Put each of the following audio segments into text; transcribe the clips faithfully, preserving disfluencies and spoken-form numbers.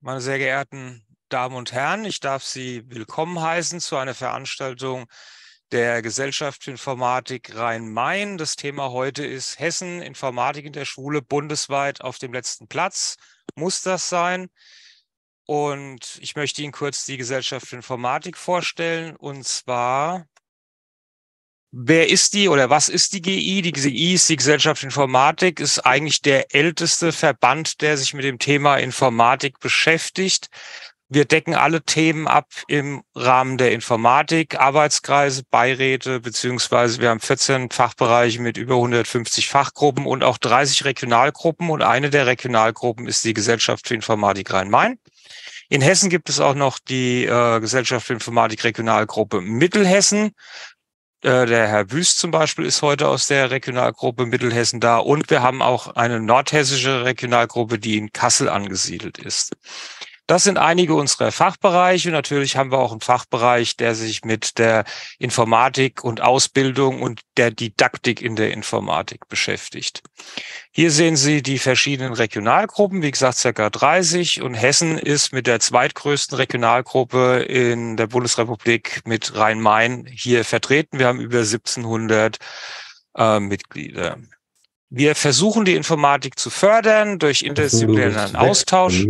Meine sehr geehrten Damen und Herren, ich darf Sie willkommen heißen zu einer Veranstaltung der Gesellschaft für Informatik Rhein-Main. Das Thema heute ist Hessen, Informatik in der Schule, bundesweit auf dem letzten Platz. Muss das sein? Und ich möchte Ihnen kurz die Gesellschaft für Informatik vorstellen. Und zwar, wer ist die oder was ist die G I? Die G I ist die Gesellschaft für Informatik, ist eigentlich der älteste Verband, der sich mit dem Thema Informatik beschäftigt. Wir decken alle Themen ab im Rahmen der Informatik, Arbeitskreise, Beiräte, beziehungsweise wir haben vierzehn Fachbereiche mit über hundertfünfzig Fachgruppen und auch dreißig Regionalgruppen. Und eine der Regionalgruppen ist die Gesellschaft für Informatik Rhein-Main. In Hessen gibt es auch noch die äh, Gesellschaft für Informatik Regionalgruppe Mittelhessen. Äh, der Herr Wüst zum Beispiel ist heute aus der Regionalgruppe Mittelhessen da. Und wir haben auch eine nordhessische Regionalgruppe, die in Kassel angesiedelt ist. Das sind einige unserer Fachbereiche. Natürlich haben wir auch einen Fachbereich, der sich mit der Informatik und Ausbildung und der Didaktik in der Informatik beschäftigt. Hier sehen Sie die verschiedenen Regionalgruppen, wie gesagt, circa dreißig. Und Hessen ist mit der zweitgrößten Regionalgruppe in der Bundesrepublik mit Rhein-Main hier vertreten. Wir haben über siebzehnhundert äh, Mitglieder. Wir versuchen, die Informatik zu fördern durch interdisziplinären Austausch.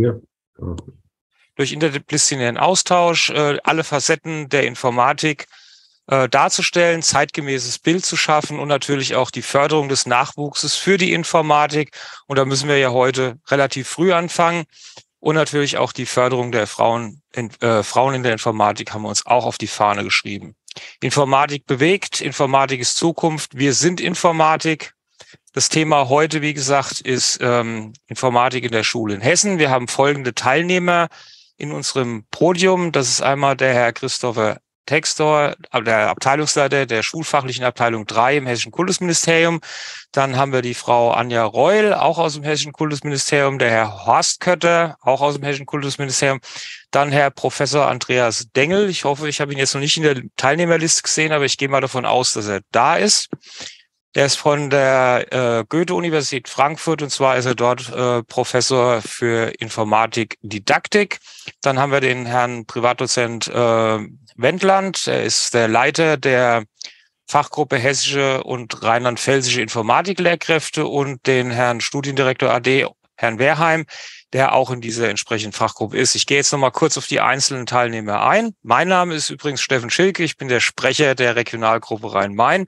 Durch interdisziplinären Austausch, äh, alle Facetten der Informatik äh, darzustellen, zeitgemäßes Bild zu schaffen und natürlich auch die Förderung des Nachwuchses für die Informatik. Und da müssen wir ja heute relativ früh anfangen. Und natürlich auch die Förderung der Frauen in, äh, Frauen in der Informatik haben wir uns auch auf die Fahne geschrieben. Informatik bewegt, Informatik ist Zukunft, wir sind Informatik. Das Thema heute, wie gesagt, ist ähm, Informatik in der Schule in Hessen. Wir haben folgende Teilnehmer in unserem Podium. Das ist einmal der Herr Christopher Textor, der Abteilungsleiter der schulfachlichen Abteilung drei im Hessischen Kultusministerium. Dann haben wir die Frau Anja Reul, auch aus dem Hessischen Kultusministerium, der Herr Horst Kötter, auch aus dem Hessischen Kultusministerium. Dann Herr Professor Andreas Dengel. Ich hoffe, ich habe ihn jetzt noch nicht in der Teilnehmerliste gesehen, aber ich gehe mal davon aus, dass er da ist. Der ist von der äh, Goethe-Universität Frankfurt und zwar ist er dort äh, Professor für Informatik Didaktik. Dann haben wir den Herrn Privatdozent äh, Wendland, er ist der Leiter der Fachgruppe Hessische und Rheinland-Pfälzische Informatiklehrkräfte und den Herrn Studiendirektor A D, Herrn Wehrheim, der auch in dieser entsprechenden Fachgruppe ist. Ich gehe jetzt noch mal kurz auf die einzelnen Teilnehmer ein. Mein Name ist übrigens Steffen Schilke, ich bin der Sprecher der Regionalgruppe Rhein-Main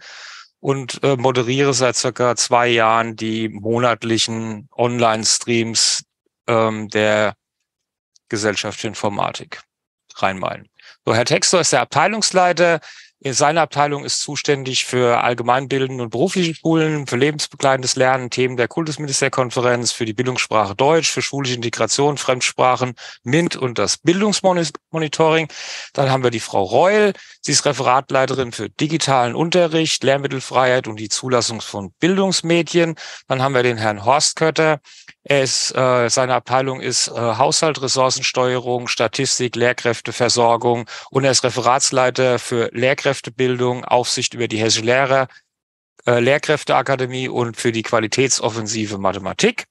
und äh, moderiere seit circa zwei Jahren die monatlichen Online-Streams ähm, der Gesellschaft für Informatik Rhein-Main. So, Herr Textor ist der Abteilungsleiter. Seine Abteilung ist zuständig für allgemeinbildende und berufliche Schulen, für lebensbegleitendes Lernen, Themen der Kultusministerkonferenz, für die Bildungssprache Deutsch, für schulische Integration, Fremdsprachen, MINT und das Bildungsmonitoring. Dann haben wir die Frau Reul. Sie ist Referatleiterin für digitalen Unterricht, Lehrmittelfreiheit und die Zulassung von Bildungsmedien. Dann haben wir den Herrn Horst Kötter. Er ist, äh, seine Abteilung ist äh, Haushalt, Ressourcensteuerung, Statistik, Lehrkräfteversorgung und er ist Referatsleiter für Lehrkräftebildung, Aufsicht über die Hessische Lehrer, äh, Lehrkräfteakademie und für die Qualitätsoffensive Mathematik.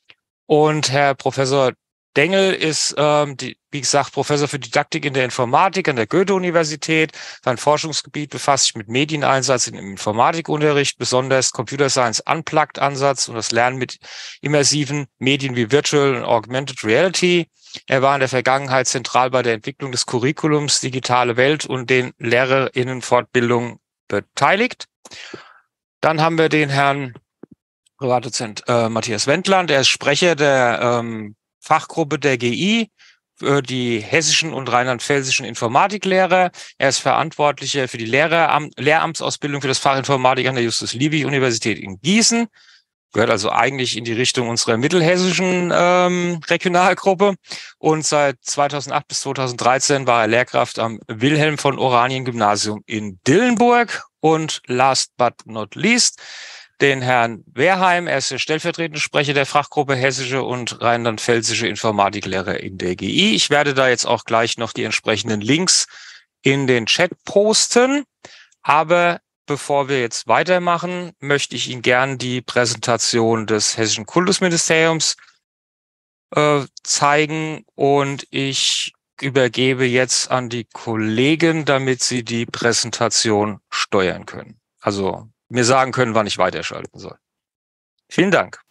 Und Herr Professor Dengel ist, ähm, die, wie gesagt, Professor für Didaktik in der Informatik an der Goethe-Universität. Sein Forschungsgebiet befasst sich mit Medieneinsatz im Informatikunterricht, besonders Computer Science Unplugged-Ansatz und das Lernen mit immersiven Medien wie Virtual und Augmented Reality. Er war in der Vergangenheit zentral bei der Entwicklung des Curriculums Digitale Welt und den LehrerInnenfortbildungen beteiligt. Dann haben wir den Herrn Privatdozent äh, Matthias Wendland. Er ist Sprecher der ähm, Fachgruppe der G I für die hessischen und rheinland-pfälzischen Informatiklehrer. Er ist Verantwortlicher für die Lehreram- Lehramtsausbildung für das Fach Informatik an der Justus-Liebig-Universität in Gießen. Gehört also eigentlich in die Richtung unserer mittelhessischen ähm, Regionalgruppe. Und seit zweitausendacht bis zweitausenddreizehn war er Lehrkraft am Wilhelm von Oranien Gymnasium in Dillenburg. Und last but not least den Herrn Wehrheim. Er ist der stellvertretende Sprecher der Fachgruppe Hessische und Rheinland-Pfälzische Informatiklehrer in der G I. Ich werde da jetzt auch gleich noch die entsprechenden Links in den Chat posten. Aber bevor wir jetzt weitermachen, möchte ich Ihnen gern die Präsentation des Hessischen Kultusministeriums äh, zeigen und ich übergebe jetzt an die Kollegen, damit sie die Präsentation steuern können. Also mir sagen können, wann ich weiterschalten soll. Vielen Dank.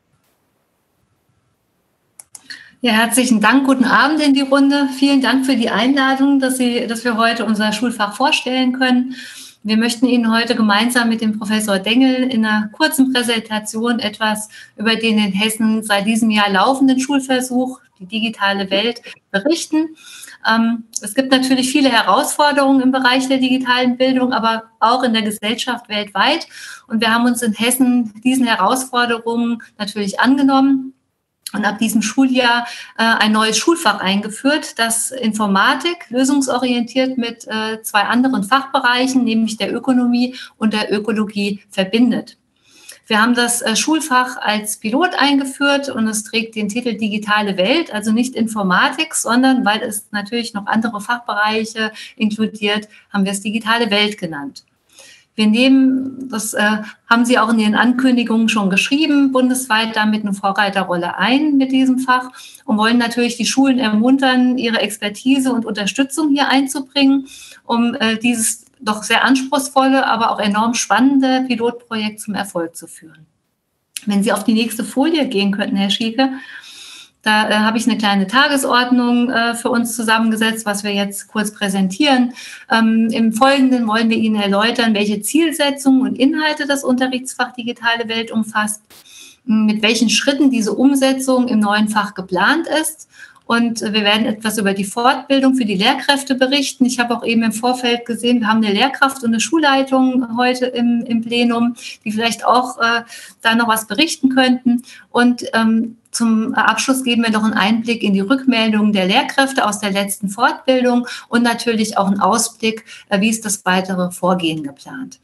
Ja, herzlichen Dank. Guten Abend in die Runde. Vielen Dank für die Einladung, dass Sie, dass wir heute unser Schulfach vorstellen können. Wir möchten Ihnen heute gemeinsam mit dem Professor Dengel in einer kurzen Präsentation etwas über den in Hessen seit diesem Jahr laufenden Schulversuch, die digitale Welt, berichten. Ähm, es gibt natürlich viele Herausforderungen im Bereich der digitalen Bildung, aber auch in der Gesellschaft weltweit. Und wir haben uns in Hessen diesen Herausforderungen natürlich angenommen und ab diesem Schuljahr äh, ein neues Schulfach eingeführt, das Informatik lösungsorientiert mit äh, zwei anderen Fachbereichen, nämlich der Ökonomie und der Ökologie, verbindet. Wir haben das äh, Schulfach als Pilot eingeführt und es trägt den Titel Digitale Welt, also nicht Informatik, sondern, weil es natürlich noch andere Fachbereiche inkludiert, haben wir es Digitale Welt genannt. Wir nehmen, das äh, haben Sie auch in Ihren Ankündigungen schon geschrieben, bundesweit damit eine Vorreiterrolle ein mit diesem Fach und wollen natürlich die Schulen ermuntern, ihre Expertise und Unterstützung hier einzubringen, um äh, dieses doch sehr anspruchsvolle, aber auch enorm spannende Pilotprojekt zum Erfolg zu führen. Wenn Sie auf die nächste Folie gehen könnten, Herr Schieke. Da äh, habe ich eine kleine Tagesordnung äh, für uns zusammengesetzt, was wir jetzt kurz präsentieren. Ähm, Im Folgenden wollen wir Ihnen erläutern, welche Zielsetzungen und Inhalte das Unterrichtsfach Digitale Welt umfasst, mit welchen Schritten diese Umsetzung im neuen Fach geplant ist. Und wir werden etwas über die Fortbildung für die Lehrkräfte berichten. Ich habe auch eben im Vorfeld gesehen, wir haben eine Lehrkraft und eine Schulleitung heute im, im Plenum, die vielleicht auch äh, da noch was berichten könnten. Und ähm, zum Abschluss geben wir noch einen Einblick in die Rückmeldungen der Lehrkräfte aus der letzten Fortbildung und natürlich auch einen Ausblick, äh, wie ist das weitere Vorgehen geplant.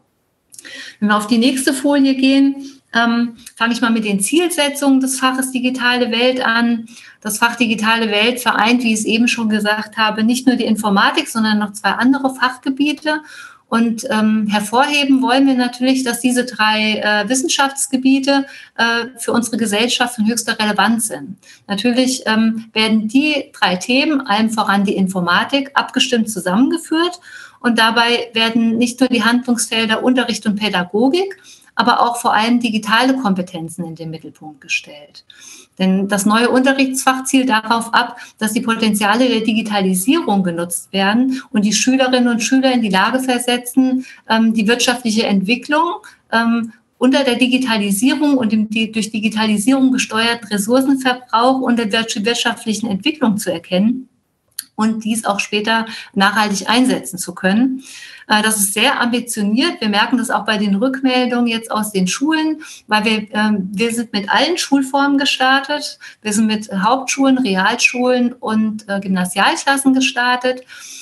Wenn wir auf die nächste Folie gehen, ähm, fange ich mal mit den Zielsetzungen des Faches Digitale Welt an. Das Fach Digitale Welt vereint, wie ich es eben schon gesagt habe, nicht nur die Informatik, sondern noch zwei andere Fachgebiete. Und ähm, hervorheben wollen wir natürlich, dass diese drei äh, Wissenschaftsgebiete äh, für unsere Gesellschaft von höchster Relevanz sind. Natürlich ähm, werden die drei Themen, allem voran die Informatik, abgestimmt zusammengeführt. Und dabei werden nicht nur die Handlungsfelder Unterricht und Pädagogik, aber auch vor allem digitale Kompetenzen in den Mittelpunkt gestellt. Denn das neue Unterrichtsfach zielt darauf ab, dass die Potenziale der Digitalisierung genutzt werden und die Schülerinnen und Schüler in die Lage versetzen, die wirtschaftliche Entwicklung unter der Digitalisierung und dem durch Digitalisierung gesteuerten Ressourcenverbrauch und der wirtschaftlichen Entwicklung zu erkennen und dies auch später nachhaltig einsetzen zu können. Das ist sehr ambitioniert. Wir merken das auch bei den Rückmeldungen jetzt aus den Schulen, weil wir, wir sind mit allen Schulformen gestartet. Wir sind mit Hauptschulen, Realschulen und Gymnasialklassen gestartet.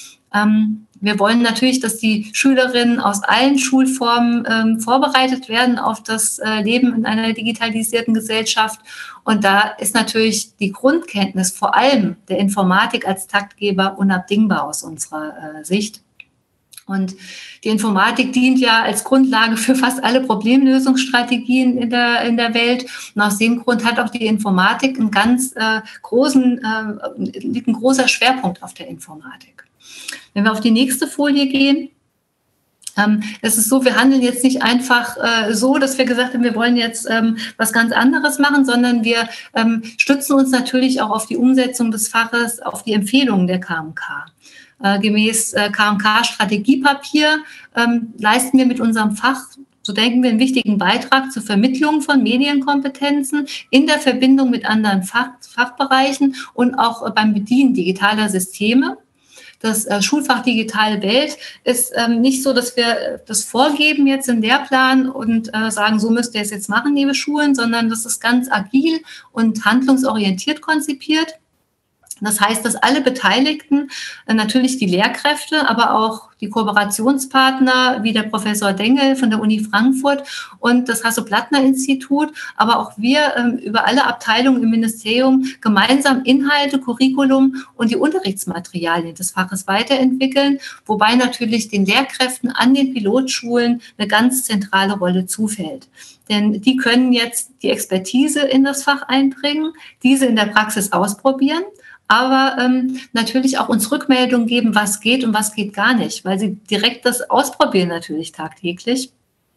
Wir wollen natürlich, dass die Schülerinnen aus allen Schulformen vorbereitet werden auf das Leben in einer digitalisierten Gesellschaft. Und da ist natürlich die Grundkenntnis vor allem der Informatik als Taktgeber unabdingbar aus unserer Sicht. Und die Informatik dient ja als Grundlage für fast alle Problemlösungsstrategien in der, in der Welt. Und aus dem Grund hat auch die Informatik einen ganz äh, großen, äh, liegt ein großer Schwerpunkt auf der Informatik. Wenn wir auf die nächste Folie gehen, ähm, es ist so, wir handeln jetzt nicht einfach äh, so, dass wir gesagt haben, wir wollen jetzt ähm, was ganz anderes machen, sondern wir ähm, stützen uns natürlich auch auf die Umsetzung des Faches, auf die Empfehlungen der K M K. Äh, gemäß äh, K M K-Strategiepapier ähm, leisten wir mit unserem Fach, so denken wir, einen wichtigen Beitrag zur Vermittlung von Medienkompetenzen in der Verbindung mit anderen Fach, Fachbereichen und auch äh, beim Bedienen digitaler Systeme. Das äh, Schulfach Digitale Welt ist ähm, nicht so, dass wir das vorgeben jetzt im Lehrplan und äh, sagen, so müsst ihr es jetzt machen, liebe Schulen, sondern das ist ganz agil und handlungsorientiert konzipiert. Das heißt, dass alle Beteiligten, natürlich die Lehrkräfte, aber auch die Kooperationspartner wie der Professor Dengel von der Uni Frankfurt und das Hasso-Plattner-Institut, aber auch wir über alle Abteilungen im Ministerium gemeinsam Inhalte, Curriculum und die Unterrichtsmaterialien des Faches weiterentwickeln, wobei natürlich den Lehrkräften an den Pilotschulen eine ganz zentrale Rolle zufällt. Denn die können jetzt die Expertise in das Fach einbringen, diese in der Praxis ausprobieren, aber ähm, natürlich auch uns Rückmeldungen geben, was geht und was geht gar nicht, weil sie direkt das ausprobieren natürlich tagtäglich.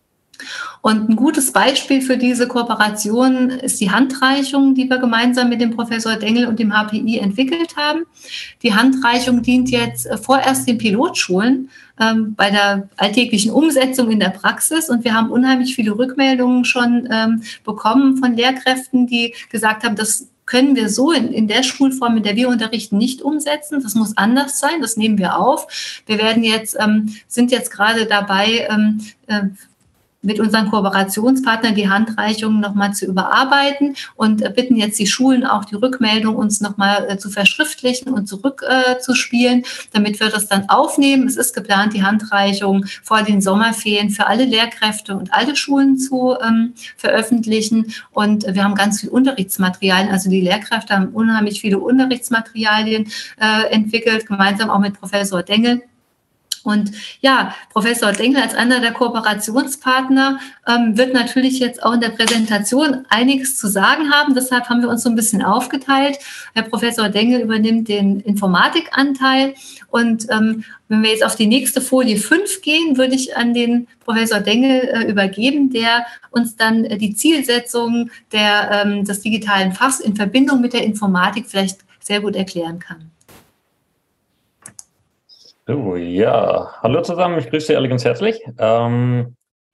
Und ein gutes Beispiel für diese Kooperation ist die Handreichung, die wir gemeinsam mit dem Professor Dengel und dem H P I entwickelt haben. Die Handreichung dient jetzt vorerst den Pilotschulen ähm, bei der alltäglichen Umsetzung in der Praxis. Und wir haben unheimlich viele Rückmeldungen schon ähm, bekommen von Lehrkräften, die gesagt haben, das können wir so in, in der Schulform, in der wir unterrichten, nicht umsetzen. Das muss anders sein. Das nehmen wir auf. Wir werden jetzt, ähm, sind jetzt gerade dabei, ähm, äh, mit unseren Kooperationspartnern die Handreichungen nochmal zu überarbeiten und bitten jetzt die Schulen auch die Rückmeldung uns nochmal zu verschriftlichen und zurückzuspielen, damit wir das dann aufnehmen. Es ist geplant, die Handreichung vor den Sommerferien für alle Lehrkräfte und alle Schulen zu ähm, veröffentlichen. Und wir haben ganz viel Unterrichtsmaterialien, also die Lehrkräfte haben unheimlich viele Unterrichtsmaterialien äh, entwickelt, gemeinsam auch mit Professor Dengel. Und ja, Professor Dengel als einer der Kooperationspartner ähm, wird natürlich jetzt auch in der Präsentation einiges zu sagen haben. Deshalb haben wir uns so ein bisschen aufgeteilt. Herr Professor Dengel übernimmt den Informatikanteil. Und ähm, wenn wir jetzt auf die nächste Folie fünf gehen, würde ich an den Professor Dengel äh, übergeben, der uns dann äh, die Zielsetzung der, ähm, des digitalen Fachs in Verbindung mit der Informatik vielleicht sehr gut erklären kann. So, ja, hallo zusammen, ich grüße Sie alle ganz herzlich. Ähm,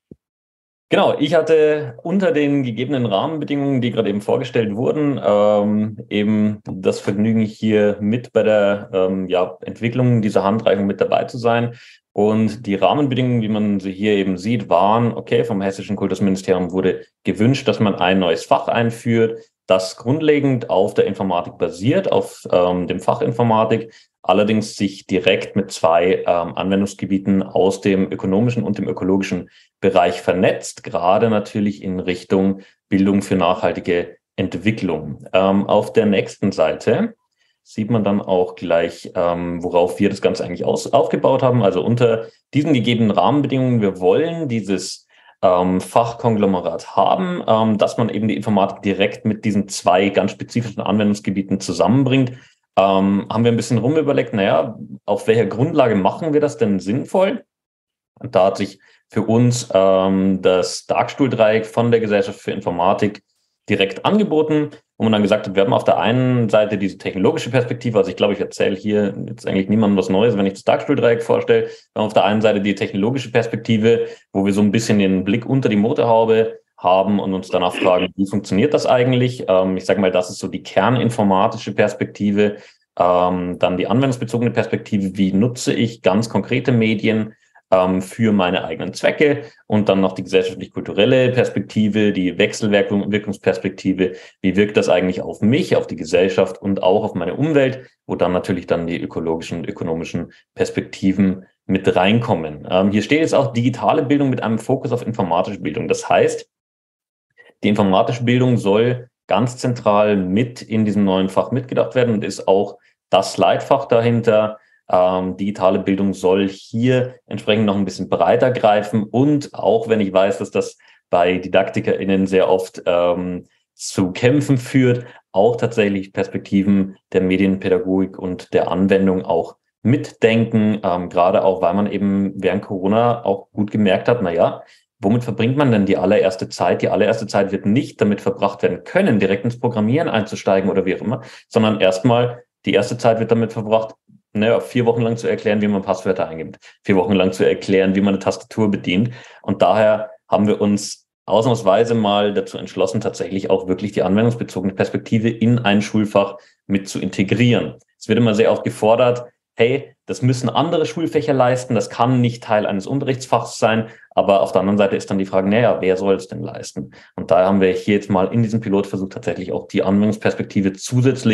genau, ich hatte unter den gegebenen Rahmenbedingungen, die gerade eben vorgestellt wurden, ähm, eben das Vergnügen, hier mit bei der ähm, ja, Entwicklung dieser Handreichung mit dabei zu sein. Und die Rahmenbedingungen, wie man sie hier eben sieht, waren, okay, vom Hessischen Kultusministerium wurde gewünscht, dass man ein neues Fach einführt, das grundlegend auf der Informatik basiert, auf ähm, dem Fach Informatik, allerdings sich direkt mit zwei ähm, Anwendungsgebieten aus dem ökonomischen und dem ökologischen Bereich vernetzt, gerade natürlich in Richtung Bildung für nachhaltige Entwicklung. Ähm, auf der nächsten Seite sieht man dann auch gleich, ähm, worauf wir das Ganze eigentlich aus, aufgebaut haben. Also unter diesen gegebenen Rahmenbedingungen, wir wollen dieses ähm, Fachkonglomerat haben, ähm, dass man eben die Informatik direkt mit diesen zwei ganz spezifischen Anwendungsgebieten zusammenbringt. Ähm, haben wir ein bisschen rumüberlegt, naja, auf welcher Grundlage machen wir das denn sinnvoll? Und da hat sich für uns ähm, das Darkstuhl-Dreieck von der Gesellschaft für Informatik direkt angeboten, wo man dann gesagt hat, wir haben auf der einen Seite diese technologische Perspektive, also ich glaube, ich erzähle hier jetzt eigentlich niemandem was Neues, wenn ich das Darkstuhl-Dreieck vorstelle. Wir haben auf der einen Seite die technologische Perspektive, wo wir so ein bisschen den Blick unter die Motorhaube haben und uns danach fragen, wie funktioniert das eigentlich? Ähm, ich sage mal, das ist so die kerninformatische Perspektive. Ähm, dann die anwendungsbezogene Perspektive, wie nutze ich ganz konkrete Medien ähm, für meine eigenen Zwecke? Und dann noch die gesellschaftlich-kulturelle Perspektive, die Wechselwirkungsperspektive, wie wirkt das eigentlich auf mich, auf die Gesellschaft und auch auf meine Umwelt, wo dann natürlich dann die ökologischen und ökonomischen Perspektiven mit reinkommen. Ähm, hier steht jetzt auch digitale Bildung mit einem Fokus auf informatische Bildung. Das heißt, die informatische Bildung soll ganz zentral mit in diesem neuen Fach mitgedacht werden und ist auch das Leitfach dahinter. Ähm, digitale Bildung soll hier entsprechend noch ein bisschen breiter greifen und auch wenn ich weiß, dass das bei DidaktikerInnen sehr oft ähm, zu Kämpfen führt, auch tatsächlich Perspektiven der Medienpädagogik und der Anwendung auch mitdenken, ähm, gerade auch, weil man eben während Corona auch gut gemerkt hat, naja, womit verbringt man denn die allererste Zeit? Die allererste Zeit wird nicht damit verbracht werden können, direkt ins Programmieren einzusteigen oder wie auch immer, sondern erstmal die erste Zeit wird damit verbracht, naja, vier Wochen lang zu erklären, wie man Passwörter eingibt, vier Wochen lang zu erklären, wie man eine Tastatur bedient. Und daher haben wir uns ausnahmsweise mal dazu entschlossen, tatsächlich auch wirklich die anwendungsbezogene Perspektive in ein Schulfach mit zu integrieren. Es wird immer sehr oft gefordert, hey, das müssen andere Schulfächer leisten, das kann nicht Teil eines Unterrichtsfachs sein, aber auf der anderen Seite ist dann die Frage, naja, wer soll es denn leisten? Und daher haben wir hier jetzt mal in diesem Pilotversuch tatsächlich auch die Anwendungsperspektive zusätzlich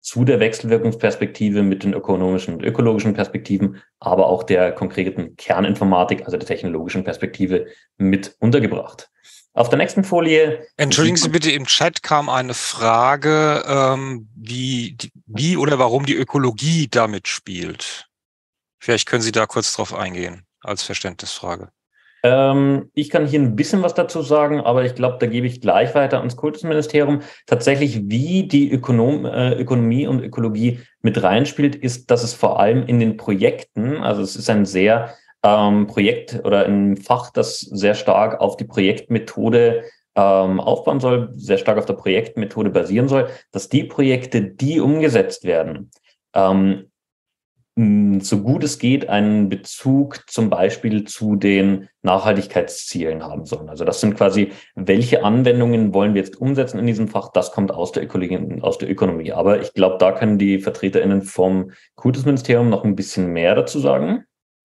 zu der Wechselwirkungsperspektive mit den ökonomischen und ökologischen Perspektiven, aber auch der konkreten Kerninformatik, also der technologischen Perspektive mit untergebracht. Auf der nächsten Folie. Entschuldigen Sie bitte, im Chat kam eine Frage, ähm, wie, wie oder warum die Ökologie damit spielt. Vielleicht können Sie da kurz drauf eingehen, als Verständnisfrage. Ähm, ich kann hier ein bisschen was dazu sagen, aber ich glaube, da gebe ich gleich weiter ans Kultusministerium. Tatsächlich, wie die Ökonom, äh, Ökonomie und Ökologie mit reinspielt, ist, dass es vor allem in den Projekten, also es ist ein sehr ähm, Projekt oder ein Fach, das sehr stark auf die Projektmethode ähm, aufbauen soll, sehr stark auf der Projektmethode basieren soll, dass die Projekte, die umgesetzt werden, ähm, so gut es geht, einen Bezug zum Beispiel zu den Nachhaltigkeitszielen haben sollen. Also das sind quasi, welche Anwendungen wollen wir jetzt umsetzen in diesem Fach? Das kommt aus der Ökologie, aus der Ökonomie. Aber ich glaube, da können die VertreterInnen vom Kultusministerium noch ein bisschen mehr dazu sagen.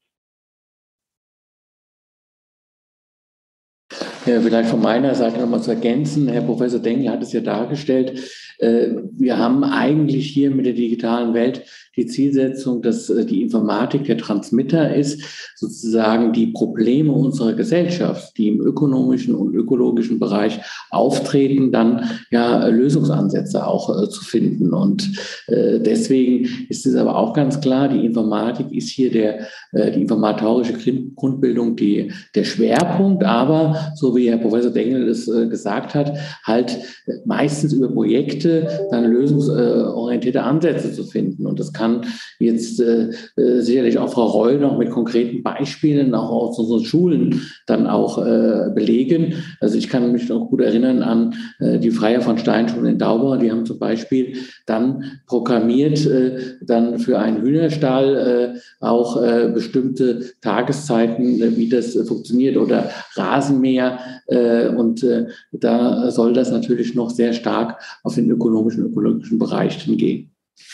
Ja, vielleicht von meiner Seite nochmal zu ergänzen. Herr Professor Dengel hat es ja dargestellt. Wir haben eigentlich hier mit der digitalen Welt die Zielsetzung, dass die Informatik der Transmitter ist, sozusagen die Probleme unserer Gesellschaft, die im ökonomischen und ökologischen Bereich auftreten, dann ja Lösungsansätze auch zu finden. Und deswegen ist es aber auch ganz klar, die Informatik ist hier der, die informatorische Grundbildung die, der Schwerpunkt, aber so wie Herr Professor Dengel es gesagt hat, halt meistens über Projekte dann lösungsorientierte Ansätze zu finden. Und das kann jetzt äh, sicherlich auch Frau Reul noch mit konkreten Beispielen auch aus unseren Schulen dann auch äh, belegen. Also ich kann mich noch gut erinnern an äh, die Freier von Steinschule in Daubau. Die haben zum Beispiel dann programmiert, äh, dann für einen Hühnerstall äh, auch äh, bestimmte Tageszeiten, äh, wie das äh, funktioniert, oder Rasenmäher. Äh, und äh, da soll das natürlich noch sehr stark auf den ökonomischen, ökologischen Bereich hingehen.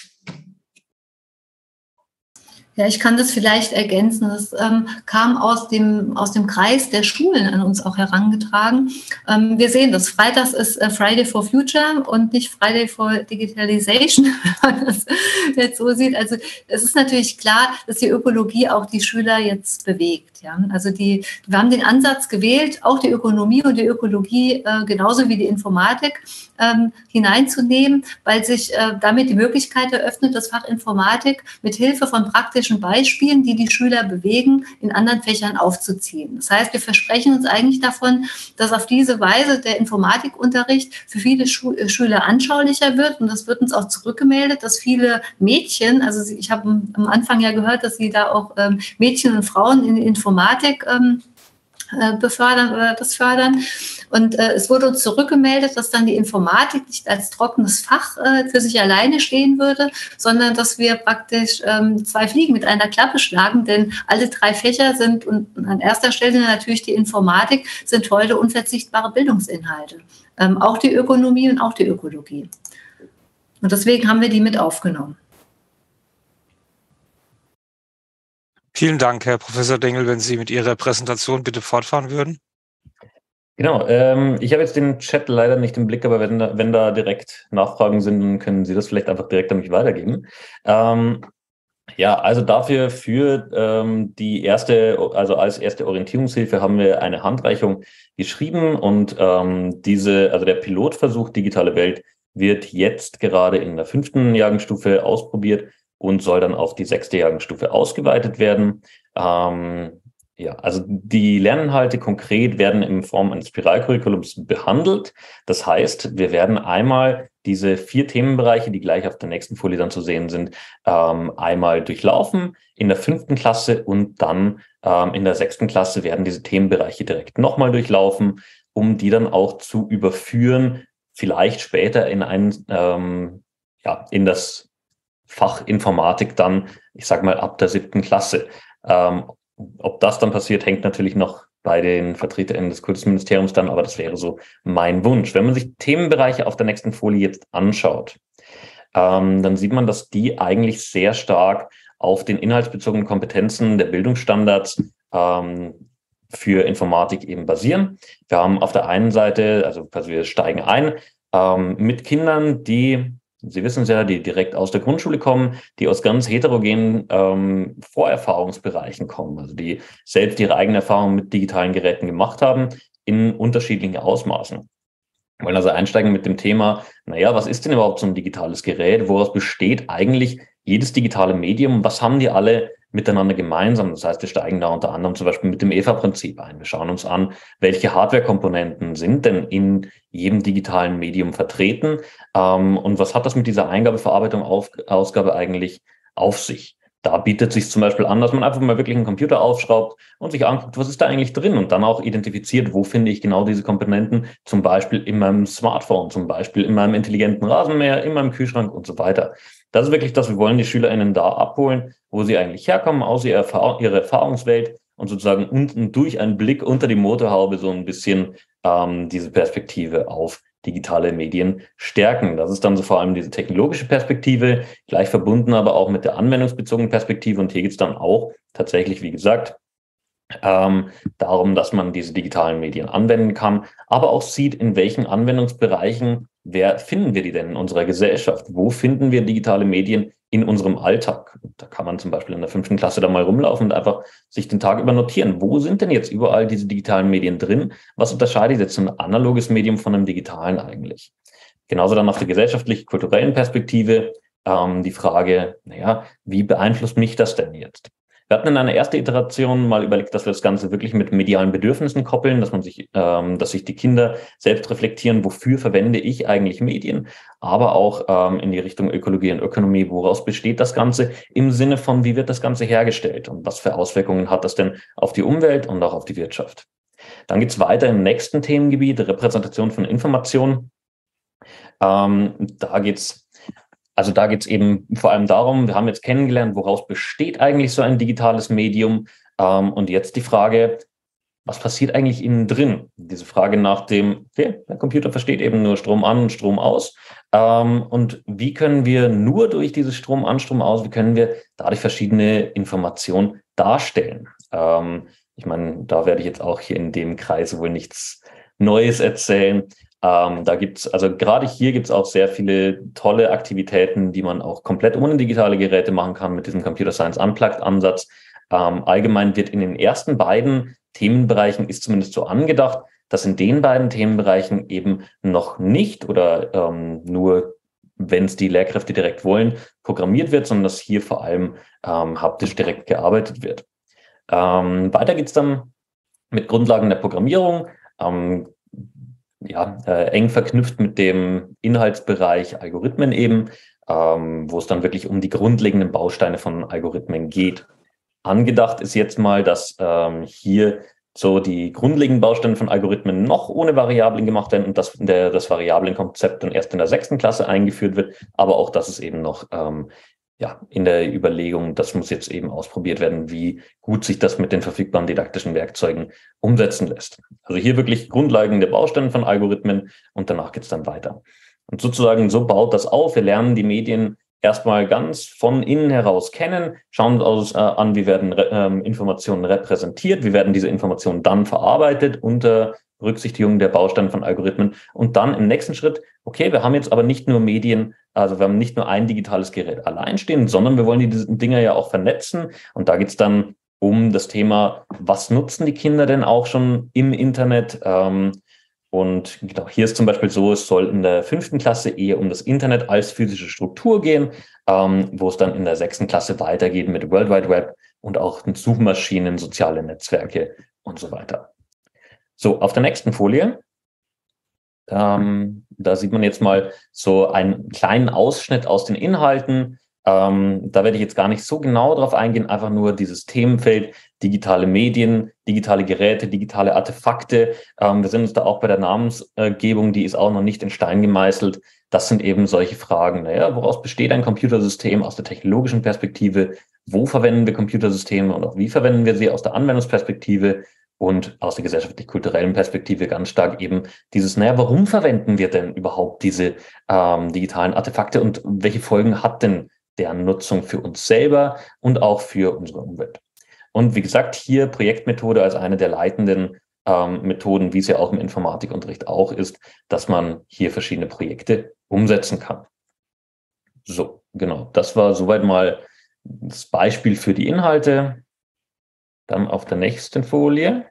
Ja, ich kann das vielleicht ergänzen. Das ähm, kam aus dem, aus dem Kreis der Schulen an uns auch herangetragen. Ähm, wir sehen das. Freitags ist äh, Friday for Future und nicht Friday for Digitalization, wenn man das jetzt so sieht. Also es ist natürlich klar, dass die Ökologie auch die Schüler jetzt bewegt. Ja? Also die, wir haben den Ansatz gewählt, auch die Ökonomie und die Ökologie äh, genauso wie die Informatik ähm, hineinzunehmen, weil sich äh, damit die Möglichkeit eröffnet, das Fach Informatik mit Hilfe von praktischen Beispielen, die die Schüler bewegen, in anderen Fächern aufzuziehen. Das heißt, wir versprechen uns eigentlich davon, dass auf diese Weise der Informatikunterricht für viele Schu- Schüler anschaulicher wird. Und das wird uns auch zurückgemeldet, dass viele Mädchen, also ich habe am Anfang ja gehört, dass sie da auch ähm, Mädchen und Frauen in die Informatik ähm, befördern oder das fördern. Und äh, es wurde uns zurückgemeldet, dass dann die Informatik nicht als trockenes Fach äh, für sich alleine stehen würde, sondern dass wir praktisch ähm, zwei Fliegen mit einer Klappe schlagen, denn alle drei Fächer sind, und an erster Stelle natürlich die Informatik, sind heute unverzichtbare Bildungsinhalte. Ähm, auch die Ökonomie und auch die Ökologie. Und deswegen haben wir die mit aufgenommen. Vielen Dank, Herr Professor Dengel, wenn Sie mit Ihrer Präsentation bitte fortfahren würden. Genau, ähm, ich habe jetzt den Chat leider nicht im Blick, aber wenn da, wenn da direkt Nachfragen sind, dann können Sie das vielleicht einfach direkt an mich weitergeben. Ähm, ja, also dafür für ähm, die erste, also als erste Orientierungshilfe haben wir eine Handreichung geschrieben und ähm, diese, also der Pilotversuch Digitale Welt wird jetzt gerade in der fünften Jahrgangsstufe ausprobiert und soll dann auf die sechste Jahrgangsstufe ausgeweitet werden. Ähm, ja, also die Lerninhalte konkret werden in Form eines Spiralcurriculums behandelt. Das heißt, wir werden einmal diese vier Themenbereiche, die gleich auf der nächsten Folie dann zu sehen sind, ähm, einmal durchlaufen in der fünften Klasse und dann ähm, in der sechsten Klasse werden diese Themenbereiche direkt nochmal durchlaufen, um die dann auch zu überführen, vielleicht später in ein, ähm, ja, in das Fach Informatik dann, ich sag mal, ab der siebten Klasse. Ähm, ob das dann passiert, hängt natürlich noch bei den VertreterInnen des Kultusministeriums dann, aber das wäre so mein Wunsch. Wenn man sich Themenbereiche auf der nächsten Folie jetzt anschaut, ähm, dann sieht man, dass die eigentlich sehr stark auf den inhaltsbezogenen Kompetenzen der Bildungsstandards ähm, für Informatik eben basieren. Wir haben auf der einen Seite, also, also wir steigen ein ähm, mit Kindern, die Sie wissen es ja, die direkt aus der Grundschule kommen, die aus ganz heterogenen ähm, Vorerfahrungsbereichen kommen, also die selbst ihre eigenen Erfahrungen mit digitalen Geräten gemacht haben, in unterschiedlichen Ausmaßen. Wir wollen also einsteigen mit dem Thema, naja, was ist denn überhaupt so ein digitales Gerät? Woraus besteht eigentlich jedes digitale Medium? Was haben die alle miteinander gemeinsam? Das heißt, wir steigen da unter anderem zum Beispiel mit dem E V A-Prinzip ein. Wir schauen uns an, welche Hardware-Komponenten sind denn in jedem digitalen Medium vertreten? Ähm, und was hat das mit dieser Eingabeverarbeitung, auf, Ausgabe eigentlich auf sich? Da bietet sich zum Beispiel an, dass man einfach mal wirklich einen Computer aufschraubt und sich anguckt, was ist da eigentlich drin und dann auch identifiziert, wo finde ich genau diese Komponenten, zum Beispiel in meinem Smartphone, zum Beispiel in meinem intelligenten Rasenmäher, in meinem Kühlschrank und so weiter. Das ist wirklich das, wir wollen die SchülerInnen da abholen, wo sie eigentlich herkommen, aus ihrer, Erfahrung, ihrer Erfahrungswelt und sozusagen unten durch einen Blick unter die Motorhaube so ein bisschen ähm, diese Perspektive auf digitale Medien stärken. Das ist dann so vor allem diese technologische Perspektive, gleich verbunden aber auch mit der anwendungsbezogenen Perspektive. Und hier geht es dann auch tatsächlich, wie gesagt, ähm, darum, dass man diese digitalen Medien anwenden kann, aber auch sieht, in welchen Anwendungsbereichen, wer finden wir die denn in unserer Gesellschaft? Wo finden wir digitale Medien in unserem Alltag? Da kann man zum Beispiel in der fünften Klasse da mal rumlaufen und einfach sich den Tag über notieren. Wo sind denn jetzt überall diese digitalen Medien drin? Was unterscheidet jetzt ein analoges Medium von einem digitalen eigentlich? Genauso dann auf der gesellschaftlich-kulturellen Perspektive ähm, die Frage, naja, wie beeinflusst mich das denn jetzt? Wir hatten in einer ersten Iteration mal überlegt, dass wir das Ganze wirklich mit medialen Bedürfnissen koppeln, dass man sich, ähm, dass sich die Kinder selbst reflektieren, wofür verwende ich eigentlich Medien, aber auch ähm, in die Richtung Ökologie und Ökonomie, woraus besteht das Ganze im Sinne von, wie wird das Ganze hergestellt und was für Auswirkungen hat das denn auf die Umwelt und auch auf die Wirtschaft. Dann geht es weiter im nächsten Themengebiet, Repräsentation von Informationen. Ähm, da geht's Also da geht es eben vor allem darum, wir haben jetzt kennengelernt, woraus besteht eigentlich so ein digitales Medium. Ähm, und jetzt die Frage, was passiert eigentlich innen drin? Diese Frage nach dem, okay, der Computer versteht eben nur Strom an und Strom aus. Ähm, und wie können wir nur durch dieses Strom an, Strom aus, wie können wir dadurch verschiedene Informationen darstellen? Ähm, ich meine, da werde ich jetzt auch hier in dem Kreis wohl nichts Neues erzählen. Ähm, da gibt's, also gerade hier gibt's auch sehr viele tolle Aktivitäten, die man auch komplett ohne digitale Geräte machen kann mit diesem Computer Science Unplugged Ansatz. Ähm, allgemein wird in den ersten beiden Themenbereichen, ist zumindest so angedacht, dass in den beiden Themenbereichen eben noch nicht oder ähm, nur, wenn es die Lehrkräfte direkt wollen, programmiert wird, sondern dass hier vor allem ähm, haptisch direkt gearbeitet wird. Ähm, weiter geht's dann mit Grundlagen der Programmierung. Ähm, ja, äh, eng verknüpft mit dem Inhaltsbereich Algorithmen eben, ähm, wo es dann wirklich um die grundlegenden Bausteine von Algorithmen geht. Angedacht ist jetzt mal, dass ähm, hier so die grundlegenden Bausteine von Algorithmen noch ohne Variablen gemacht werden und dass der, das Variablenkonzept dann erst in der sechsten Klasse eingeführt wird, aber auch das ist eben noch ähm, ja, in der Überlegung, das muss jetzt eben ausprobiert werden, wie gut sich das mit den verfügbaren didaktischen Werkzeugen umsetzen lässt. Also hier wirklich grundlegende Bausteine von Algorithmen und danach geht's dann weiter. Und sozusagen so baut das auf. Wir lernen die Medien erstmal ganz von innen heraus kennen, schauen uns äh, an, wie werden äh, Informationen repräsentiert, wie werden diese Informationen dann verarbeitet unter Berücksichtigung der Bausteine von Algorithmen und dann im nächsten Schritt, okay, wir haben jetzt aber nicht nur Medien, also wir haben nicht nur ein digitales Gerät allein stehen, sondern wir wollen diese Dinger ja auch vernetzen und da geht's dann um das Thema, was nutzen die Kinder denn auch schon im Internet? Ähm, und genau, hier ist zum Beispiel so, es soll in der fünften Klasse eher um das Internet als physische Struktur gehen, ähm, wo es dann in der sechsten Klasse weitergeht mit World Wide Web und auch Suchmaschinen, soziale Netzwerke und so weiter. So, auf der nächsten Folie, ähm, da sieht man jetzt mal so einen kleinen Ausschnitt aus den Inhalten. Ähm, da werde ich jetzt gar nicht so genau drauf eingehen, einfach nur dieses Themenfeld digitale Medien, digitale Geräte, digitale Artefakte. Ähm, wir sind uns da auch bei der Namensgebung, die ist auch noch nicht in Stein gemeißelt. Das sind eben solche Fragen. Naja, woraus besteht ein Computersystem aus der technologischen Perspektive? Wo verwenden wir Computersysteme und auch wie verwenden wir sie aus der Anwendungsperspektive? Und aus der gesellschaftlich-kulturellen Perspektive ganz stark eben dieses, naja, warum verwenden wir denn überhaupt diese ähm, digitalen Artefakte und welche Folgen hat denn deren Nutzung für uns selber und auch für unsere Umwelt? Und wie gesagt, hier Projektmethode als eine der leitenden ähm, Methoden, wie es ja auch im Informatikunterricht auch ist, dass man hier verschiedene Projekte umsetzen kann. So, genau. Das war soweit mal das Beispiel für die Inhalte. Dann auf der nächsten Folie.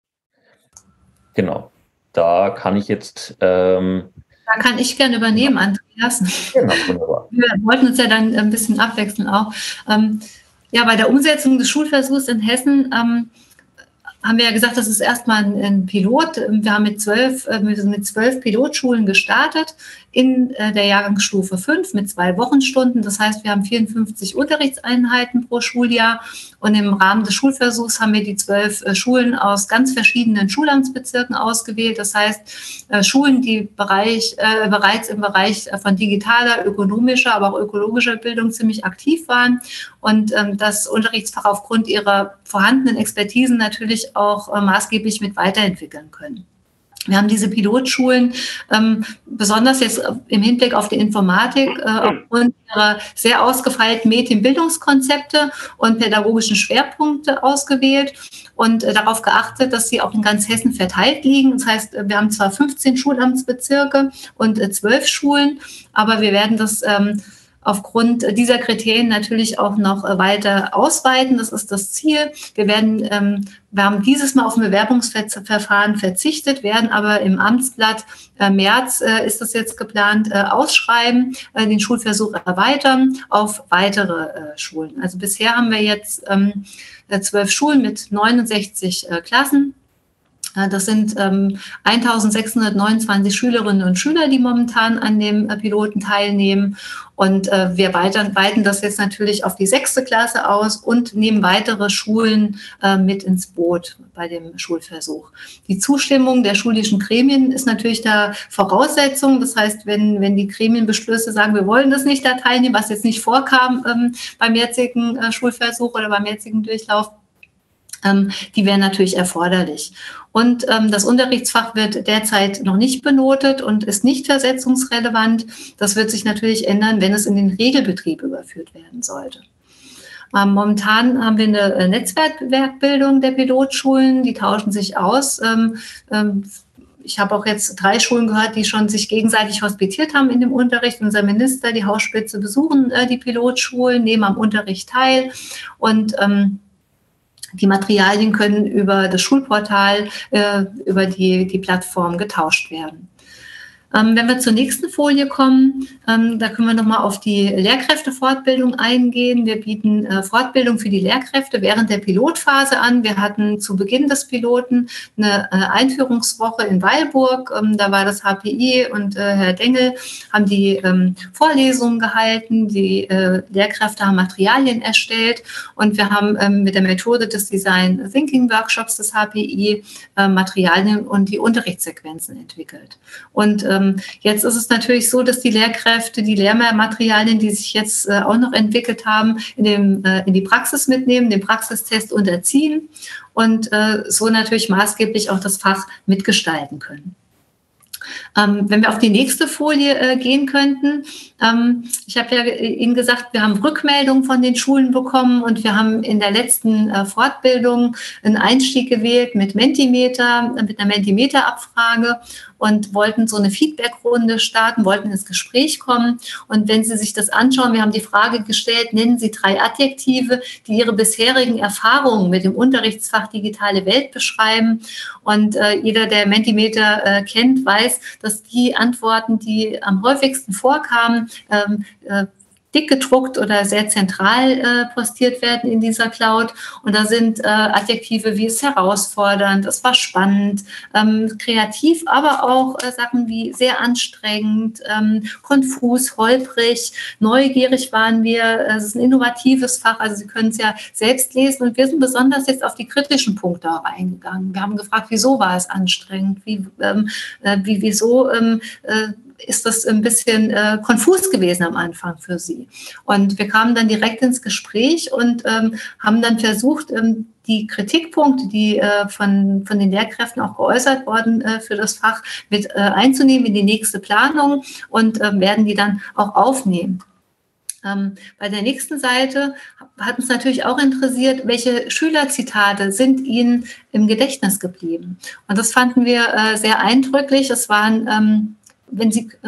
Genau. Da kann ich jetzt... Ähm, da kann ich gerne übernehmen, Andreas. Genau, wunderbar. Wir wollten uns ja dann ein bisschen abwechseln auch. Ähm, ja, bei der Umsetzung des Schulversuchs in Hessen ähm, haben wir ja gesagt, das ist erstmal ein, ein Pilot. Wir haben mit zwölf, wir sind mit zwölf Pilotschulen gestartet in der Jahrgangsstufe fünf mit zwei Wochenstunden. Das heißt, wir haben vierundfünfzig Unterrichtseinheiten pro Schuljahr. Und im Rahmen des Schulversuchs haben wir die zwölf Schulen aus ganz verschiedenen Schulamtsbezirken ausgewählt. Das heißt, Schulen, die Bereich, äh, bereits im Bereich von digitaler, ökonomischer, aber auch ökologischer Bildung ziemlich aktiv waren und ähm, das Unterrichtsfach aufgrund ihrer vorhandenen Expertisen natürlich auch äh, maßgeblich mit weiterentwickeln können. Wir haben diese Pilotschulen ähm, besonders jetzt im Hinblick auf die Informatik äh, aufgrund ihrer sehr ausgefeilten Medienbildungskonzepte und pädagogischen Schwerpunkte ausgewählt und äh, darauf geachtet, dass sie auch in ganz Hessen verteilt liegen. Das heißt, wir haben zwar fünfzehn Schulamtsbezirke und äh, zwölf Schulen, aber wir werden das ähm, aufgrund dieser Kriterien natürlich auch noch weiter ausweiten. Das ist das Ziel. Wir werden, ähm, wir haben dieses Mal auf ein Bewerbungsverfahren verzichtet, werden aber im Amtsblatt äh, März äh, ist das jetzt geplant, äh, ausschreiben, äh, den Schulversuch erweitern auf weitere äh, Schulen. Also bisher haben wir jetzt ähm, zwölf Schulen mit neunundsechzig äh, Klassen. Das sind ähm, eintausendsechshundertneunundzwanzig Schülerinnen und Schüler, die momentan an dem äh, Piloten teilnehmen. Und äh, wir weitern, weiten das jetzt natürlich auf die sechste Klasse aus und nehmen weitere Schulen äh, mit ins Boot bei dem Schulversuch. Die Zustimmung der schulischen Gremien ist natürlich da Voraussetzung. Das heißt, wenn, wenn die Gremienbeschlüsse sagen, wir wollen das nicht da teilnehmen, was jetzt nicht vorkam ähm, beim jetzigen äh, Schulversuch oder beim jetzigen Durchlauf, Ähm, die wären natürlich erforderlich. Und ähm, das Unterrichtsfach wird derzeit noch nicht benotet und ist nicht versetzungsrelevant. Das wird sich natürlich ändern, wenn es in den Regelbetrieb überführt werden sollte. Ähm, momentan haben wir eine Netzwerkbildung der Pilotschulen, die tauschen sich aus. Ähm, ähm, Ich habe auch jetzt drei Schulen gehört, die schon sich gegenseitig hospitiert haben in dem Unterricht. Unser Minister, die Hausspitze, besuchen äh, die Pilotschulen, nehmen am Unterricht teil und ähm, die Materialien können über das Schulportal, äh, über die, die Plattform getauscht werden. Ähm, wenn wir zur nächsten Folie kommen, ähm, da können wir nochmal auf die Lehrkräftefortbildung eingehen. Wir bieten äh, Fortbildung für die Lehrkräfte während der Pilotphase an. Wir hatten zu Beginn des Piloten eine äh, Einführungswoche in Weilburg. Ähm, da war das H P I und äh, Herr Dengel haben die ähm, Vorlesungen gehalten. Die äh, Lehrkräfte haben Materialien erstellt und wir haben ähm, mit der Methode des Design Thinking Workshops des H P I äh, Materialien und die Unterrichtssequenzen entwickelt. Und äh, Jetzt ist es natürlich so, dass die Lehrkräfte die Lehrmaterialien, die sich jetzt äh, auch noch entwickelt haben, in, dem, äh, in die Praxis mitnehmen, den Praxistest unterziehen und äh, so natürlich maßgeblich auch das Fach mitgestalten können. Ähm, wenn wir auf die nächste Folie äh, gehen könnten. Ähm, ich habe ja Ihnen gesagt, wir haben Rückmeldungen von den Schulen bekommen und wir haben in der letzten äh, Fortbildung einen Einstieg gewählt mit Mentimeter, mit einer Mentimeter-Abfrage und wollten so eine Feedbackrunde starten, wollten ins Gespräch kommen. Und wenn Sie sich das anschauen, wir haben die Frage gestellt, nennen Sie drei Adjektive, die Ihre bisherigen Erfahrungen mit dem Unterrichtsfach digitale Welt beschreiben. Und äh, jeder, der Mentimeter äh, kennt, weiß, dass die Antworten, die am häufigsten vorkamen, ähm, äh, dick gedruckt oder sehr zentral äh, postiert werden in dieser Cloud. Und da sind äh, Adjektive wie es herausfordernd, es war spannend, ähm, kreativ, aber auch äh, Sachen wie sehr anstrengend, ähm, konfus, holprig, neugierig waren wir. Es ist ein innovatives Fach, also Sie können es ja selbst lesen. Und wir sind besonders jetzt auf die kritischen Punkte auch eingegangen. Wir haben gefragt, wieso war es anstrengend? Wie, ähm, äh, wie wieso ähm, äh, ist das ein bisschen äh, konfus gewesen am Anfang für Sie. Und wir kamen dann direkt ins Gespräch und ähm, haben dann versucht, ähm, die Kritikpunkte, die äh, von, von den Lehrkräften auch geäußert worden äh, für das Fach, mit äh, einzunehmen in die nächste Planung und äh, werden die dann auch aufnehmen. Ähm, bei der nächsten Seite hat uns natürlich auch interessiert, welche Schülerzitate sind Ihnen im Gedächtnis geblieben. Und das fanden wir äh, sehr eindrücklich. Es waren... Ähm, Wenn Sie äh,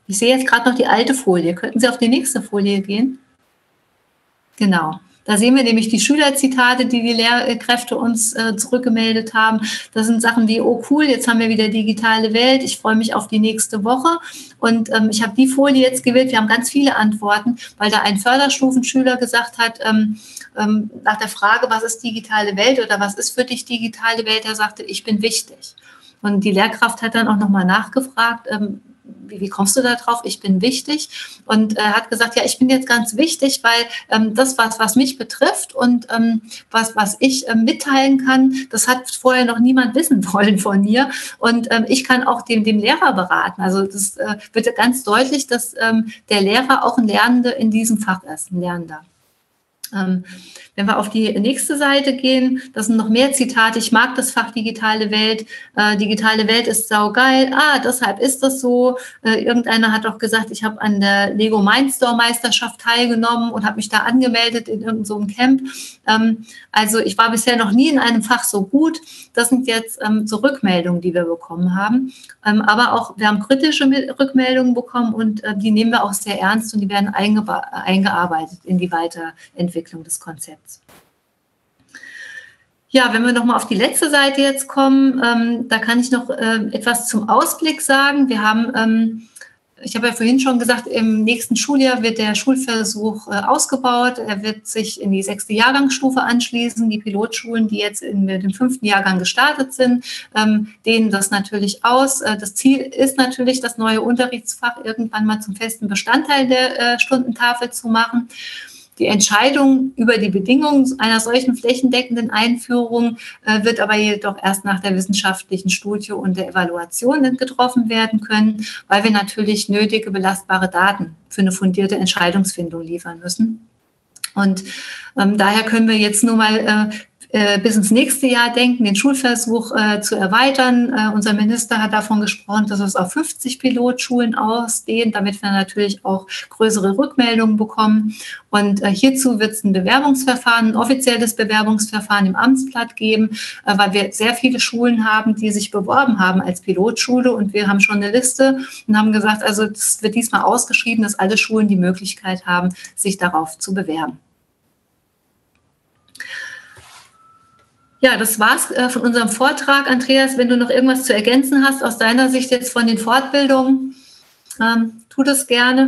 Ich sehe jetzt gerade noch die alte Folie. Könnten Sie auf die nächste Folie gehen? Genau. Da sehen wir nämlich die Schülerzitate, die die Lehrkräfte uns äh, zurückgemeldet haben. Das sind Sachen wie, oh cool, jetzt haben wir wieder digitale Welt, ich freue mich auf die nächste Woche. Und ähm, ich habe die Folie jetzt gewählt, wir haben ganz viele Antworten, weil da ein Förderstufenschüler gesagt hat, ähm, ähm, nach der Frage, was ist digitale Welt oder was ist für dich digitale Welt, er sagte, ich bin wichtig. Und die Lehrkraft hat dann auch nochmal nachgefragt, ähm, Wie, wie kommst du da drauf? Ich bin wichtig. Und er äh, hat gesagt, ja, ich bin jetzt ganz wichtig, weil ähm, das, was, was mich betrifft und ähm, was, was ich äh, mitteilen kann, das hat vorher noch niemand wissen wollen von mir. Und ähm, ich kann auch dem, dem Lehrer beraten. Also das äh, wird ganz deutlich, dass ähm, der Lehrer auch ein Lernender in diesem Fach ist, ein Lernender. Ähm, wenn wir auf die nächste Seite gehen, das sind noch mehr Zitate. Ich mag das Fach digitale Welt. Äh, digitale Welt ist saugeil. Ah, deshalb ist das so. Äh, irgendeiner hat auch gesagt, ich habe an der Lego Mindstorm Meisterschaft teilgenommen und habe mich da angemeldet in irgendeinem so Camp. Ähm, also ich war bisher noch nie in einem Fach so gut. Das sind jetzt ähm, so Rückmeldungen, die wir bekommen haben. Ähm, aber auch, wir haben kritische Rückmeldungen bekommen und äh, die nehmen wir auch sehr ernst und die werden eingearbeitet in die Weiterentwicklung des Konzepts. Ja, wenn wir nochmal auf die letzte Seite jetzt kommen, ähm, da kann ich noch äh, etwas zum Ausblick sagen. Wir haben, ähm, ich habe ja vorhin schon gesagt, im nächsten Schuljahr wird der Schulversuch äh, ausgebaut. Er wird sich in die sechste Jahrgangsstufe anschließen. Die Pilotschulen, die jetzt in dem fünften Jahrgang gestartet sind, ähm, dehnen das natürlich aus. Äh, das Ziel ist natürlich, das neue Unterrichtsfach irgendwann mal zum festen Bestandteil der äh, Stundentafel zu machen. Die Entscheidung über die Bedingungen einer solchen flächendeckenden Einführung äh, wird aber jedoch erst nach der wissenschaftlichen Studie und der Evaluation getroffen werden können, weil wir natürlich nötige belastbare Daten für eine fundierte Entscheidungsfindung liefern müssen. Und ähm, daher können wir jetzt nur mal äh, bis ins nächste Jahr denken, den Schulversuch äh, zu erweitern. Äh, unser Minister hat davon gesprochen, dass es auf fünfzig Pilotschulen ausdehnt, damit wir natürlich auch größere Rückmeldungen bekommen. Und äh, hierzu wird es ein Bewerbungsverfahren, ein offizielles Bewerbungsverfahren im Amtsblatt geben, äh, weil wir sehr viele Schulen haben, die sich beworben haben als Pilotschule. Und wir haben schon eine Liste und haben gesagt, also es wird diesmal ausgeschrieben, dass alle Schulen die Möglichkeit haben, sich darauf zu bewerben. Ja, das war's äh, von unserem Vortrag. Andreas, wenn du noch irgendwas zu ergänzen hast aus deiner Sicht jetzt von den Fortbildungen, ähm, tu das gerne.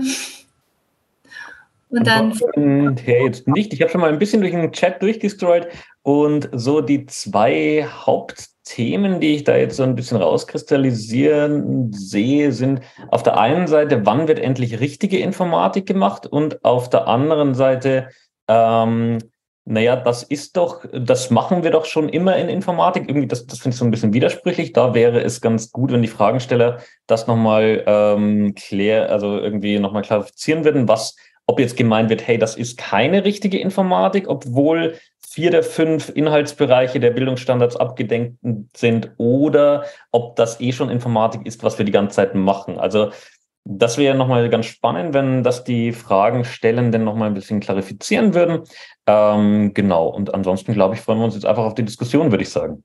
Und dann ja, jetzt nicht. Ich habe schon mal ein bisschen durch den Chat durchgescrollt und so die zwei Hauptthemen, die ich da jetzt so ein bisschen rauskristallisieren sehe, sind auf der einen Seite, wann wird endlich richtige Informatik gemacht und auf der anderen Seite, ähm, naja, das ist doch, das machen wir doch schon immer in Informatik. Irgendwie, das, das finde ich so ein bisschen widersprüchlich. Da wäre es ganz gut, wenn die Fragensteller das nochmal ähm, klär, also irgendwie nochmal klarifizieren würden, was, ob jetzt gemeint wird, hey, das ist keine richtige Informatik, obwohl vier der fünf Inhaltsbereiche der Bildungsstandards abgedenkt sind, oder ob das eh schon Informatik ist, was wir die ganze Zeit machen. Also das wäre nochmal ganz spannend, wenn das die Fragenstellenden nochmal ein bisschen klarifizieren würden. Ähm, genau, und ansonsten, glaube ich, freuen wir uns jetzt einfach auf die Diskussion, würde ich sagen.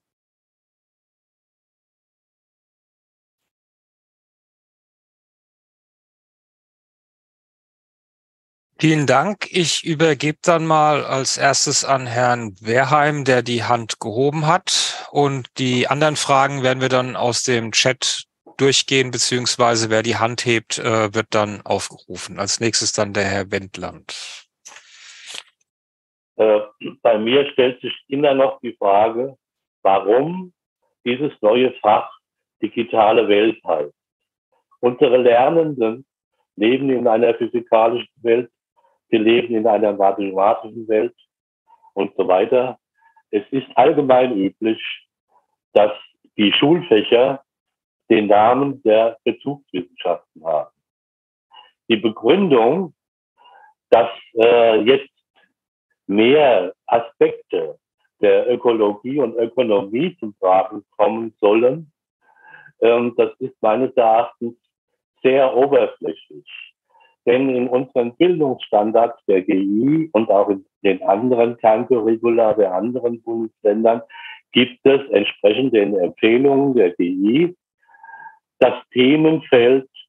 Vielen Dank. Ich übergebe dann mal als erstes an Herrn Wehrheim, der die Hand gehoben hat. Und die anderen Fragen werden wir dann aus dem Chat durchgehen, beziehungsweise wer die Hand hebt, äh, wird dann aufgerufen. Als nächstes dann der Herr Wendland. Äh, bei mir stellt sich immer noch die Frage, warum dieses neue Fach digitale Welt heißt. Unsere Lernenden leben in einer physikalischen Welt, sie leben in einer mathematischen Welt und so weiter. Es ist allgemein üblich, dass die Schulfächer den Namen der Bezugswissenschaften haben. Die Begründung, dass äh, jetzt mehr Aspekte der Ökologie und Ökonomie zum Tragen kommen sollen, ähm, das ist meines Erachtens sehr oberflächlich. Denn in unseren Bildungsstandards der G I und auch in den anderen Kerncurricula der anderen Bundesländern gibt es entsprechend den Empfehlungen der G I das Themenfeld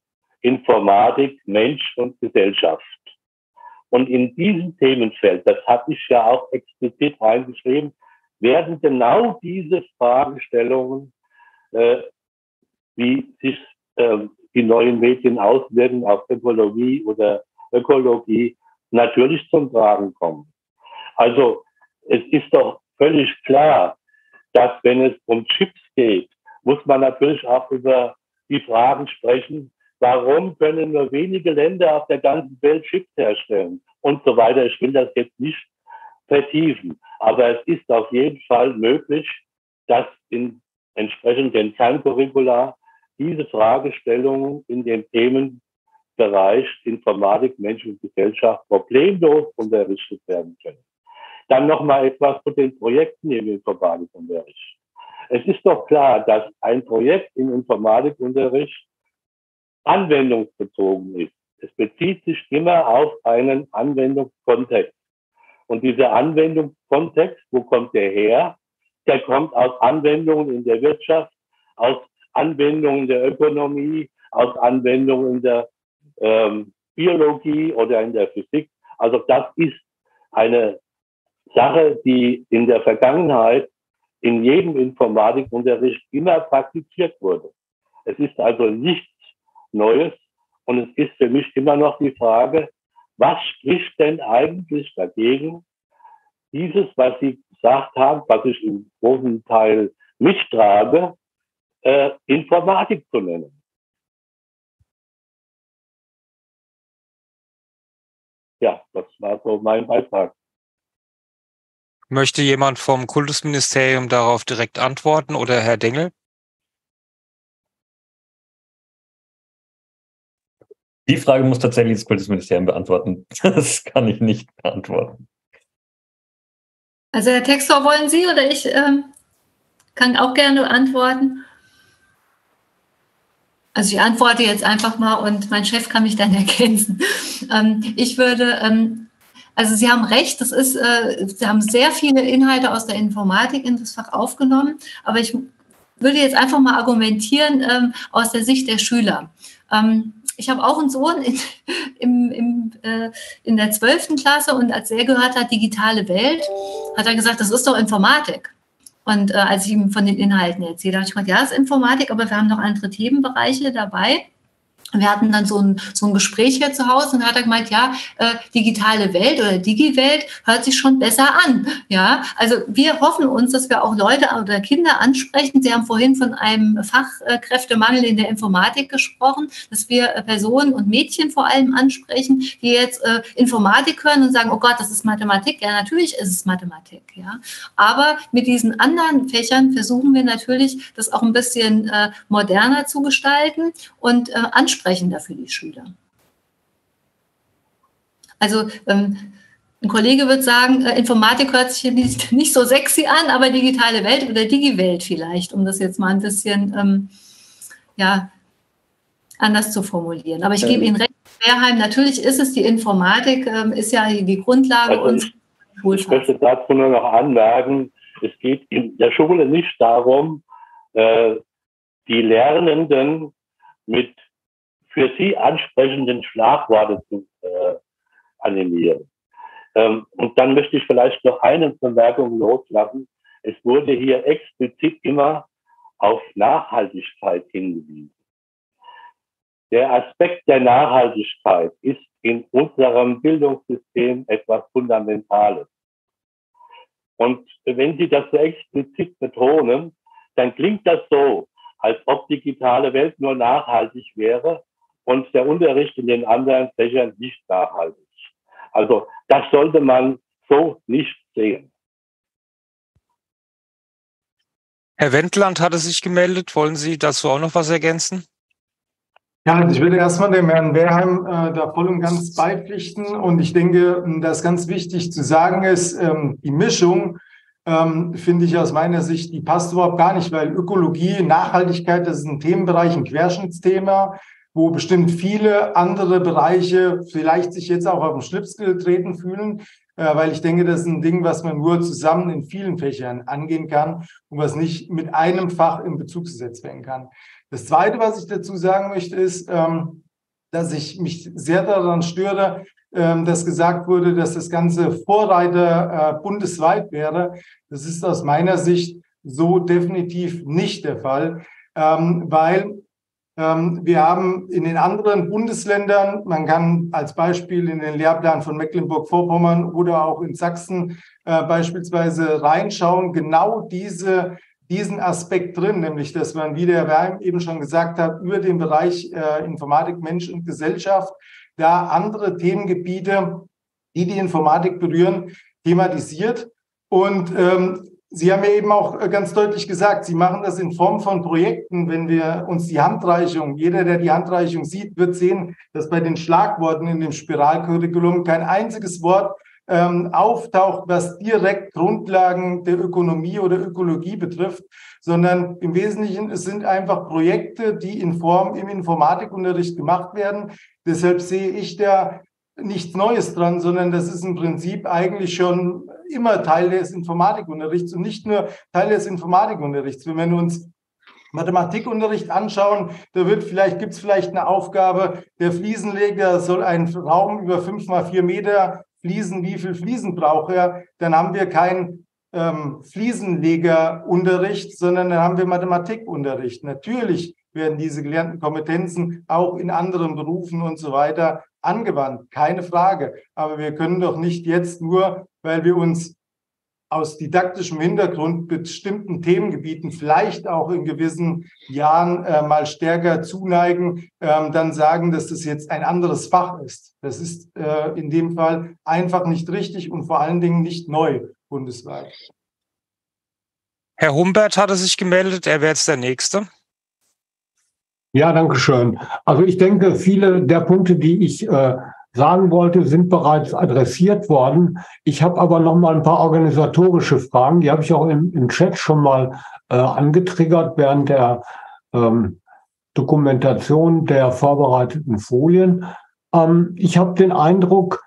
Informatik, Mensch und Gesellschaft. Und in diesem Themenfeld, das hatte ich ja auch explizit reingeschrieben, werden genau diese Fragestellungen, äh, wie sich äh, die neuen Medien auswirken auf Ökologie oder Ökologie, natürlich zum Tragen kommen. Also es ist doch völlig klar, dass wenn es um Chips geht, muss man natürlich auch über die Fragen sprechen, warum können nur wenige Länder auf der ganzen Welt Chips herstellen und so weiter. Ich will das jetzt nicht vertiefen, aber es ist auf jeden Fall möglich, dass in entsprechend den Kerncurricula diese Fragestellungen in den Themenbereich Informatik, Mensch und Gesellschaft problemlos unterrichtet werden können. Dann nochmal etwas zu den Projekten im Informatikunterricht. Es ist doch klar, dass ein Projekt im Informatikunterricht anwendungsbezogen ist. Es bezieht sich immer auf einen Anwendungskontext. Und dieser Anwendungskontext, wo kommt der her? Der kommt aus Anwendungen in der Wirtschaft, aus Anwendungen in der Ökonomie, aus Anwendungen in der ähm, Biologie oder in der Physik. Also das ist eine Sache, die in der Vergangenheit in jedem Informatikunterricht immer praktiziert wurde. Es ist also nichts Neues und es ist für mich immer noch die Frage, was spricht denn eigentlich dagegen, dieses, was Sie gesagt haben, was ich im großen Teil mittrage, äh, Informatik zu nennen. Ja, das war so mein Beitrag. Möchte jemand vom Kultusministerium darauf direkt antworten oder Herr Dengel? Die Frage muss tatsächlich das Kultusministerium beantworten. Das kann ich nicht beantworten. Also Herr Textor, wollen Sie oder ich ähm, kann auch gerne antworten? Also ich antworte jetzt einfach mal und mein Chef kann mich dann ergänzen. Ähm, ich würde, ähm, also Sie haben recht, das ist, äh, Sie haben sehr viele Inhalte aus der Informatik in das Fach aufgenommen, aber ich würde jetzt einfach mal argumentieren ähm, aus der Sicht der Schüler. Ähm, ich habe auch einen Sohn in, im, im, äh, in der zwölften Klasse und als er gehört hat, digitale Welt, hat er gesagt, das ist doch Informatik. Und äh, als ich ihm von den Inhalten erzählt habe, ich gesagt, ja, es ist Informatik, aber wir haben noch andere Themenbereiche dabei. Wir hatten dann so ein, so ein Gespräch hier zu Hause und hat er gemeint, ja, äh, digitale Welt oder Digi-Welt hört sich schon besser an. Ja, also wir hoffen uns, dass wir auch Leute oder Kinder ansprechen. Sie haben vorhin von einem Fachkräftemangel in der Informatik gesprochen, dass wir Personen und Mädchen vor allem ansprechen, die jetzt äh, Informatik hören und sagen, oh Gott, das ist Mathematik. Ja, natürlich ist es Mathematik. Ja, aber mit diesen anderen Fächern versuchen wir natürlich, das auch ein bisschen äh, moderner zu gestalten und äh, ansprechen für die Schüler. Also ähm, ein Kollege wird sagen, äh, Informatik hört sich nicht, nicht so sexy an, aber digitale Welt oder Digi-Welt vielleicht, um das jetzt mal ein bisschen ähm, ja, anders zu formulieren. Aber ich gebe Ihnen recht, Herrheim, natürlich ist es die Informatik, ähm, ist ja die Grundlage also unseres Schulfachs. Ich möchte dazu nur noch anmerken, es geht in der Schule nicht darum, äh, die Lernenden mit für sie ansprechenden Schlagworte zu äh, animieren. Ähm, und dann möchte ich vielleicht noch eine Bemerkung loslassen. Es wurde hier explizit immer auf Nachhaltigkeit hingewiesen. Der Aspekt der Nachhaltigkeit ist in unserem Bildungssystem etwas Fundamentales. Und wenn Sie das so explizit betonen, dann klingt das so, als ob digitale Welt nur nachhaltig wäre und der Unterricht in den anderen Fächern nicht nachhaltig. Also das sollte man so nicht sehen. Herr Wendland hatte sich gemeldet. Wollen Sie dazu auch noch was ergänzen? Ja, ich würde erstmal dem Herrn Wehrheim äh, da voll und ganz beipflichten. Und ich denke, das ganz wichtig zu sagen ist, ähm, die Mischung, ähm, finde ich aus meiner Sicht, die passt überhaupt gar nicht, weil Ökologie, Nachhaltigkeit, das ist ein Themenbereich, ein Querschnittsthema, wo bestimmt viele andere Bereiche vielleicht sich jetzt auch auf den Schlips getreten fühlen, äh, weil ich denke, das ist ein Ding, was man nur zusammen in vielen Fächern angehen kann und was nicht mit einem Fach in Bezug gesetzt werden kann. Das Zweite, was ich dazu sagen möchte, ist, ähm, dass ich mich sehr daran störe, dass gesagt wurde, dass das Ganze Vorreiter bundesweit wäre. Das ist aus meiner Sicht so definitiv nicht der Fall, weil wir haben in den anderen Bundesländern, man kann als Beispiel in den Lehrplan von Mecklenburg-Vorpommern oder auch in Sachsen beispielsweise reinschauen, genau diese diesen Aspekt drin, nämlich dass man, wie der Herr eben schon gesagt hat, über den Bereich äh, Informatik, Mensch und Gesellschaft, da andere Themengebiete, die die Informatik berühren, thematisiert. Und ähm, Sie haben ja eben auch ganz deutlich gesagt, Sie machen das in Form von Projekten. Wenn wir uns die Handreichung, jeder, der die Handreichung sieht, wird sehen, dass bei den Schlagworten in dem Spiralcurriculum kein einziges Wort ähm, auftaucht, was direkt Grundlagen der Ökonomie oder Ökologie betrifft, sondern im Wesentlichen es sind einfach Projekte, die in Form im Informatikunterricht gemacht werden. Deshalb sehe ich da nichts Neues dran, sondern das ist im Prinzip eigentlich schon immer Teil des Informatikunterrichts und nicht nur Teil des Informatikunterrichts. Wenn wir uns Mathematikunterricht anschauen, da wird vielleicht, gibt es vielleicht eine Aufgabe, der Fliesenleger soll einen Raum über fünf mal vier Meter Fliesen, wie viel Fliesen braucht er? Dann haben wir keinen ähm, Fliesenlegerunterricht, sondern dann haben wir Mathematikunterricht. Natürlich werden diese gelernten Kompetenzen auch in anderen Berufen und so weiter angewandt, keine Frage. Aber wir können doch nicht jetzt nur, weil wir uns aus didaktischem Hintergrund bestimmten Themengebieten vielleicht auch in gewissen Jahren äh, mal stärker zuneigen, ähm, dann sagen, dass das jetzt ein anderes Fach ist. Das ist äh, in dem Fall einfach nicht richtig und vor allen Dingen nicht neu bundesweit. Herr Humbert hatte sich gemeldet, er wäre jetzt der Nächste. Ja, danke schön. Also ich denke, viele der Punkte, die ich äh, sagen wollte, sind bereits adressiert worden. Ich habe aber noch mal ein paar organisatorische Fragen, die habe ich auch im, im Chat schon mal äh, angetriggert während der ähm, Dokumentation der vorbereiteten Folien. Ähm, ich habe den Eindruck,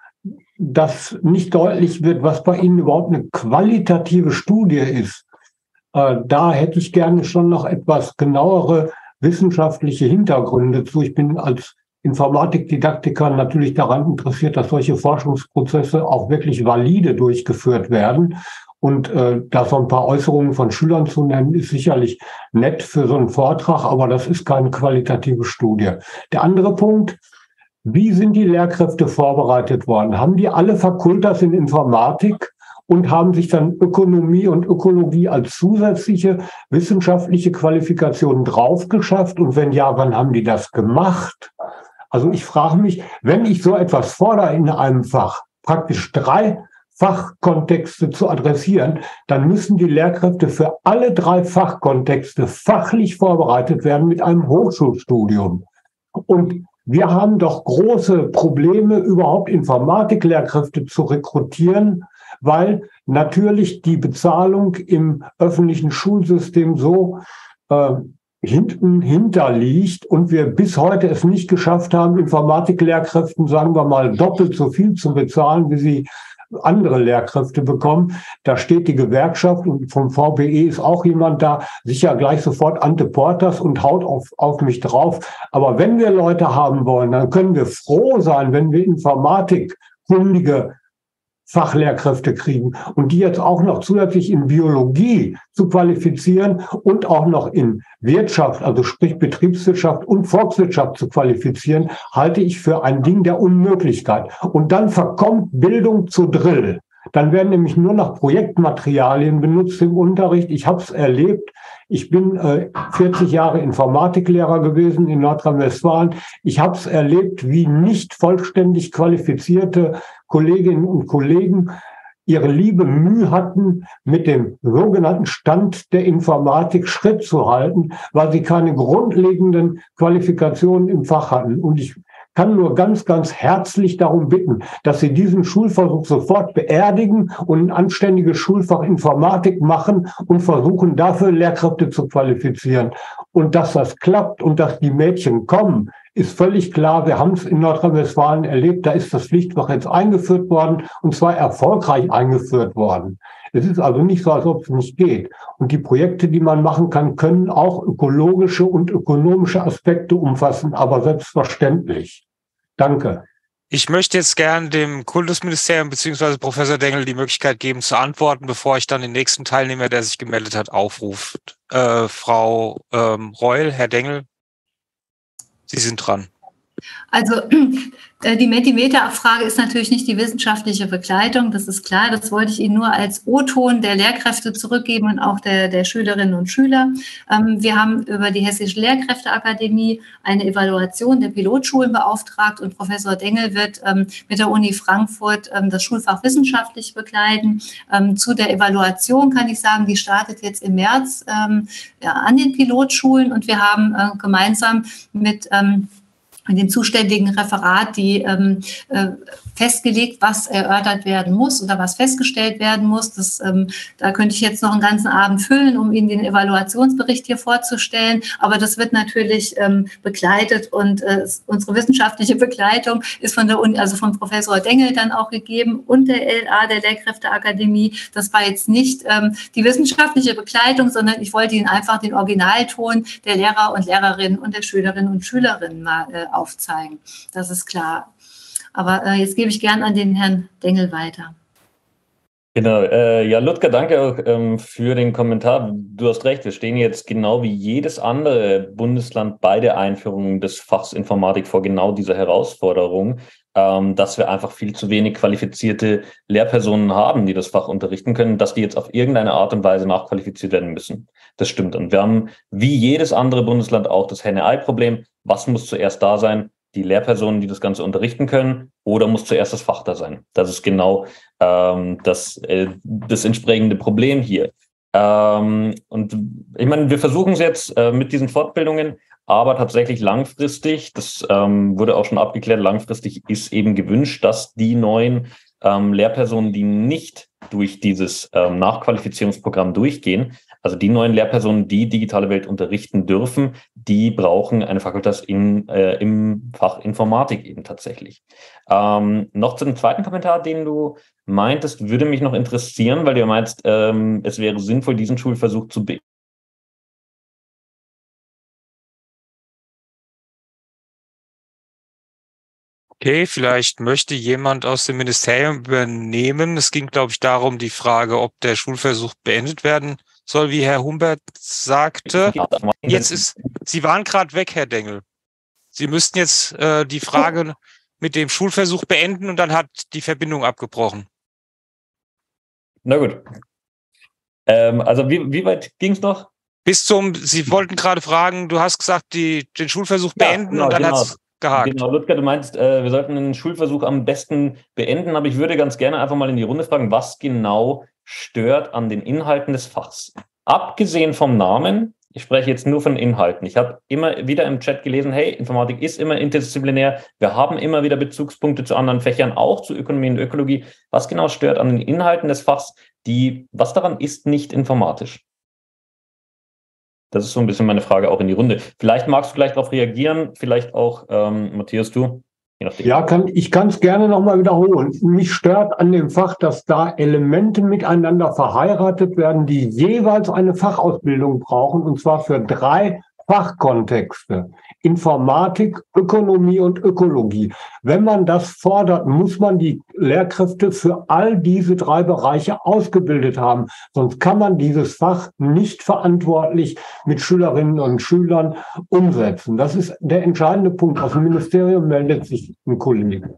dass nicht deutlich wird, was bei Ihnen überhaupt eine qualitative Studie ist. Äh, da hätte ich gerne schon noch etwas genauere wissenschaftliche Hintergründe zu. Ich bin als Informatikdidaktiker natürlich daran interessiert, dass solche Forschungsprozesse auch wirklich valide durchgeführt werden. Und äh, da so ein paar Äußerungen von Schülern zu nennen, ist sicherlich nett für so einen Vortrag, aber das ist keine qualitative Studie. Der andere Punkt, wie sind die Lehrkräfte vorbereitet worden? Haben die alle Fakultas in Informatik und haben sich dann Ökonomie und Ökologie als zusätzliche wissenschaftliche Qualifikationen draufgeschafft? Und wenn ja, wann haben die das gemacht? Also ich frage mich, wenn ich so etwas fordere in einem Fach, praktisch drei Fachkontexte zu adressieren, dann müssen die Lehrkräfte für alle drei Fachkontexte fachlich vorbereitet werden mit einem Hochschulstudium. Und wir haben doch große Probleme, überhaupt Informatiklehrkräfte zu rekrutieren, weil natürlich die Bezahlung im öffentlichen Schulsystem so äh, hinten hinterliegt und wir bis heute es nicht geschafft haben, Informatiklehrkräften, sagen wir mal, doppelt so viel zu bezahlen, wie sie andere Lehrkräfte bekommen. Da steht die Gewerkschaft und vom V B E ist auch jemand da, sicher gleich sofort Ante Portas und haut auf, auf mich drauf. Aber wenn wir Leute haben wollen, dann können wir froh sein, wenn wir informatikkundige Fachlehrkräfte kriegen und die jetzt auch noch zusätzlich in Biologie zu qualifizieren und auch noch in Wirtschaft, also sprich Betriebswirtschaft und Volkswirtschaft zu qualifizieren, halte ich für ein Ding der Unmöglichkeit. Und dann verkommt Bildung zu Drill. Dann werden nämlich nur noch Projektmaterialien benutzt im Unterricht. Ich habe es erlebt. Ich bin äh, vierzig Jahre Informatiklehrer gewesen in Nordrhein-Westfalen. Ich habe es erlebt, wie nicht vollständig qualifizierte Kolleginnen und Kollegen ihre liebe Mühe hatten, mit dem sogenannten Stand der Informatik Schritt zu halten, weil sie keine grundlegenden Qualifikationen im Fach hatten. Und ich kann nur ganz, ganz herzlich darum bitten, dass Sie diesen Schulversuch sofort beerdigen und ein anständiges Schulfach Informatik machen und versuchen, dafür Lehrkräfte zu qualifizieren. Und dass das klappt und dass die Mädchen kommen, ist völlig klar. Wir haben es in Nordrhein-Westfalen erlebt, da ist das Pflichtfach jetzt eingeführt worden und zwar erfolgreich eingeführt worden. Es ist also nicht so, als ob es nicht geht. Und die Projekte, die man machen kann, können auch ökologische und ökonomische Aspekte umfassen, aber selbstverständlich. Danke. Ich möchte jetzt gern dem Kultusministerium bzw. Professor Dengel die Möglichkeit geben zu antworten, bevor ich dann den nächsten Teilnehmer, der sich gemeldet hat, aufrufe. Äh, Frau ähm, Reul, Herr Dengel, Sie sind dran. Also die Mentimeter-Abfrage ist natürlich nicht die wissenschaftliche Begleitung, das ist klar. Das wollte ich Ihnen nur als O-Ton der Lehrkräfte zurückgeben und auch der, der Schülerinnen und Schüler. Ähm, wir haben über die Hessische Lehrkräfteakademie eine Evaluation der Pilotschulen beauftragt und Professor Dengel wird ähm, mit der Uni Frankfurt ähm, das Schulfach wissenschaftlich begleiten. Ähm, zu der Evaluation kann ich sagen, die startet jetzt im März ähm, ja, an den Pilotschulen und wir haben äh, gemeinsam mit ähm, in dem zuständigen Referat die ähm, äh, festgelegt, was erörtert werden muss oder was festgestellt werden muss. Das, ähm, da könnte ich jetzt noch einen ganzen Abend füllen, um Ihnen den Evaluationsbericht hier vorzustellen. Aber das wird natürlich ähm, begleitet und äh, unsere wissenschaftliche Begleitung ist von der Uni, also von Professor Dengel dann auch gegeben und der L A, der Lehrkräfteakademie. Das war jetzt nicht ähm, die wissenschaftliche Begleitung, sondern ich wollte Ihnen einfach den Originalton der Lehrer und Lehrerinnen und der Schülerinnen und Schülerinnen mal äh, aufzeigen. Das ist klar. Aber äh, jetzt gebe ich gern an den Herrn Dengel weiter. Genau, äh, ja, Ludger, danke auch ähm, für den Kommentar. Du hast recht, wir stehen jetzt genau wie jedes andere Bundesland bei der Einführung des Fachs Informatik vor genau dieser Herausforderung, ähm, dass wir einfach viel zu wenig qualifizierte Lehrpersonen haben, die das Fach unterrichten können, dass die jetzt auf irgendeine Art und Weise nachqualifiziert werden müssen. Das stimmt. Und wir haben wie jedes andere Bundesland auch das Henne-Ei-Problem. Was muss zuerst da sein? Die Lehrpersonen, die das Ganze unterrichten können, oder muss zuerst das Fach da sein? Das ist genau ähm, das, äh, das entsprechende Problem hier. Ähm, und ich meine, wir versuchen es jetzt äh, mit diesen Fortbildungen, aber tatsächlich langfristig, das ähm, wurde auch schon abgeklärt, langfristig ist eben gewünscht, dass die neuen ähm, Lehrpersonen, die nicht durch dieses ähm, Nachqualifizierungsprogramm durchgehen, also die neuen Lehrpersonen, die digitale Welt unterrichten dürfen, die brauchen eine Fakultas in, äh, im Fach Informatik eben tatsächlich. Ähm, noch zu dem zweiten Kommentar, den du meintest, würde mich noch interessieren, weil du ja meinst, ähm, es wäre sinnvoll, diesen Schulversuch zu beenden. Okay, vielleicht möchte jemand aus dem Ministerium übernehmen. Es ging, glaube ich, darum, die Frage, ob der Schulversuch beendet werden soll, wie Herr Humbert sagte. Jetzt ist, Sie waren gerade weg, Herr Dengel. Sie müssten jetzt äh, die Frage mit dem Schulversuch beenden und dann hat die Verbindung abgebrochen. Na gut. Ähm, also wie, wie weit ging es noch? Bis zum, Sie wollten gerade fragen, du hast gesagt, die, den Schulversuch Ja, beenden genau, und dann genau. hat es gehakt. Genau, Ludger, du meinst, äh, wir sollten den Schulversuch am besten beenden, aber ich würde ganz gerne einfach mal in die Runde fragen, was genau stört an den Inhalten des Fachs? Abgesehen vom Namen, ich spreche jetzt nur von Inhalten. Ich habe immer wieder im Chat gelesen, hey, Informatik ist immer interdisziplinär, wir haben immer wieder Bezugspunkte zu anderen Fächern, auch zu Ökonomie und Ökologie. Was genau stört an den Inhalten des Fachs? Die, was daran ist nicht informatisch? Das ist so ein bisschen meine Frage auch in die Runde. Vielleicht magst du gleich darauf reagieren, vielleicht auch, ähm, Matthias, du? Je nachdem. Ja, kann, ich kann es gerne nochmal wiederholen. Mich stört an dem Fach, dass da Elemente miteinander verheiratet werden, die jeweils eine Fachausbildung brauchen, und zwar für drei Fachkontexte: Informatik, Ökonomie und Ökologie. Wenn man das fordert, muss man die Lehrkräfte für all diese drei Bereiche ausgebildet haben. Sonst kann man dieses Fach nicht verantwortlich mit Schülerinnen und Schülern umsetzen. Das ist der entscheidende Punkt. Aus dem Ministerium meldet sich ein Kollege.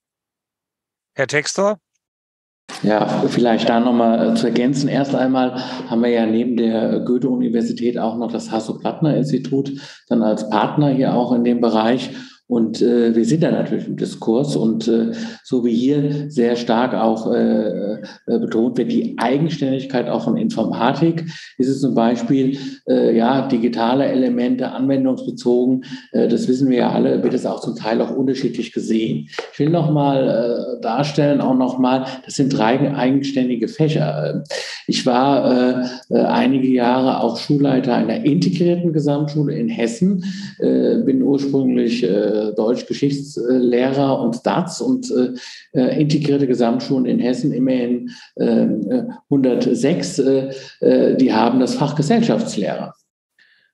Herr Textor? Ja, vielleicht da nochmal zu ergänzen. Erst einmal haben wir ja neben der Goethe-Universität auch noch das Hasso-Plattner-Institut dann als Partner hier auch in dem Bereich. Und äh, wir sind da natürlich im Diskurs und äh, so wie hier sehr stark auch äh, betont wird, die Eigenständigkeit auch von Informatik, ist es zum Beispiel äh, ja digitale Elemente, anwendungsbezogen, äh, das wissen wir ja alle, wird es auch zum Teil auch unterschiedlich gesehen. Ich will nochmal äh, darstellen, auch nochmal, das sind drei eigenständige Fächer. Ich war äh, einige Jahre auch Schulleiter einer integrierten Gesamtschule in Hessen, äh, bin ursprünglich äh, Deutsch-Geschichtslehrer und D A Z und äh, integrierte Gesamtschulen in Hessen, immerhin äh, hundertsechs, äh, die haben das Fach Gesellschaftslehrer.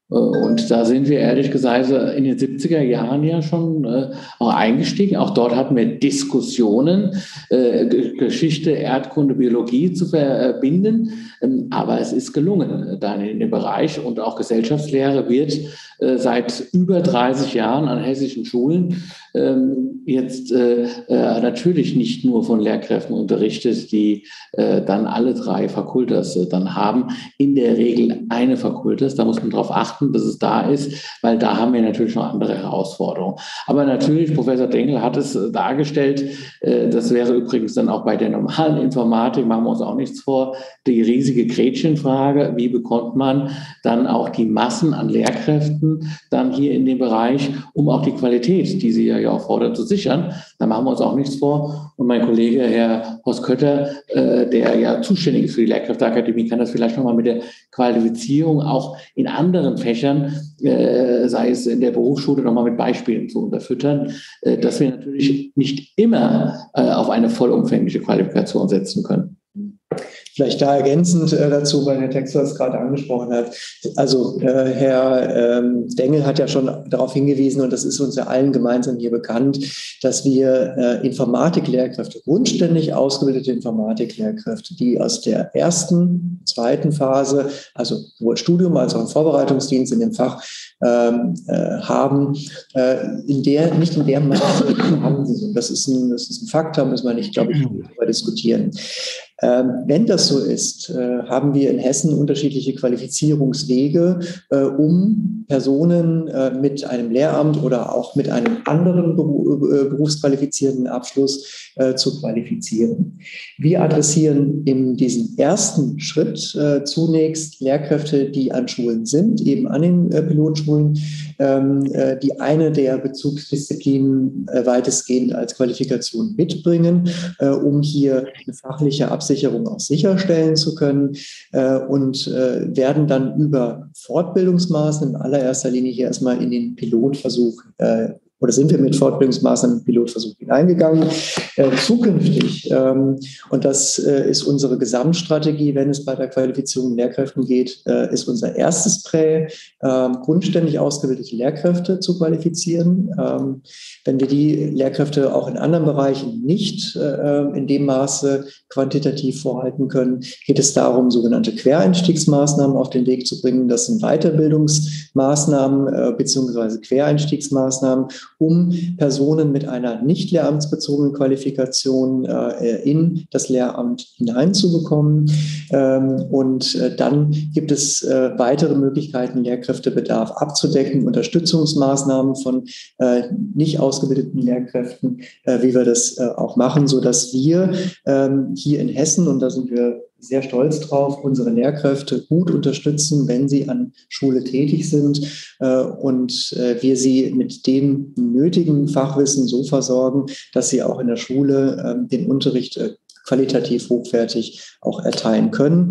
Und da sind wir ehrlich gesagt in den siebziger Jahren ja schon äh, auch eingestiegen. Auch dort hatten wir Diskussionen, äh, Geschichte, Erdkunde, Biologie zu verbinden. Ähm, aber es ist gelungen, dann in dem Bereich, und auch Gesellschaftslehre wird äh, seit über dreißig Jahren an hessischen Schulen ähm, jetzt äh, äh, natürlich nicht nur von Lehrkräften unterrichtet, die äh, dann alle drei Fakultas äh, dann haben. In der Regel eine Fakultas, da muss man darauf achten, dass es da ist, weil da haben wir natürlich noch andere Herausforderungen. Aber natürlich, Professor Dengel hat es äh, dargestellt, äh, das wäre übrigens dann auch bei der normalen Informatik, machen wir uns auch nichts vor, die riesige Gretchenfrage, wie bekommt man dann auch die Massen an Lehrkräften dann hier in dem Bereich, um auch die Qualität, die sie ja auch fordert, zu sichern. Da machen wir uns auch nichts vor. Und mein Kollege, Herr Horst Kötter, äh, der ja zuständig ist für die Lehrkräfteakademie, kann das vielleicht nochmal mit der Qualifizierung auch in anderen Fächern, äh, sei es in der Berufsschule, nochmal mit Beispielen zu unterfüttern, äh, dass wir natürlich nicht immer äh, auf eine vollumfängliche Qualifikation setzen können. Vielleicht da ergänzend äh, dazu, weil Herr Textor es gerade angesprochen hat. Also äh, Herr ähm, Dengel hat ja schon darauf hingewiesen, und das ist uns ja allen gemeinsam hier bekannt, dass wir äh, Informatiklehrkräfte, grundständig ausgebildete Informatiklehrkräfte, die aus der ersten, zweiten Phase, also sowohl Studium als auch im Vorbereitungsdienst in dem Fach ähm, äh, haben, äh, in der, nicht in der Maße haben sie. Das ist ein, das ist ein Fakt, da müssen wir nicht, glaube ich, darüber diskutieren. Ähm, wenn das so ist, äh, haben wir in Hessen unterschiedliche Qualifizierungswege, äh, um Personen äh, mit einem Lehramt oder auch mit einem anderen Beru- äh, berufsqualifizierenden Abschluss äh, zu qualifizieren. Wir adressieren in diesem ersten Schritt äh, zunächst Lehrkräfte, die an Schulen sind, eben an den äh, Pilotschulen, ähm, äh, die eine der Bezugsdisziplinen äh, weitestgehend als Qualifikation mitbringen, äh, um hier eine fachliche Absicherung auch sicherstellen zu können, äh, und äh, werden dann über Fortbildungsmaßnahmen in allererster Linie hier erstmal in den Pilotversuch äh, oder sind wir mit Fortbildungsmaßnahmen im Pilotversuch hineingegangen. Äh, zukünftig, ähm, und das äh, ist unsere Gesamtstrategie, wenn es bei der Qualifizierung von Lehrkräften geht, äh, ist unser erstes Prä, äh, grundständig ausgebildete Lehrkräfte zu qualifizieren. Ähm, wenn wir die Lehrkräfte auch in anderen Bereichen nicht äh, in dem Maße quantitativ vorhalten können, geht es darum, sogenannte Quereinstiegsmaßnahmen auf den Weg zu bringen. Das sind Weiterbildungsmaßnahmen äh, beziehungsweise Quereinstiegsmaßnahmen, um Personen mit einer nicht lehramtsbezogenen Qualifikation äh, in das Lehramt hineinzubekommen. Ähm, und äh, dann gibt es äh, weitere Möglichkeiten, Lehrkräftebedarf abzudecken, Unterstützungsmaßnahmen von äh, nicht ausgebildeten Lehrkräften, äh, wie wir das äh, auch machen, sodass wir ähm, hier in Hessen, und da sind wir sehr stolz drauf, unsere Lehrkräfte gut unterstützen, wenn sie an Schule tätig sind, äh, und äh, wir sie mit dem nötigen Fachwissen so versorgen, dass sie auch in der Schule äh, den Unterricht äh, qualitativ hochwertig auch erteilen können.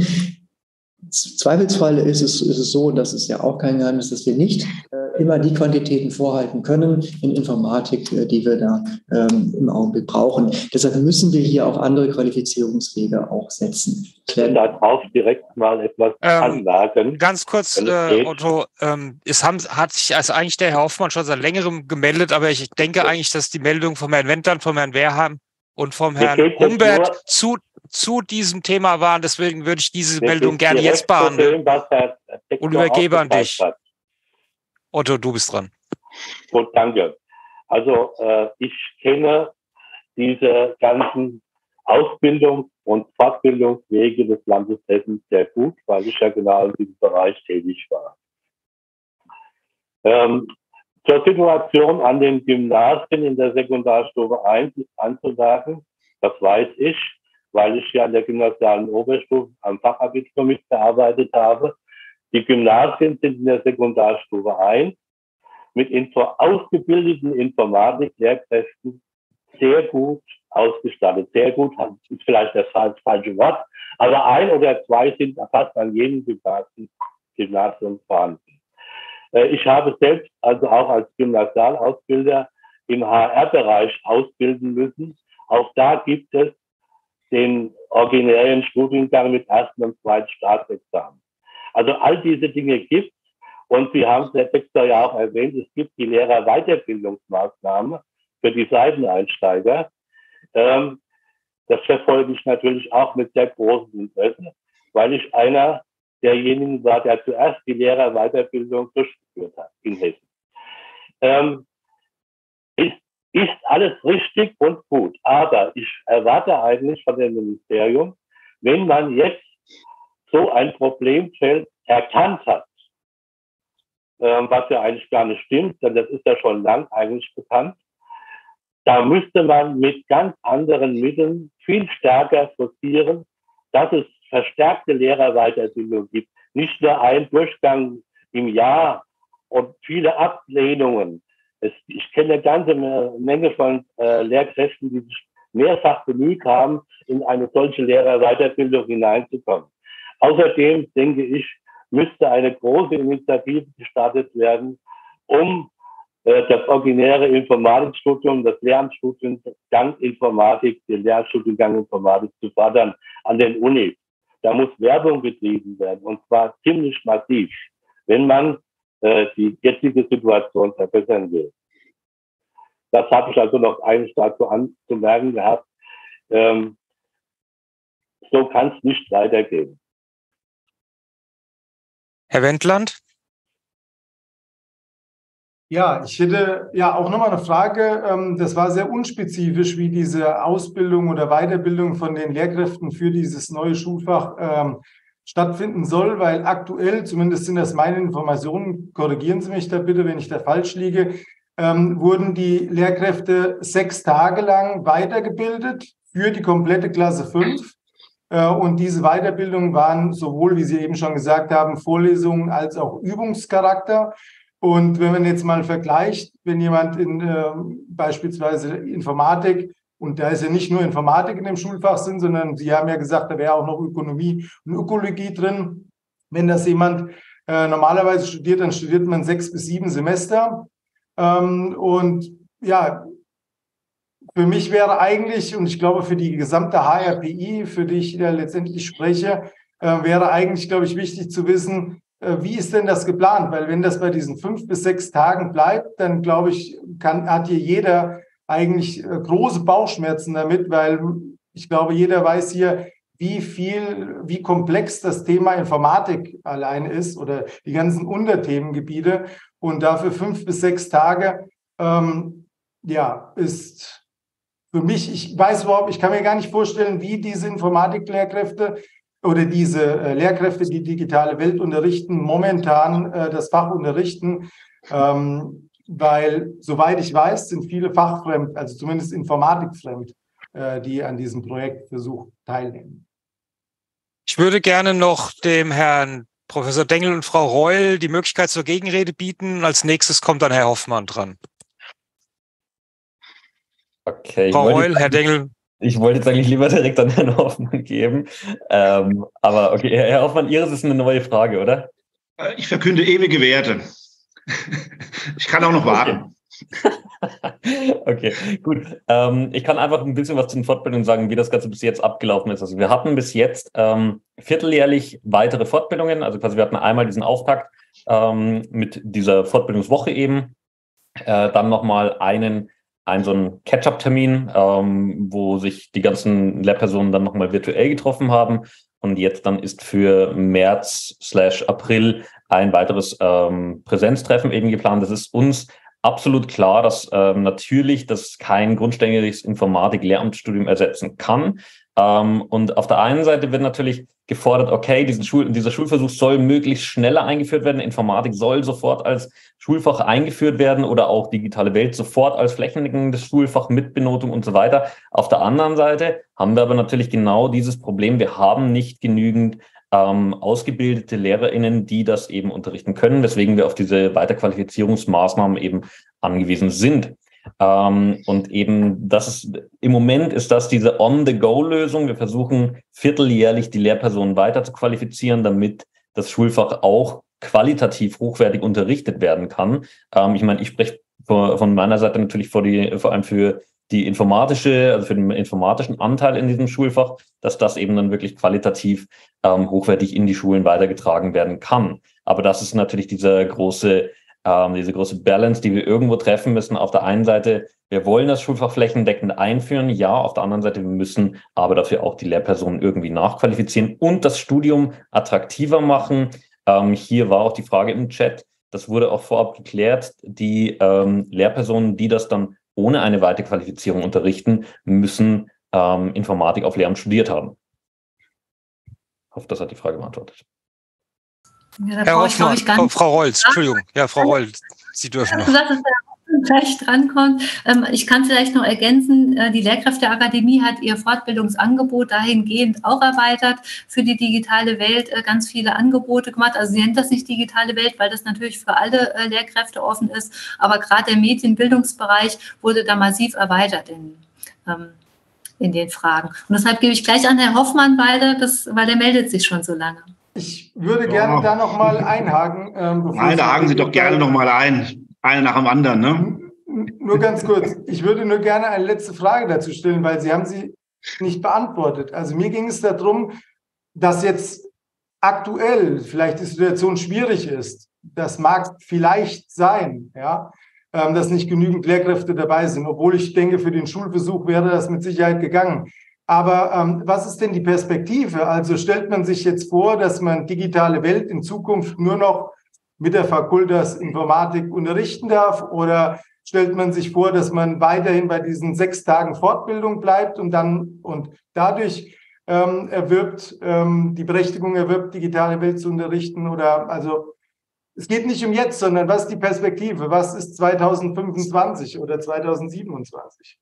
Zweifelsfall ist es, ist es so, und das ist ja auch kein Geheimnis, dass wir nicht äh, immer die Quantitäten vorhalten können in Informatik, äh, die wir da ähm, im Augenblick brauchen. Deshalb müssen wir hier auch andere Qualifizierungswege auch setzen. Darauf direkt mal etwas ähm, anmerken. Ganz kurz, äh, Otto, ähm, es haben, hat sich also eigentlich der Herr Hoffmann schon seit längerem gemeldet, aber ich denke eigentlich, dass die Meldung vom Herrn Wendland, vom Herrn Wehrheim und vom Herrn Humbert zu, zu diesem Thema waren. Deswegen würde ich diese Meldung gerne jetzt behandeln. Dem, und übergebe an dich. Hat. Otto, du bist dran. Gut, danke. Also äh, ich kenne diese ganzen Ausbildungs- und Fortbildungswege des Landes Hessen sehr gut, weil ich ja genau in diesem Bereich tätig war. Ähm, Zur Situation an den Gymnasien in der Sekundarstufe eins ist anzusagen, das weiß ich, weil ich ja an der gymnasialen Oberstufe am Fachabitur mitgearbeitet habe. Die Gymnasien sind in der Sekundarstufe eins mit info ausgebildeten Informatiklehrkräften sehr gut ausgestattet. Sehr gut ist vielleicht das falsche Wort, aber ein oder zwei sind fast an jedem Gymnasium vorhanden. Ich habe selbst also auch als Gymnasialausbilder im H R-Bereich ausbilden müssen. Auch da gibt es den originären Studiengang mit ersten und zweiten Staatsexamen. Also all diese Dinge gibt es Und Sie haben es, Herr Texter, ja auch erwähnt, es gibt die Lehrerweiterbildungsmaßnahme für die Seiteneinsteiger. Ähm, das verfolge ich natürlich auch mit sehr großem Interesse, weil ich einer derjenigen war, der zuerst die Lehrerweiterbildung durchgeführt hat in Hessen. Ähm, ist, ist alles richtig und gut, aber ich erwarte eigentlich von dem Ministerium, wenn man jetzt so ein Problemfeld erkannt hat, ähm, was ja eigentlich gar nicht stimmt, denn das ist ja schon lang eigentlich bekannt, da müsste man mit ganz anderen Mitteln viel stärker forcieren, dass es verstärkte Lehrerweiterbildung gibt. Nicht nur ein Durchgang im Jahr und viele Ablehnungen. Es, ich kenne eine ganze Menge von äh, Lehrkräften, die sich mehrfach bemüht haben, in eine solche Lehrerweiterbildung hineinzukommen. Außerdem, denke ich, müsste eine große Initiative gestartet werden, um das originäre Informatikstudium, das Lehramtsstudiengang Informatik, den Lehrstudiengang Informatik zu fördern an den Unis. Da muss Werbung betrieben werden, und zwar ziemlich massiv, wenn man äh, die jetzige Situation verbessern will. Das habe ich also noch eigentlich dazu anzumerken gehabt. Ähm, so kann es nicht weitergehen. Herr Wendland? Ja, ich hätte ja auch nochmal eine Frage. Das war sehr unspezifisch, wie diese Ausbildung oder Weiterbildung von den Lehrkräften für dieses neue Schulfach ähm, stattfinden soll, weil aktuell, zumindest sind das meine Informationen, korrigieren Sie mich da bitte, wenn ich da falsch liege, ähm, wurden die Lehrkräfte sechs Tage lang weitergebildet für die komplette Klasse fünf. Äh, und diese Weiterbildungen waren sowohl, wie Sie eben schon gesagt haben, Vorlesungen als auch Übungscharakter. Und wenn man jetzt mal vergleicht, wenn jemand in äh, beispielsweise Informatik, und da ist ja nicht nur Informatik in dem Schulfach sind, sondern Sie haben ja gesagt, da wäre auch noch Ökonomie und Ökologie drin. Wenn das jemand äh, normalerweise studiert, dann studiert man sechs bis sieben Semester. Ähm, und ja, für mich wäre eigentlich, und ich glaube für die gesamte H R P I, für die ich ja letztendlich spreche, äh, wäre eigentlich, glaube ich, wichtig zu wissen, wie ist denn das geplant? Weil wenn das bei diesen fünf bis sechs Tagen bleibt, dann glaube ich, kann, hat hier jeder eigentlich große Bauchschmerzen damit, weil ich glaube, jeder weiß hier, wie viel, wie komplex das Thema Informatik allein ist oder die ganzen Unterthemengebiete. Und dafür fünf bis sechs Tage, ähm, ja, ist für mich, ich weiß überhaupt, ich kann mir gar nicht vorstellen, wie diese Informatiklehrkräfte oder diese äh, Lehrkräfte, die digitale Welt unterrichten, momentan äh, das Fach unterrichten, ähm, weil, soweit ich weiß, sind viele fachfremd, also zumindest informatikfremd, äh, die an diesem Projektversuch teilnehmen. Ich würde gerne noch dem Herrn Professor Dengel und Frau Reul die Möglichkeit zur Gegenrede bieten. Als nächstes kommt dann Herr Hoffmann dran. Okay. Frau Reul, Herr Dengel. Ich wollte jetzt eigentlich lieber direkt an Herrn Hoffmann geben. Ähm, aber okay, Herr Hoffmann, Ihres ist eine neue Frage, oder? Ich verkünde ewige Werte. Ich kann auch noch warten. Okay, okay, gut. Ähm, ich kann einfach ein bisschen was zu den Fortbildungen sagen, wie das Ganze bis jetzt abgelaufen ist. Also wir hatten bis jetzt ähm, vierteljährlich weitere Fortbildungen. Also quasi wir hatten einmal diesen Auftakt ähm, mit dieser Fortbildungswoche eben. Äh, dann nochmal einen ein so ein Catch-up-Termin, ähm, wo sich die ganzen Lehrpersonen dann nochmal virtuell getroffen haben. Und jetzt dann ist für März slash April ein weiteres ähm, Präsenztreffen eben geplant. Das ist uns absolut klar, dass ähm, natürlich das kein grundständiges Informatik-Lehramtsstudium ersetzen kann. Ähm, und auf der einen Seite wird natürlich gefordert, okay, diesen Schul- dieser Schulversuch soll möglichst schneller eingeführt werden. Informatik soll sofort als Schulfach eingeführt werden oder auch digitale Welt sofort als flächendeckendes Schulfach mit Benotung und so weiter. Auf der anderen Seite haben wir aber natürlich genau dieses Problem. Wir haben nicht genügend ähm, ausgebildete LehrerInnen, die das eben unterrichten können, weswegen wir auf diese Weiterqualifizierungsmaßnahmen eben angewiesen sind. Ähm, und eben, das ist, im Moment ist das diese On-the-Go-Lösung. Wir versuchen vierteljährlich die Lehrpersonen weiter zu qualifizieren, damit das Schulfach auch qualitativ hochwertig unterrichtet werden kann. Ähm, ich meine, ich spreche von meiner Seite natürlich vor, die, vor allem für die informatische, also für den informatischen Anteil in diesem Schulfach, dass das eben dann wirklich qualitativ ähm, hochwertig in die Schulen weitergetragen werden kann. Aber das ist natürlich diese große, ähm, diese große Balance, die wir irgendwo treffen müssen. Auf der einen Seite, wir wollen das Schulfach flächendeckend einführen, ja, auf der anderen Seite, wir müssen aber dafür auch die Lehrpersonen irgendwie nachqualifizieren und das Studium attraktiver machen. Ähm, hier war auch die Frage im Chat, das wurde auch vorab geklärt, die ähm, Lehrpersonen, die das dann ohne eine Weiterqualifizierung unterrichten, müssen ähm, Informatik auf Lehramt studiert haben. Ich hoffe, das hat die Frage beantwortet. Ja, Herr Hoffmann, ich, Frau, Frau Rolz, Entschuldigung, ja, Frau Rolz, Sie dürfen noch. Dass es gleich drankommt. Ich kann vielleicht noch ergänzen, die Lehrkräfteakademie hat ihr Fortbildungsangebot dahingehend auch erweitert, für die digitale Welt ganz viele Angebote gemacht. Also sie nennt das nicht digitale Welt, weil das natürlich für alle Lehrkräfte offen ist, aber gerade der Medienbildungsbereich wurde da massiv erweitert in, in den Fragen. Und deshalb gebe ich gleich an Herrn Hoffmann weiter, das, weil er meldet sich schon so lange. Ich würde gerne oh. da nochmal einhaken. Ähm, Nein, da haken Sie doch gerne nochmal ein. Eine nach dem anderen, ne? Nur ganz kurz. Ich würde nur gerne eine letzte Frage dazu stellen, weil Sie haben sie nicht beantwortet. Also mir ging es darum, dass jetzt aktuell vielleicht die Situation schwierig ist. Das mag vielleicht sein, ja, ähm, dass nicht genügend Lehrkräfte dabei sind, obwohl ich denke, für den Schulversuch wäre das mit Sicherheit gegangen. Aber ähm, was ist denn die Perspektive? Also stellt man sich jetzt vor, dass man digitale Welt in Zukunft nur noch mit der Fakultas Informatik unterrichten darf? Oder stellt man sich vor, dass man weiterhin bei diesen sechs Tagen Fortbildung bleibt und dann und dadurch ähm, erwirbt, ähm, die Berechtigung erwirbt, digitale Welt zu unterrichten? Oder also es geht nicht um jetzt, sondern was ist die Perspektive? Was ist zweitausendfünfundzwanzig oder zweitausendsiebenundzwanzig?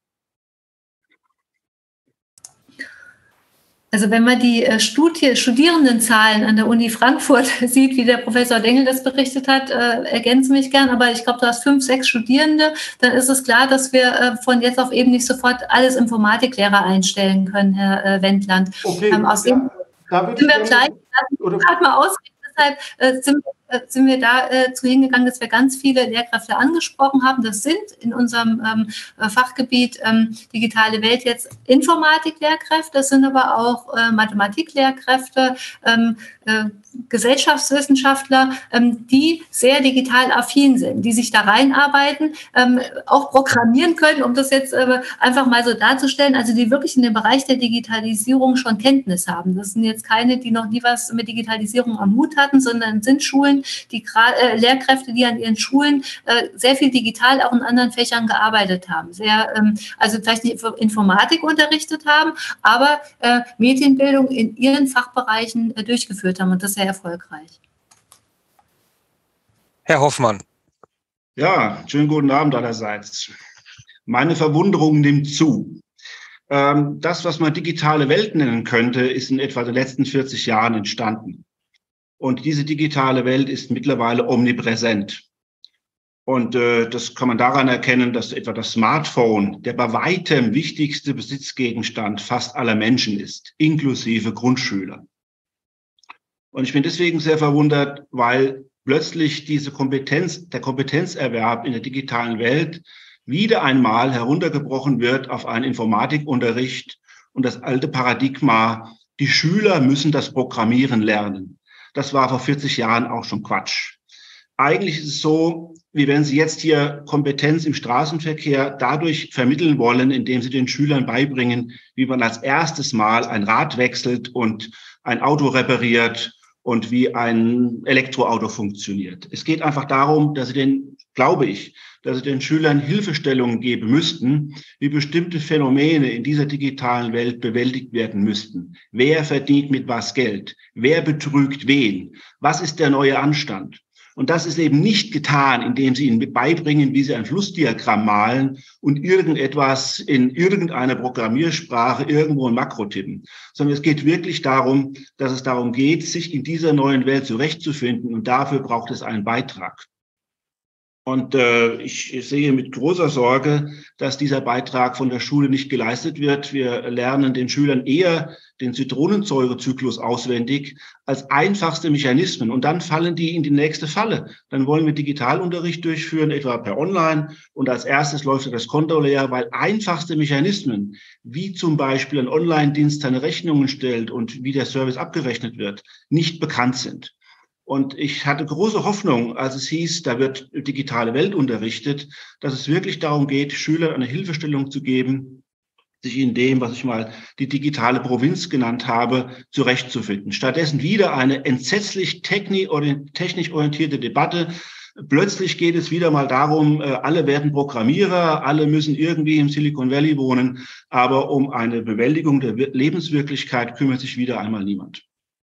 Also wenn man die Studi- Studierendenzahlen an der Uni Frankfurt sieht, wie der Professor Dengel das berichtet hat, äh, ergänze mich gern, aber ich glaube, du hast fünf, sechs Studierende, dann ist es klar, dass wir äh, von jetzt auf eben nicht sofort alles Informatiklehrer einstellen können, Herr äh, Wendland. Okay, ähm, aus dem da, da sind wir gleich, gerade mal ausreden, deshalb äh, sind wir sind wir da äh, zu hingegangen, dass wir ganz viele Lehrkräfte angesprochen haben. Das sind in unserem ähm, Fachgebiet ähm, digitale Welt jetzt Informatiklehrkräfte, das sind aber auch äh, Mathematiklehrkräfte, ähm, äh, Gesellschaftswissenschaftler, ähm, die sehr digital affin sind, die sich da reinarbeiten, ähm, auch programmieren können, um das jetzt äh, einfach mal so darzustellen, also die wirklich in dem Bereich der Digitalisierung schon Kenntnis haben. Das sind jetzt keine, die noch nie was mit Digitalisierung am Hut hatten, sondern sind Schulen, die äh, Lehrkräfte, die an ihren Schulen äh, sehr viel digital auch in anderen Fächern gearbeitet haben, sehr, ähm, also vielleicht nicht Informatik unterrichtet haben, aber äh, Medienbildung in ihren Fachbereichen äh, durchgeführt haben und das sehr erfolgreich. Herr Hoffmann. Ja, schönen guten Abend allerseits. Meine Verwunderung nimmt zu. Ähm, das, was man digitale Welt nennen könnte, ist in etwa den letzten vierzig Jahren entstanden. Und diese digitale Welt ist mittlerweile omnipräsent. Und äh, das kann man daran erkennen, dass etwa das Smartphone der bei weitem wichtigste Besitzgegenstand fast aller Menschen ist, inklusive Grundschüler. Und ich bin deswegen sehr verwundert, weil plötzlich diese Kompetenz, der Kompetenzerwerb in der digitalen Welt wieder einmal heruntergebrochen wird auf einen Informatikunterricht und das alte Paradigma, die Schüler müssen das Programmieren lernen. Das war vor vierzig Jahren auch schon Quatsch. Eigentlich ist es so, wie wenn Sie jetzt hier Kompetenz im Straßenverkehr dadurch vermitteln wollen, indem Sie den Schülern beibringen, wie man als erstes Mal ein Rad wechselt und ein Auto repariert und wie ein Elektroauto funktioniert. Es geht einfach darum, dass Sie den, glaube ich, dass Sie den Schülern Hilfestellungen geben müssten, wie bestimmte Phänomene in dieser digitalen Welt bewältigt werden müssten. Wer verdient mit was Geld? Wer betrügt wen? Was ist der neue Anstand? Und das ist eben nicht getan, indem Sie ihnen beibringen, wie Sie ein Flussdiagramm malen und irgendetwas in irgendeiner Programmiersprache irgendwo ein Makro tippen, sondern es geht wirklich darum, dass es darum geht, sich in dieser neuen Welt zurechtzufinden und dafür braucht es einen Beitrag. Und äh, ich sehe mit großer Sorge, dass dieser Beitrag von der Schule nicht geleistet wird. Wir lernen den Schülern eher den Zitronensäurezyklus auswendig als einfachste Mechanismen. Und dann fallen die in die nächste Falle. Dann wollen wir Digitalunterricht durchführen, etwa per Online. Und als erstes läuft das Konto leer, weil einfachste Mechanismen, wie zum Beispiel ein Online-Dienst seine Rechnungen stellt und wie der Service abgerechnet wird, nicht bekannt sind. Und ich hatte große Hoffnung, als es hieß, da wird digitale Welt unterrichtet, dass es wirklich darum geht, Schülern eine Hilfestellung zu geben, sich in dem, was ich mal die digitale Provinz genannt habe, zurechtzufinden. Stattdessen wieder eine entsetzlich technisch orientierte Debatte. Plötzlich geht es wieder mal darum, alle werden Programmierer, alle müssen irgendwie im Silicon Valley wohnen, aber um eine Bewältigung der Lebenswirklichkeit kümmert sich wieder einmal niemand.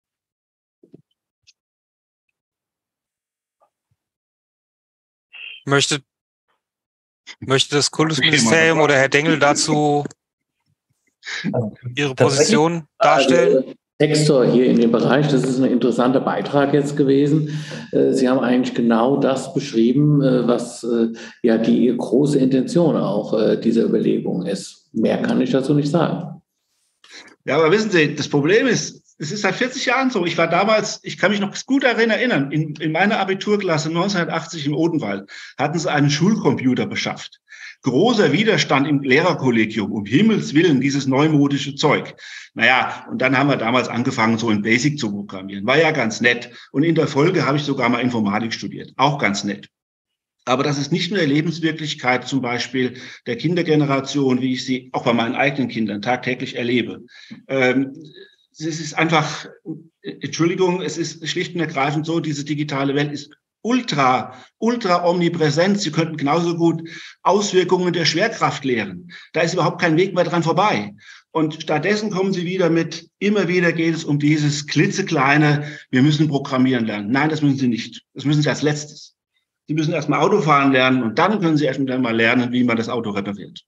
Möchte, möchte das Kultusministerium oder Herr Dengel dazu Ihre Position darstellen? Also, Textor hier in dem Bereich, das ist ein interessanter Beitrag jetzt gewesen. Sie haben eigentlich genau das beschrieben, was ja die große Intention auch dieser Überlegung ist. Mehr kann ich dazu nicht sagen. Ja, aber wissen Sie, das Problem ist, es ist seit vierzig Jahren so. Ich war damals, ich kann mich noch gut daran erinnern, in, in meiner Abiturklasse neunzehnhundertachtzig im Odenwald hatten sie einen Schulcomputer beschafft. Großer Widerstand im Lehrerkollegium, um Himmels Willen, dieses neumodische Zeug. Naja, und dann haben wir damals angefangen, so in Basic zu programmieren. War ja ganz nett. Und in der Folge habe ich sogar mal Informatik studiert. Auch ganz nett. Aber das ist nicht nur die Lebenswirklichkeit zum Beispiel der Kindergeneration, wie ich sie auch bei meinen eigenen Kindern tagtäglich erlebe. Ähm, Es ist einfach, Entschuldigung, es ist schlicht und ergreifend so, diese digitale Welt ist ultra, ultra omnipräsent. Sie könnten genauso gut Auswirkungen der Schwerkraft lehren. Da ist überhaupt kein Weg mehr dran vorbei. Und stattdessen kommen Sie wieder mit, immer wieder geht es um dieses klitzekleine, wir müssen programmieren lernen. Nein, das müssen Sie nicht. Das müssen Sie als letztes. Sie müssen erstmal Autofahren lernen und dann können Sie erst mal lernen, wie man das Auto repariert.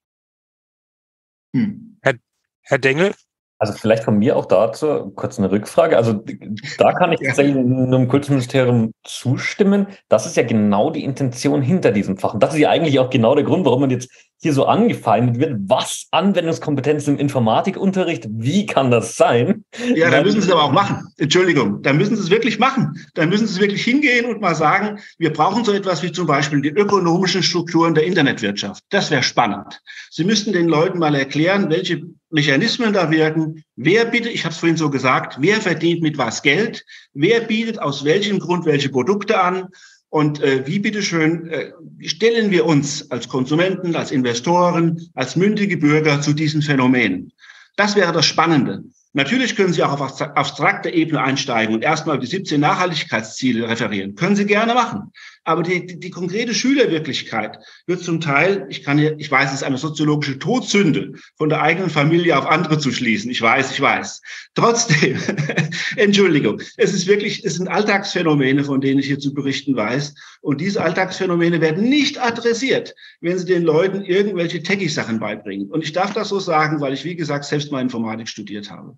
Hm. Herr, Herr Dengel? Also vielleicht von mir auch dazu kurz eine Rückfrage. Also da kann ich tatsächlich dem Kultusministerium zustimmen. Das ist ja genau die Intention hinter diesem Fach. Und das ist ja eigentlich auch genau der Grund, warum man jetzt hier so angefeindet wird. Was Anwendungskompetenz im Informatikunterricht? Wie kann das sein? Ja, da müssen Sie es aber auch machen. Entschuldigung, da müssen Sie es wirklich machen. Da müssen Sie es wirklich hingehen und mal sagen, wir brauchen so etwas wie zum Beispiel die ökonomischen Strukturen der Internetwirtschaft. Das wäre spannend. Sie müssten den Leuten mal erklären, welche Mechanismen da wirken. Wer bitte, ich habe es vorhin so gesagt, wer verdient mit was Geld? Wer bietet aus welchem Grund welche Produkte an? Und äh, wie bitteschön äh, stellen wir uns als Konsumenten, als Investoren, als mündige Bürger zu diesen Phänomenen? Das wäre das Spannende. Natürlich können Sie auch auf abstrakter Ebene einsteigen und erstmal die siebzehn Nachhaltigkeitsziele referieren. Können Sie gerne machen. Aber die, die, die konkrete Schülerwirklichkeit wird zum Teil, ich kann hier, ich weiß, es ist eine soziologische Todsünde, von der eigenen Familie auf andere zu schließen. Ich weiß, ich weiß. Trotzdem, Entschuldigung, es ist wirklich, es sind Alltagsphänomene, von denen ich hier zu berichten weiß. Und diese Alltagsphänomene werden nicht adressiert, wenn Sie den Leuten irgendwelche Techie-Sachen beibringen. Und ich darf das so sagen, weil ich, wie gesagt, selbst mal Informatik studiert habe.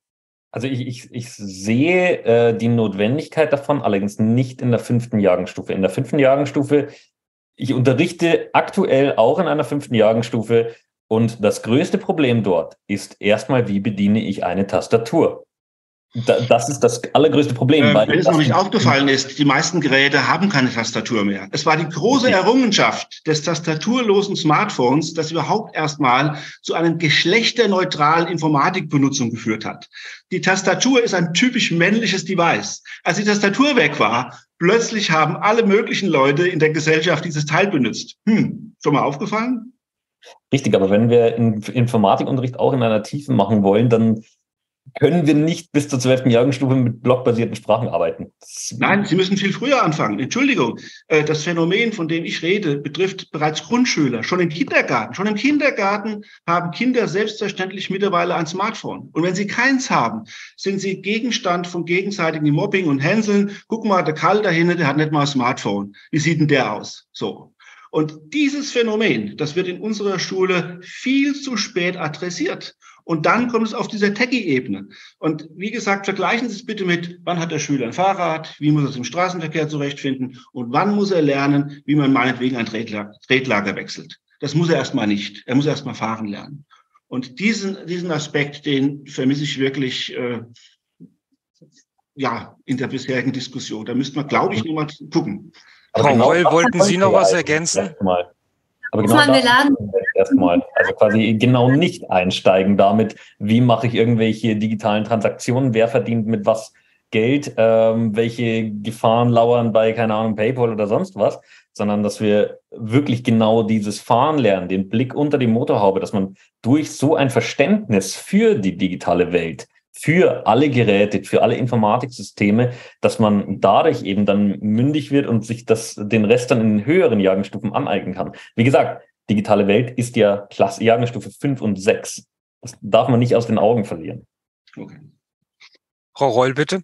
Also ich, ich, ich sehe äh, die Notwendigkeit davon, allerdings nicht in der fünften Jahrgangsstufe. In der fünften Jahrgangsstufe, ich unterrichte aktuell auch in einer fünften Jahrgangsstufe und das größte Problem dort ist erstmal, wie bediene ich eine Tastatur? Da, das ist das allergrößte Problem. Ähm, wenn es noch nicht aufgefallen ist, die meisten Geräte haben keine Tastatur mehr. Es war die große Errungenschaft des tastaturlosen Smartphones, das überhaupt erstmal zu einer geschlechterneutralen Informatikbenutzung geführt hat. Die Tastatur ist ein typisch männliches Device. Als die Tastatur weg war, plötzlich haben alle möglichen Leute in der Gesellschaft dieses Teil benutzt. Hm, schon mal aufgefallen? Richtig, aber wenn wir Informatikunterricht auch in einer Tiefe machen wollen, dann können wir nicht bis zur zwölften Jahrgangsstufe mit blockbasierten Sprachen arbeiten. Nein, Sie müssen viel früher anfangen. Entschuldigung, das Phänomen, von dem ich rede, betrifft bereits Grundschüler, schon im Kindergarten. Schon im Kindergarten haben Kinder selbstverständlich mittlerweile ein Smartphone. Und wenn sie keins haben, sind sie Gegenstand von gegenseitigem Mobbing und Hänseln. Guck mal, der Karl da hinten, der hat nicht mal ein Smartphone. Wie sieht denn der aus? So. Und dieses Phänomen, das wird in unserer Schule viel zu spät adressiert. Und dann kommt es auf dieser Techie-Ebene. Und wie gesagt, vergleichen Sie es bitte mit, wann hat der Schüler ein Fahrrad, wie muss er sich im Straßenverkehr zurechtfinden und wann muss er lernen, wie man meinetwegen ein Tretlager, Tretlager wechselt. Das muss er erstmal nicht. Er muss erstmal fahren lernen. Und diesen, diesen Aspekt, den vermisse ich wirklich äh, ja, in der bisherigen Diskussion. Da müsste man, glaube ich, nur mal gucken. Frau genau Reul, wollten Sie noch was ergänzen? Erstmal. Aber genau da erstmal, also quasi genau nicht einsteigen damit, wie mache ich irgendwelche digitalen Transaktionen, wer verdient mit was Geld, ähm, welche Gefahren lauern bei, keine Ahnung, PayPal oder sonst was, sondern dass wir wirklich genau dieses Fahren lernen, den Blick unter die Motorhaube, dass man durch so ein Verständnis für die digitale Welt, für alle Geräte, für alle Informatiksysteme, dass man dadurch eben dann mündig wird und sich das, den Rest dann in höheren Jahrgangsstufen aneignen kann. Wie gesagt, digitale Welt ist ja Klasse, Jahrgangsstufe fünf und sechs. Das darf man nicht aus den Augen verlieren. Okay. Frau Reul, bitte.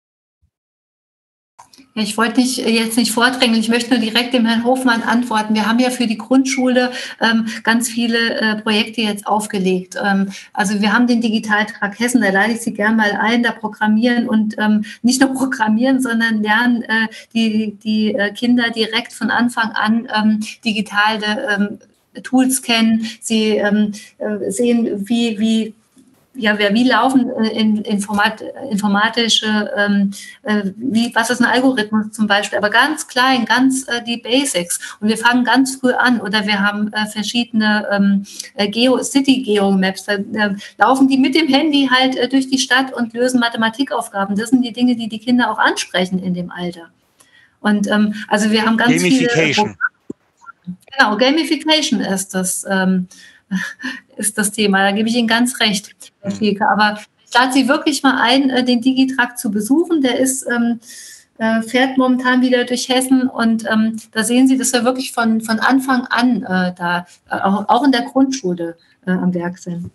Ich wollte nicht, jetzt nicht vordrängeln, ich möchte nur direkt dem Herrn Hofmann antworten. Wir haben ja für die Grundschule ähm, ganz viele äh, Projekte jetzt aufgelegt. Ähm, also wir haben den Digitaltrag Hessen, da lade ich Sie gerne mal ein, da programmieren und ähm, nicht nur programmieren, sondern lernen äh, die, die äh, Kinder direkt von Anfang an ähm, digitale ähm, Tools kennen. Sie ähm, äh, sehen, wie, wie Ja, wie laufen äh, Informat, informatische, ähm, äh, wie, was ist ein Algorithmus zum Beispiel, aber ganz klein, ganz äh, die Basics. Und wir fangen ganz früh an oder wir haben äh, verschiedene ähm, Geo, City-Geo-Maps, da äh, laufen die mit dem Handy halt äh, durch die Stadt und lösen Mathematikaufgaben. Das sind die Dinge, die die Kinder auch ansprechen in dem Alter. Und ähm, also wir haben ganz Gamification. viele... Genau, Gamification ist das, ähm, ist das Thema. Da gebe ich Ihnen ganz recht, Herr Fielke. Aber ich lade Sie wirklich mal ein, den Digitrack zu besuchen. Der ist, ähm, äh, fährt momentan wieder durch Hessen und ähm, da sehen Sie, dass wir wirklich von, von Anfang an äh, da äh, auch, auch in der Grundschule äh, am Werk sind.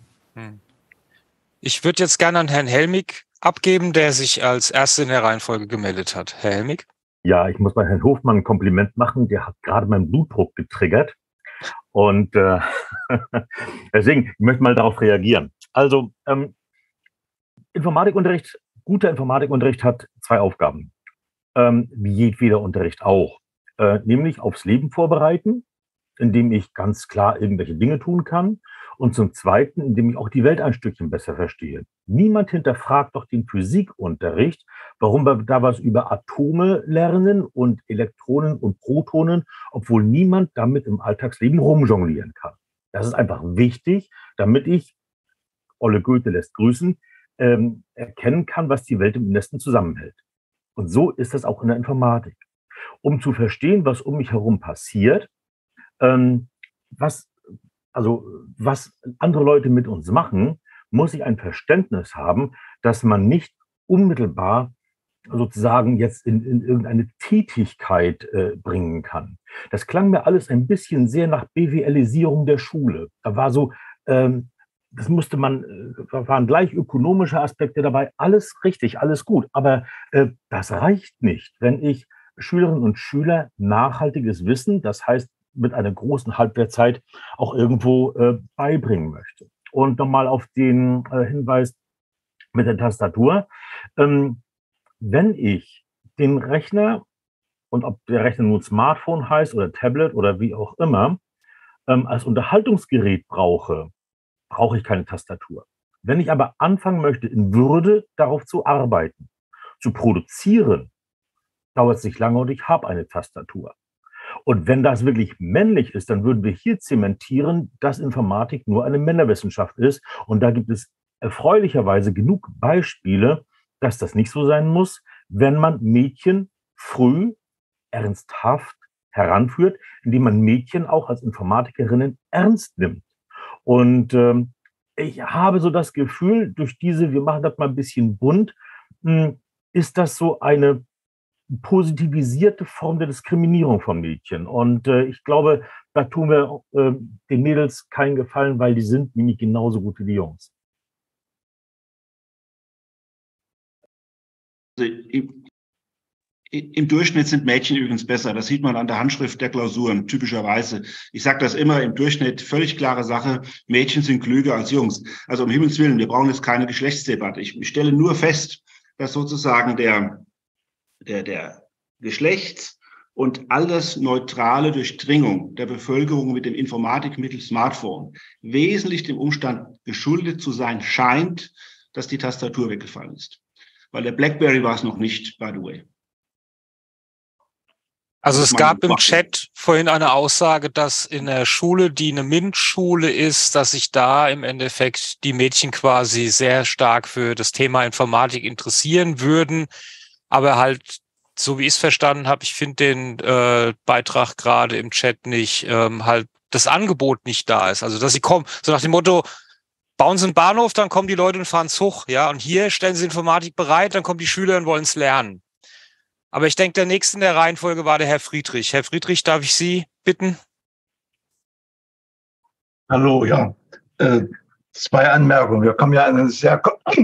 Ich würde jetzt gerne an Herrn Helmig abgeben, der sich als Erster in der Reihenfolge gemeldet hat. Herr Helmig? Ja, ich muss bei Herrn Hofmann ein Kompliment machen. Der hat gerade meinen Blutdruck getriggert. Und äh, deswegen, ich möchte mal darauf reagieren. Also, ähm, Informatikunterricht, guter Informatikunterricht hat zwei Aufgaben, ähm, wie jedweder Unterricht auch. Äh, nämlich aufs Leben vorbereiten, indem ich ganz klar irgendwelche Dinge tun kann. Und zum Zweiten, indem ich auch die Welt ein Stückchen besser verstehe. Niemand hinterfragt doch den Physikunterricht, warum wir da was über Atome lernen und Elektronen und Protonen, obwohl niemand damit im Alltagsleben rumjonglieren kann. Das ist einfach wichtig, damit ich, Olle Goethe lässt grüßen, ähm, erkennen kann, was die Welt im Innersten zusammenhält. Und so ist das auch in der Informatik. Um zu verstehen, was um mich herum passiert, ähm, was Also was andere Leute mit uns machen, muss ich ein Verständnis haben, dass man nicht unmittelbar sozusagen jetzt in, in irgendeine Tätigkeit äh, bringen kann. Das klang mir alles ein bisschen sehr nach B W L-Isierung der Schule. Da war so, ähm, das musste man, da waren gleich ökonomische Aspekte dabei, alles richtig, alles gut. Aber äh, das reicht nicht, wenn ich Schülerinnen und Schüler nachhaltiges Wissen, das heißt mit einer großen Halbwertzeit auch irgendwo äh, beibringen möchte. Und nochmal auf den äh, Hinweis mit der Tastatur. Ähm, wenn ich den Rechner, und ob der Rechner nun Smartphone heißt oder Tablet oder wie auch immer, ähm, als Unterhaltungsgerät brauche, brauche ich keine Tastatur. Wenn ich aber anfangen möchte, in Würde darauf zu arbeiten, zu produzieren, dauert es nicht lange und ich habe eine Tastatur. Und wenn das wirklich männlich ist, dann würden wir hier zementieren, dass Informatik nur eine Männerwissenschaft ist. Und da gibt es erfreulicherweise genug Beispiele, dass das nicht so sein muss, wenn man Mädchen früh ernsthaft heranführt, indem man Mädchen auch als Informatikerinnen ernst nimmt. Und ähm, ich habe so das Gefühl, durch diese, wir machen das mal ein bisschen bunt, mh, ist das so eine positivisierte Form der Diskriminierung von Mädchen. Und äh, ich glaube, da tun wir äh, den Mädels keinen Gefallen, weil die sind nämlich genauso gut wie die Jungs. Ich, Im Durchschnitt sind Mädchen übrigens besser. Das sieht man an der Handschrift der Klausuren, typischerweise. Ich sage das immer im Durchschnitt, völlig klare Sache. Mädchen sind klüger als Jungs. Also um Himmels Willen, wir brauchen jetzt keine Geschlechtsdebatte. Ich stelle nur fest, dass sozusagen der, der, der Geschlechts- und altersneutrale Durchdringung der Bevölkerung mit dem Informatikmittel Smartphone wesentlich dem Umstand geschuldet zu sein scheint, dass die Tastatur weggefallen ist. Weil der BlackBerry war es noch nicht, by the way. Also es gab im Chat vorhin eine Aussage, dass in der Schule, die eine MINT-Schule ist, dass sich da im Endeffekt die Mädchen quasi sehr stark für das Thema Informatik interessieren würden, aber halt, so wie ich es verstanden habe, ich finde den äh, Beitrag gerade im Chat nicht, ähm, halt das Angebot nicht da ist. Also dass sie kommen, so nach dem Motto, bauen Sie einen Bahnhof, dann kommen die Leute und fahren Zug, ja, und hier stellen Sie Informatik bereit, dann kommen die Schüler und wollen es lernen. Aber ich denke, der nächste in der Reihenfolge war der Herr Friedrich. Herr Friedrich, darf ich Sie bitten? Hallo, ja. Äh, zwei Anmerkungen. Wir kommen ja in eine sehr,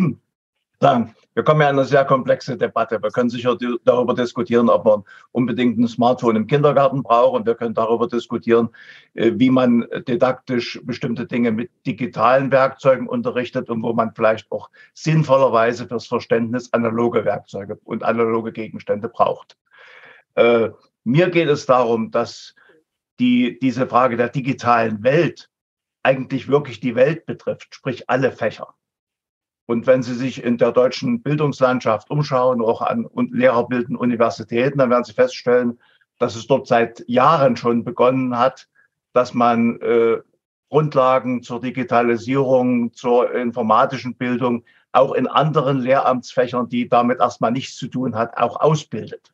wir kommen ja in eine sehr komplexe Debatte. Wir können sicher darüber diskutieren, ob man unbedingt ein Smartphone im Kindergarten braucht. Und wir können darüber diskutieren, wie man didaktisch bestimmte Dinge mit digitalen Werkzeugen unterrichtet und wo man vielleicht auch sinnvollerweise fürs Verständnis analoge Werkzeuge und analoge Gegenstände braucht. Äh, mir geht es darum, dass die, diese Frage der digitalen Welt eigentlich wirklich die Welt betrifft, sprich alle Fächer. Und wenn Sie sich in der deutschen Bildungslandschaft umschauen, auch an lehrerbildenden Universitäten, dann werden Sie feststellen, dass es dort seit Jahren schon begonnen hat, dass man äh, Grundlagen zur Digitalisierung, zur informatischen Bildung auch in anderen Lehramtsfächern, die damit erstmal nichts zu tun hat, auch ausbildet.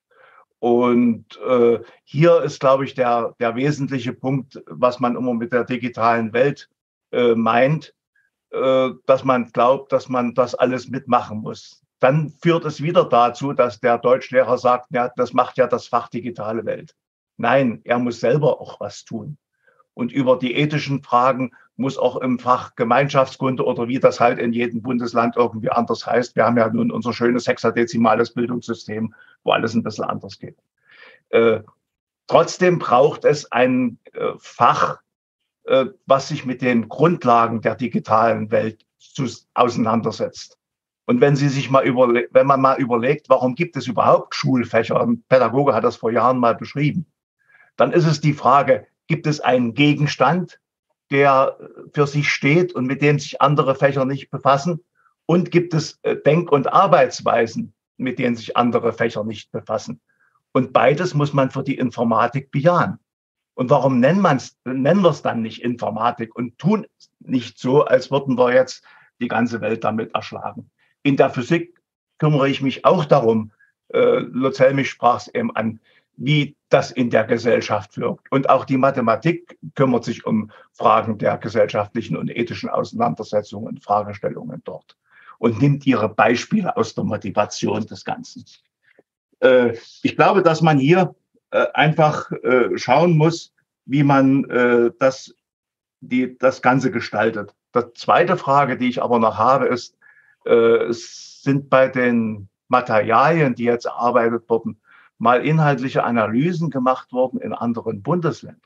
Und äh, hier ist, glaube ich, der, der wesentliche Punkt, was man immer mit der digitalen Welt äh, meint, dass man glaubt, dass man das alles mitmachen muss. Dann führt es wieder dazu, dass der Deutschlehrer sagt, ja, das macht ja das Fach digitale Welt. Nein, er muss selber auch was tun. Und über die ethischen Fragen muss auch im Fach Gemeinschaftskunde oder wie das halt in jedem Bundesland irgendwie anders heißt. Wir haben ja nun unser schönes hexadezimales Bildungssystem, wo alles ein bisschen anders geht. Äh, trotzdem braucht es ein äh, Fach, was sich mit den Grundlagen der digitalen Welt zu, auseinandersetzt. Und wenn Sie sich mal überle- wenn man mal überlegt, warum gibt es überhaupt Schulfächer? Ein Pädagoge hat das vor Jahren mal beschrieben. Dann ist es die Frage, gibt es einen Gegenstand, der für sich steht und mit dem sich andere Fächer nicht befassen? Und gibt es Denk- und Arbeitsweisen, mit denen sich andere Fächer nicht befassen? Und beides muss man für die Informatik bejahen. Und warum nennen, man's, nennen wir es dann nicht Informatik und tun nicht so, als würden wir jetzt die ganze Welt damit erschlagen? In der Physik kümmere ich mich auch darum, äh, Lutz Helmich sprach es eben an, wie das in der Gesellschaft wirkt. Und auch die Mathematik kümmert sich um Fragen der gesellschaftlichen und ethischen Auseinandersetzungen und Fragestellungen dort und nimmt ihre Beispiele aus der Motivation des Ganzen. Äh, ich glaube, dass man hier einfach äh, schauen muss, wie man äh, das, die, das Ganze gestaltet. Die zweite Frage, die ich aber noch habe, ist, äh, es sind bei den Materialien, die jetzt erarbeitet wurden, mal inhaltliche Analysen gemacht worden in anderen Bundesländern.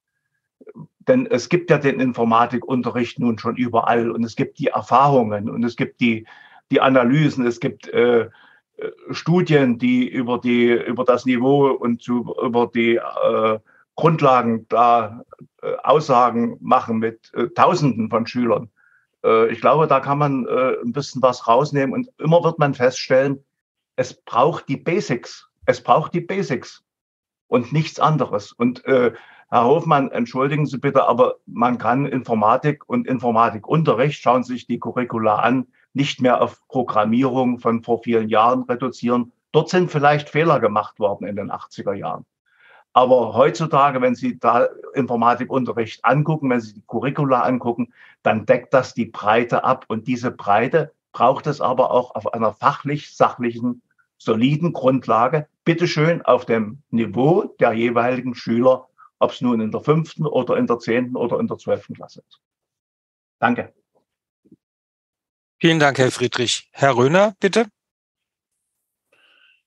Denn es gibt ja den Informatikunterricht nun schon überall und es gibt die Erfahrungen und es gibt die, die Analysen, es gibt äh, Studien, die über die über das Niveau und zu, über die äh, Grundlagen da äh, Aussagen machen mit äh, Tausenden von Schülern. Äh, ich glaube, da kann man äh, ein bisschen was rausnehmen und immer wird man feststellen, es braucht die Basics. Es braucht die Basics und nichts anderes. Und äh, Herr Hofmann, entschuldigen Sie bitte, aber man kann Informatik und Informatikunterricht, schauen Sie sich die Curricula an, nicht mehr auf Programmierung von vor vielen Jahren reduzieren. Dort sind vielleicht Fehler gemacht worden in den achtziger Jahren. Aber heutzutage, wenn Sie da Informatikunterricht angucken, wenn Sie die Curricula angucken, dann deckt das die Breite ab. Und diese Breite braucht es aber auch auf einer fachlich, sachlichen, soliden Grundlage, bitteschön auf dem Niveau der jeweiligen Schüler, ob es nun in der fünften oder in der zehnten oder in der zwölften Klasse ist. Danke. Vielen Dank, Herr Friedrich. Herr Röhner, bitte.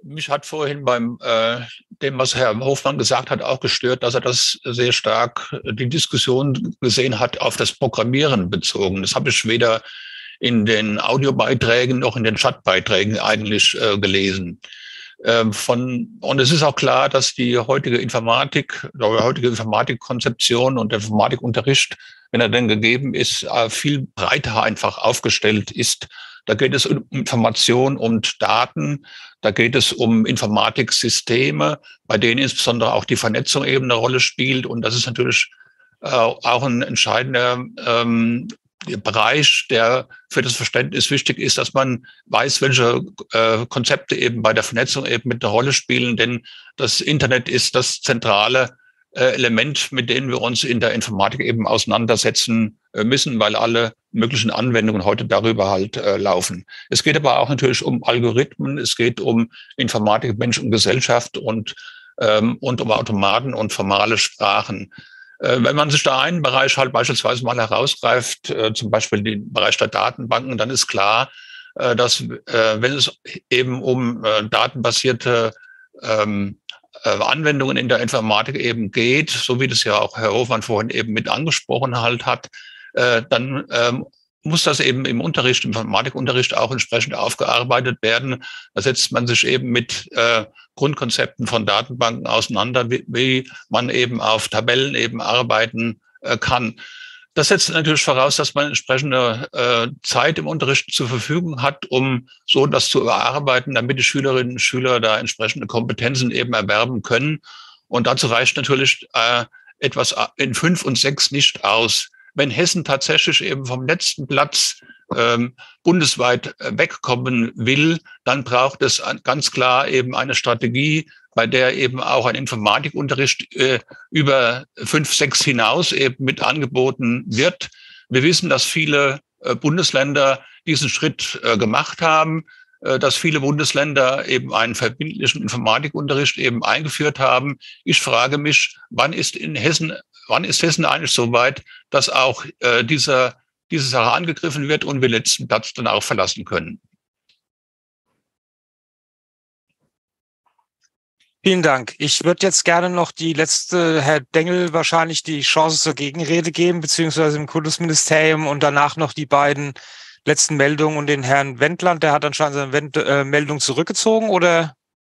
mich hat vorhin beim äh, dem, was Herr Hofmann gesagt hat, auch gestört, dass er das sehr stark die Diskussion gesehen hat auf das Programmieren bezogen. Das habe ich weder in den Audiobeiträgen noch in den Chatbeiträgen eigentlich äh, gelesen. Ähm, von, und es ist auch klar, dass die heutige Informatik, die heutige Informatikkonzeption und der Informatikunterricht, wenn er denn gegeben ist, äh, viel breiter einfach aufgestellt ist. Da geht es um Information und Daten, da geht es um Informatiksysteme, bei denen insbesondere auch die Vernetzung eben eine Rolle spielt. Und das ist natürlich äh, auch ein entscheidender ähm, Bereich, der für das Verständnis wichtig ist, dass man weiß, welche äh, Konzepte eben bei der Vernetzung eben mit einer Rolle spielen. Denn das Internet ist das zentrale äh, Element, mit dem wir uns in der Informatik eben auseinandersetzen äh, müssen, weil alle möglichen Anwendungen heute darüber halt äh, laufen. Es geht aber auch natürlich um Algorithmen, es geht um Informatik, Mensch und Gesellschaft und, ähm, und um Automaten und formale Sprachen. Wenn man sich da einen Bereich halt beispielsweise mal herausgreift, äh, zum Beispiel den Bereich der Datenbanken, dann ist klar, äh, dass äh, wenn es eben um äh, datenbasierte ähm, äh, Anwendungen in der Informatik eben geht, so wie das ja auch Herr Hofmann vorhin eben mit angesprochen halt hat, äh, dann ähm, muss das eben im Unterricht, im Informatikunterricht auch entsprechend aufgearbeitet werden. Da setzt man sich eben mit äh, Grundkonzepten von Datenbanken auseinander, wie, wie man eben auf Tabellen eben arbeiten äh, kann. Das setzt natürlich voraus, dass man entsprechende äh, Zeit im Unterricht zur Verfügung hat, um so das zu erarbeiten, damit die Schülerinnen und Schüler da entsprechende Kompetenzen eben erwerben können. Und dazu reicht natürlich äh, etwas in fünf und sechs nicht aus. Wenn Hessen tatsächlich eben vom letzten Platz ähm, bundesweit wegkommen will, dann braucht es ganz klar eben eine Strategie, bei der eben auch ein Informatikunterricht äh, über fünf, sechs hinaus eben mit angeboten wird. Wir wissen, dass viele äh, Bundesländer diesen Schritt äh, gemacht haben, äh, dass viele Bundesländer eben einen verbindlichen Informatikunterricht eben eingeführt haben. Ich frage mich, wann ist in Hessen Wann ist Hessen eigentlich so weit, dass auch äh, dieser, diese Sache angegriffen wird und wir den letzten Platz dann auch verlassen können? Vielen Dank. Ich würde jetzt gerne noch die letzte, Herr Dengel, wahrscheinlich die Chance zur Gegenrede geben, beziehungsweise im Kultusministerium und danach noch die beiden letzten Meldungen und den Herrn Wendland, der hat anscheinend seine Wend äh, Meldung zurückgezogen, oder?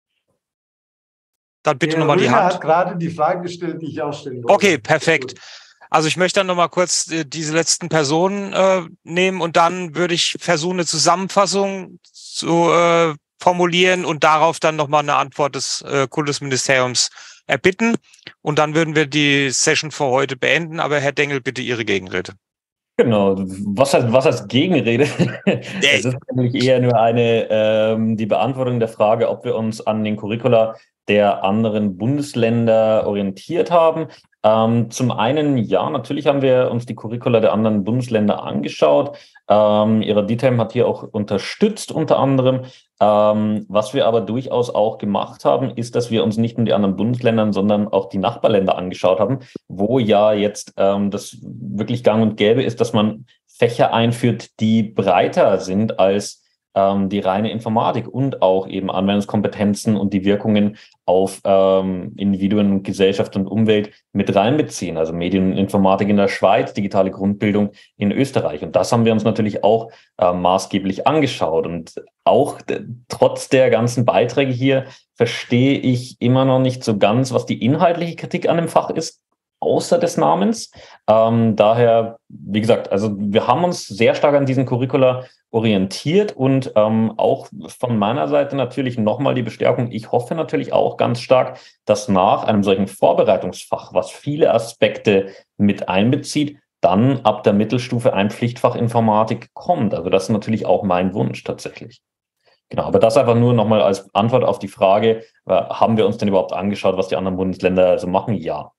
Dann bitte nochmal die Hand. Er hat gerade die Frage gestellt, die ich auch stellen wollte. Okay, perfekt. Also ich möchte dann nochmal kurz äh, diese letzten Personen äh, nehmen und dann würde ich versuchen, eine Zusammenfassung zu äh, formulieren und darauf dann nochmal eine Antwort des äh, Kultusministeriums erbitten. Und dann würden wir die Session für heute beenden. Aber Herr Dengel, bitte Ihre Gegenrede. Genau, was heißt, was heißt Gegenrede? Es ist nämlich eher nur eine ähm, die Beantwortung der Frage, ob wir uns an den Curricula der anderen Bundesländer orientiert haben. Ähm, zum einen, ja, natürlich haben wir uns die Curricula der anderen Bundesländer angeschaut. Ähm, Ihre D T E M hat hier auch unterstützt unter anderem. Ähm, was wir aber durchaus auch gemacht haben, ist, dass wir uns nicht nur die anderen Bundesländer, sondern auch die Nachbarländer angeschaut haben, wo ja jetzt ähm, das wirklich gang und gäbe ist, dass man Fächer einführt, die breiter sind als ähm, die reine Informatik und auch eben Anwendungskompetenzen und die Wirkungen auf ähm, Individuen, Gesellschaft und Umwelt mit reinbeziehen. Also Medieninformatik in der Schweiz, digitale Grundbildung in Österreich. Und das haben wir uns natürlich auch äh, maßgeblich angeschaut. Und auch trotz der ganzen Beiträge hier verstehe ich immer noch nicht so ganz, was die inhaltliche Kritik an dem Fach ist, außer des Namens. Ähm, daher, wie gesagt, also wir haben uns sehr stark an diesen Curricula orientiert und ähm, auch von meiner Seite natürlich nochmal die Bestärkung. Ich hoffe natürlich auch ganz stark, dass nach einem solchen Vorbereitungsfach, was viele Aspekte mit einbezieht, dann ab der Mittelstufe ein Pflichtfach Informatik kommt. Also das ist natürlich auch mein Wunsch tatsächlich. Genau, aber das einfach nur nochmal als Antwort auf die Frage, äh, haben wir uns denn überhaupt angeschaut, was die anderen Bundesländer so machen? Ja.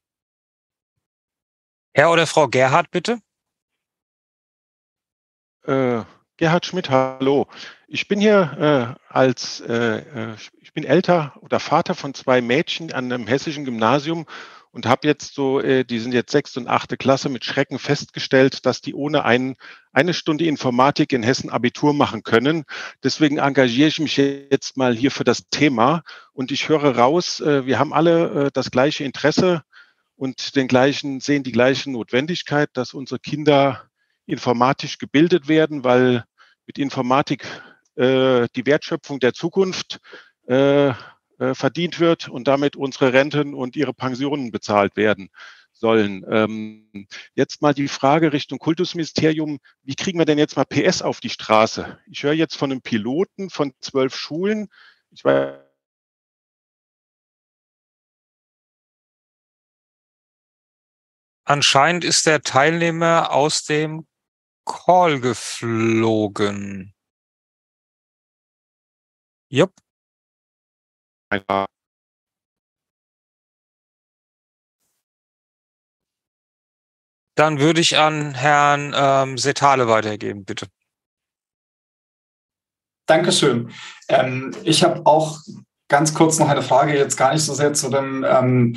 Herr oder Frau Gerhard, bitte. Äh, Gerhard Schmidt, hallo. Ich bin hier äh, als, äh, ich bin Eltern oder Vater von zwei Mädchen an einem hessischen Gymnasium und habe jetzt so, äh, die sind jetzt sechste und achte Klasse, mit Schrecken festgestellt, dass die ohne ein, eine Stunde Informatik in Hessen Abitur machen können. Deswegen engagiere ich mich jetzt mal hier für das Thema und ich höre raus, äh, wir haben alle äh, das gleiche Interesse und den gleichen, sehen die gleiche Notwendigkeit, dass unsere Kinder informatisch gebildet werden, weil mit Informatik äh, die Wertschöpfung der Zukunft äh, äh, verdient wird und damit unsere Renten und ihre Pensionen bezahlt werden sollen. Ähm, jetzt mal die Frage Richtung Kultusministerium, wie kriegen wir denn jetzt mal P S auf die Straße? Ich höre jetzt von einem Piloten von zwölf Schulen. Ich weiß, Anscheinend ist der Teilnehmer aus dem Call geflogen. Jupp. Dann würde ich an Herrn ähm, Setale weitergeben, bitte. Dankeschön. Ähm, ich habe auch ganz kurz noch eine Frage, jetzt gar nicht so sehr zu dem ähm,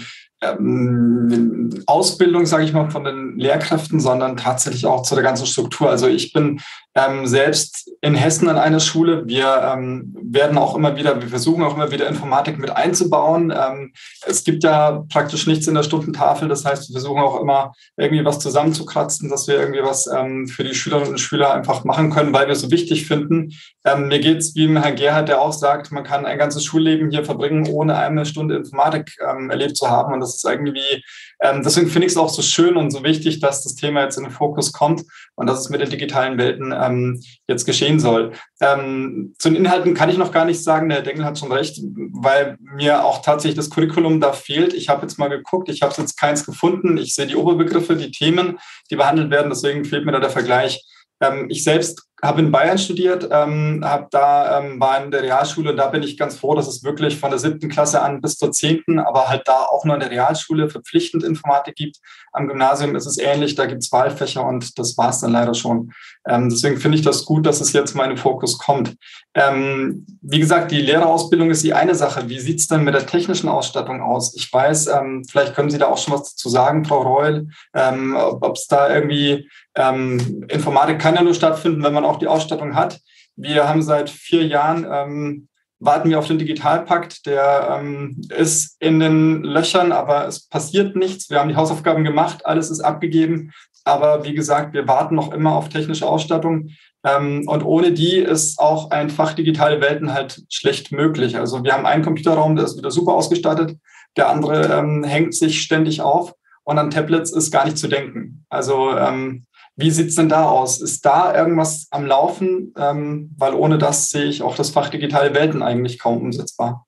ähm, Ausbildung, sage ich mal, von den Lehrkräften, sondern tatsächlich auch zu der ganzen Struktur. Also ich bin ähm, selbst in Hessen an einer Schule. Wir ähm, werden auch immer wieder, wir versuchen auch immer wieder Informatik mit einzubauen. Ähm, es gibt ja praktisch nichts in der Stundentafel. Das heißt, wir versuchen auch immer irgendwie was zusammenzukratzen, dass wir irgendwie was ähm, für die Schülerinnen und Schüler einfach machen können, weil wir es so wichtig finden. Ähm, mir geht es wie im Herrn Gerhard, der auch sagt, man kann ein ganzes Schulleben hier verbringen, ohne eine Stunde Informatik ähm, erlebt zu haben. Und das ist irgendwie, ähm, deswegen finde ich es auch so schön und so wichtig, dass das Thema jetzt in den Fokus kommt und dass es mit den digitalen Welten ähm, jetzt geschehen soll. Ähm, zu den Inhalten kann ich noch gar nicht sagen, der Herr Dengel hat schon recht, weil mir auch tatsächlich das Curriculum da fehlt. Ich habe jetzt mal geguckt, ich habe jetzt keins gefunden. Ich sehe die Oberbegriffe, die Themen, die behandelt werden, deswegen fehlt mir da der Vergleich. Ähm, ich selbst habe in Bayern studiert, ähm, habe da ähm, war in der Realschule und da bin ich ganz froh, dass es wirklich von der siebten Klasse an bis zur zehnten, aber halt da auch nur in der Realschule verpflichtend Informatik gibt. Am Gymnasium ist es ähnlich, da gibt es Wahlfächer und das war es dann leider schon. Ähm, deswegen finde ich das gut, dass es jetzt mal in den Fokus kommt. Ähm, wie gesagt, die Lehrerausbildung ist die eine Sache. Wie sieht es denn mit der technischen Ausstattung aus? Ich weiß, ähm, vielleicht können Sie da auch schon was dazu sagen, Frau Reul, ähm, ob es da irgendwie ähm, Informatik kann ja nur stattfinden, wenn man auch die Ausstattung hat. Wir haben seit vier Jahren, ähm, warten wir auf den Digitalpakt, der ähm, ist in den Löchern, aber es passiert nichts. Wir haben die Hausaufgaben gemacht, alles ist abgegeben, aber wie gesagt, wir warten noch immer auf technische Ausstattung ähm, und ohne die ist auch ein Fach digitale Welten halt schlecht möglich. Also wir haben einen Computerraum, der ist wieder super ausgestattet, der andere ähm, hängt sich ständig auf und an Tablets ist gar nicht zu denken. Also ähm, wie sieht es denn da aus? Ist da irgendwas am Laufen? Ähm, weil ohne das sehe ich auch das Fach digitale Welten eigentlich kaum umsetzbar.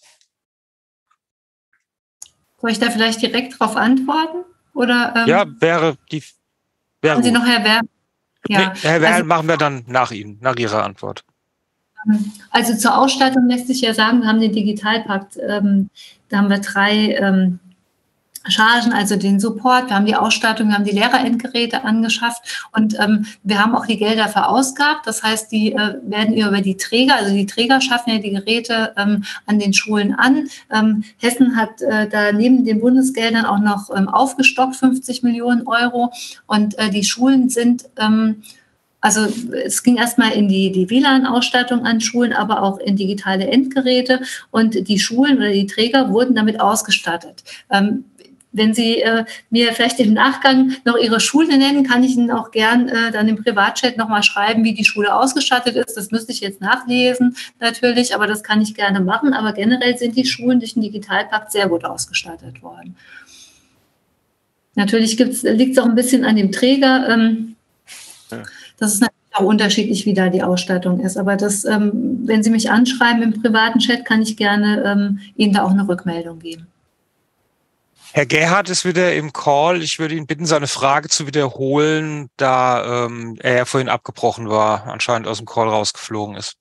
Soll ich da vielleicht direkt darauf antworten? Oder, ähm, ja, wäre die. Wäre haben Sie noch Herr Werl? Ja. Nee, Herr Werl also, machen wir dann nach Ihnen, nach Ihrer Antwort. Also zur Ausstattung lässt sich ja sagen, wir haben den Digitalpakt, ähm, da haben wir drei ähm, Chargen, also den Support, wir haben die Ausstattung, wir haben die Lehrerendgeräte angeschafft und ähm, wir haben auch die Gelder verausgabt. Das heißt, die äh, werden über die Träger, also die Träger schaffen ja die Geräte ähm, an den Schulen an. Ähm, Hessen hat äh, da neben den Bundesgeldern auch noch ähm, aufgestockt, fünfzig Millionen Euro. Und äh, die Schulen sind ähm, Also es ging erstmal in die, die W L A N-Ausstattung an Schulen, aber auch in digitale Endgeräte. Und die Schulen oder die Träger wurden damit ausgestattet. Ähm, wenn Sie äh, mir vielleicht im Nachgang noch Ihre Schule nennen, kann ich Ihnen auch gern äh, dann im Privatchat nochmal schreiben, wie die Schule ausgestattet ist. Das müsste ich jetzt nachlesen natürlich, aber das kann ich gerne machen. Aber generell sind die Schulen durch den Digitalpakt sehr gut ausgestattet worden. Natürlich liegt es auch ein bisschen an dem Träger. Ähm, ja. Das ist natürlich auch unterschiedlich, wie da die Ausstattung ist. Aber das, ähm, wenn Sie mich anschreiben im privaten Chat, kann ich gerne ähm, Ihnen da auch eine Rückmeldung geben. Herr Gerhard ist wieder im Call. Ich würde ihn bitten, seine Frage zu wiederholen, da ähm, er ja vorhin abgebrochen war, anscheinend aus dem Call rausgeflogen ist.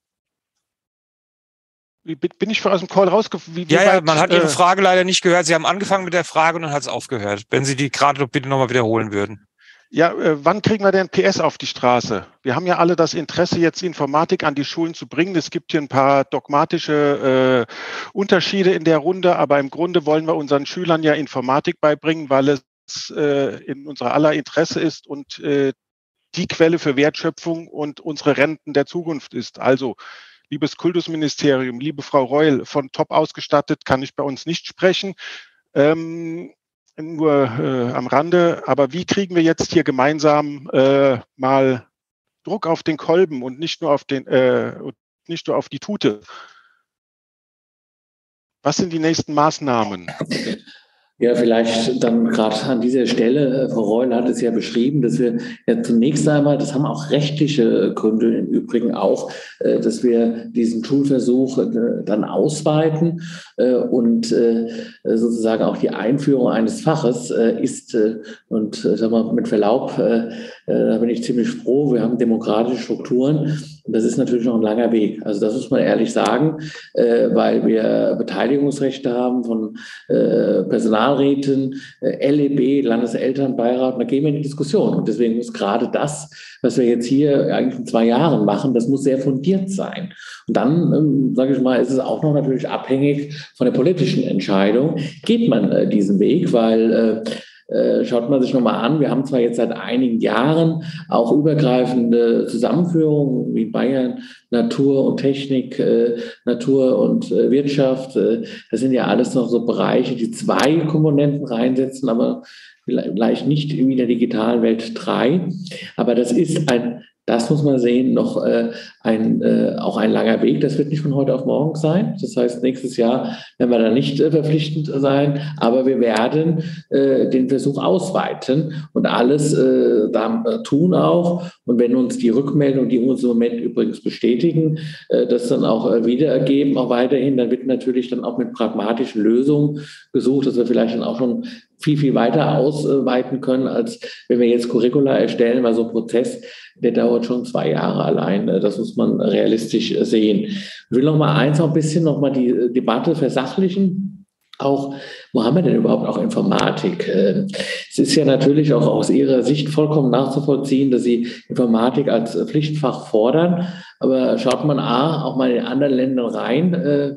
Wie bin ich aus dem Call rausgeflogen? Ja, ja, man hat äh, Ihre Frage leider nicht gehört. Sie haben angefangen mit der Frage und dann hat es aufgehört. Wenn Sie die gerade bitte nochmal wiederholen würden. Ja, äh, wann kriegen wir denn P S auf die Straße? Wir haben ja alle das Interesse, jetzt Informatik an die Schulen zu bringen. Es gibt hier ein paar dogmatische äh, Unterschiede in der Runde, aber im Grunde wollen wir unseren Schülern ja Informatik beibringen, weil es äh, in unser aller Interesse ist und äh, die Quelle für Wertschöpfung und unsere Renten der Zukunft ist. Also, liebes Kultusministerium, liebe Frau Reul, von top ausgestattet kann ich bei uns nicht sprechen. Ähm, nur äh, am Rande, aber wie kriegen wir jetzt hier gemeinsam äh, mal Druck auf den Kolben und nicht nur auf den äh, nicht nur auf die Tute? Was sind die nächsten Maßnahmen? Ja, vielleicht dann gerade an dieser Stelle, Frau Reul hat es ja beschrieben, dass wir ja zunächst einmal, das haben auch rechtliche Gründe im Übrigen auch, dass wir diesen Schulversuch dann ausweiten und sozusagen auch die Einführung eines Faches ist, und sag mal, mit Verlaub, da bin ich ziemlich froh, wir haben demokratische Strukturen. Und das ist natürlich noch ein langer Weg. Also das muss man ehrlich sagen, äh, weil wir Beteiligungsrechte haben von äh, Personalräten, äh, L E B, Landeselternbeirat. Da gehen wir in die Diskussion. Und deswegen muss gerade das, was wir jetzt hier eigentlich in zwei Jahren machen, das muss sehr fundiert sein. Und dann, ähm, sage ich mal, ist es auch noch natürlich abhängig von der politischen Entscheidung. Geht man äh, diesen Weg, weil äh, Äh, schaut man sich nochmal an, wir haben zwar jetzt seit einigen Jahren auch übergreifende Zusammenführungen wie Bayern, Natur und Technik, äh, Natur und äh, Wirtschaft. Äh, das sind ja alles noch so Bereiche, die zwei Komponenten reinsetzen, aber vielleicht nicht in der digitalen Welt drei. Aber das ist ein Das muss man sehen, noch äh, ein, äh, auch ein langer Weg. Das wird nicht von heute auf morgen sein. Das heißt, nächstes Jahr werden wir da nicht äh, verpflichtend sein, aber wir werden äh, den Versuch ausweiten und alles äh, da äh, tun auch. Und wenn uns die Rückmeldung, die uns im Moment übrigens bestätigen, äh, das dann auch äh, wiederergeben, auch weiterhin, dann wird natürlich dann auch mit pragmatischen Lösungen gesucht, dass wir vielleicht dann auch schon viel, viel weiter ausweiten können, als wenn wir jetzt Curricula erstellen, weil so ein Prozess, der dauert schon zwei Jahre allein. Das muss man realistisch sehen. Ich will noch mal eins, noch ein bisschen noch mal die Debatte versachlichen. Auch, wo haben wir denn überhaupt auch Informatik? Es ist ja natürlich auch aus Ihrer Sicht vollkommen nachzuvollziehen, dass Sie Informatik als Pflichtfach fordern. Aber schaut man A, auch mal in anderen Ländern rein,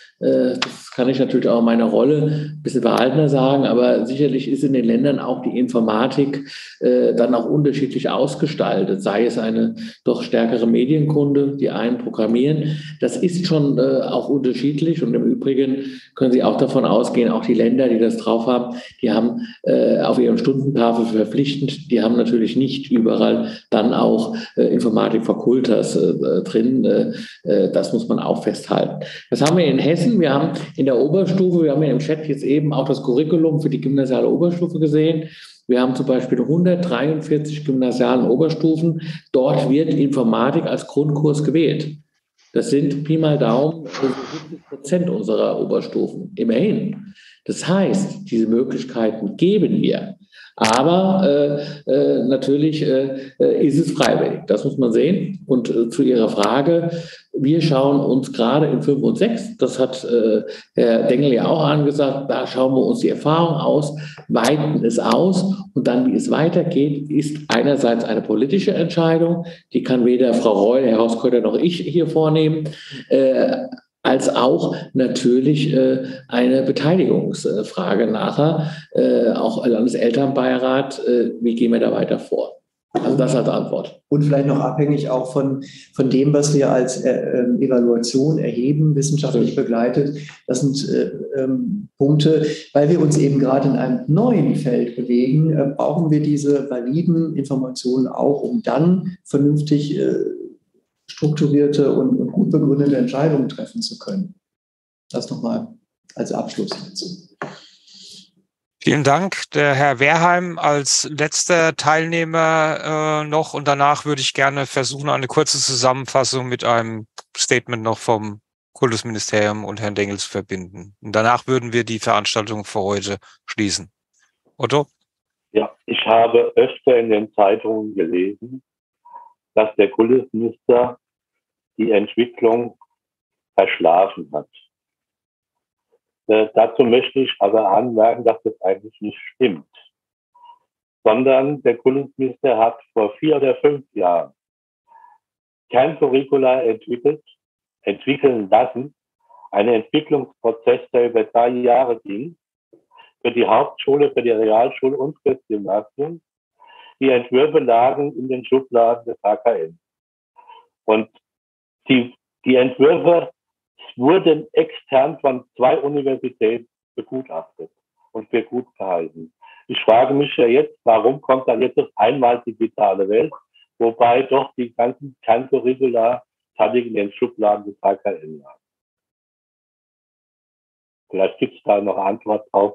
das kann ich natürlich auch in meiner Rolle ein bisschen verhaltener sagen, aber sicherlich ist in den Ländern auch die Informatik äh, dann auch unterschiedlich ausgestaltet, sei es eine doch stärkere Medienkunde, die einen programmieren. Das ist schon äh, auch unterschiedlich und im Übrigen können Sie auch davon ausgehen, auch die Länder, die das drauf haben, die haben äh, auf ihrem Stundentafel verpflichtend, die haben natürlich nicht überall dann auch äh, Informatik Fakultas äh, drin. Äh, das muss man auch festhalten. Das haben wir in Hessen. Wir haben in der Oberstufe, wir haben ja im Chat jetzt eben auch das Curriculum für die gymnasiale Oberstufe gesehen. Wir haben zum Beispiel hundertdreiundvierzig gymnasialen Oberstufen. Dort wird Informatik als Grundkurs gewählt. Das sind Pi mal Daumen siebzig Prozent unserer Oberstufen. Immerhin. Das heißt, diese Möglichkeiten geben wir. Aber äh, äh, natürlich äh, ist es freiwillig. Das muss man sehen. Und äh, zu Ihrer Frage, wir schauen uns gerade in fünf und sechs, das hat äh, Herr Dengel ja auch angesagt, da schauen wir uns die Erfahrung aus, weiten es aus und dann, wie es weitergeht, ist einerseits eine politische Entscheidung, die kann weder Frau Reul, Herr Hauskötter noch ich hier vornehmen, äh, als auch natürlich äh, eine Beteiligungsfrage nachher, äh, auch Landeselternbeirat, äh, wie gehen wir da weiter vor? Also das als Antwort. Und vielleicht noch abhängig auch von, von dem, was wir als äh, Evaluation erheben, wissenschaftlich begleitet. Das sind äh, ähm, Punkte, weil wir uns eben gerade in einem neuen Feld bewegen, äh, brauchen wir diese validen Informationen auch, um dann vernünftig äh, strukturierte und, und gut begründete Entscheidungen treffen zu können. Das nochmal als Abschluss dazu. Vielen Dank. Der Herr Wehrheim als letzter Teilnehmer äh, noch und danach würde ich gerne versuchen, eine kurze Zusammenfassung mit einem Statement noch vom Kultusministerium und Herrn Dengel zu verbinden. Und danach würden wir die Veranstaltung für heute schließen. Otto? Ja, ich habe öfter in den Zeitungen gelesen, dass der Kultusminister die Entwicklung verschlafen hat. Äh, dazu möchte ich aber anmerken, dass das eigentlich nicht stimmt. sondern der Kultusminister hat vor vier oder fünf Jahren Kerncurricula entwickelt, entwickeln lassen, einen Entwicklungsprozess, der über drei Jahre ging, für die Hauptschule, für die Realschule und für das Gymnasium. Die Entwürfe lagen in den Schubladen des H K M. Und die, die Entwürfe wurden extern von zwei Universitäten begutachtet und für gut gehalten. Ich frage mich ja jetzt, warum kommt dann jetzt auf einmal digitale Welt, wobei doch die ganzen Kerncurricula tatsächlich in den Schubladen des H K M lagen. Vielleicht gibt es da noch Antwort drauf.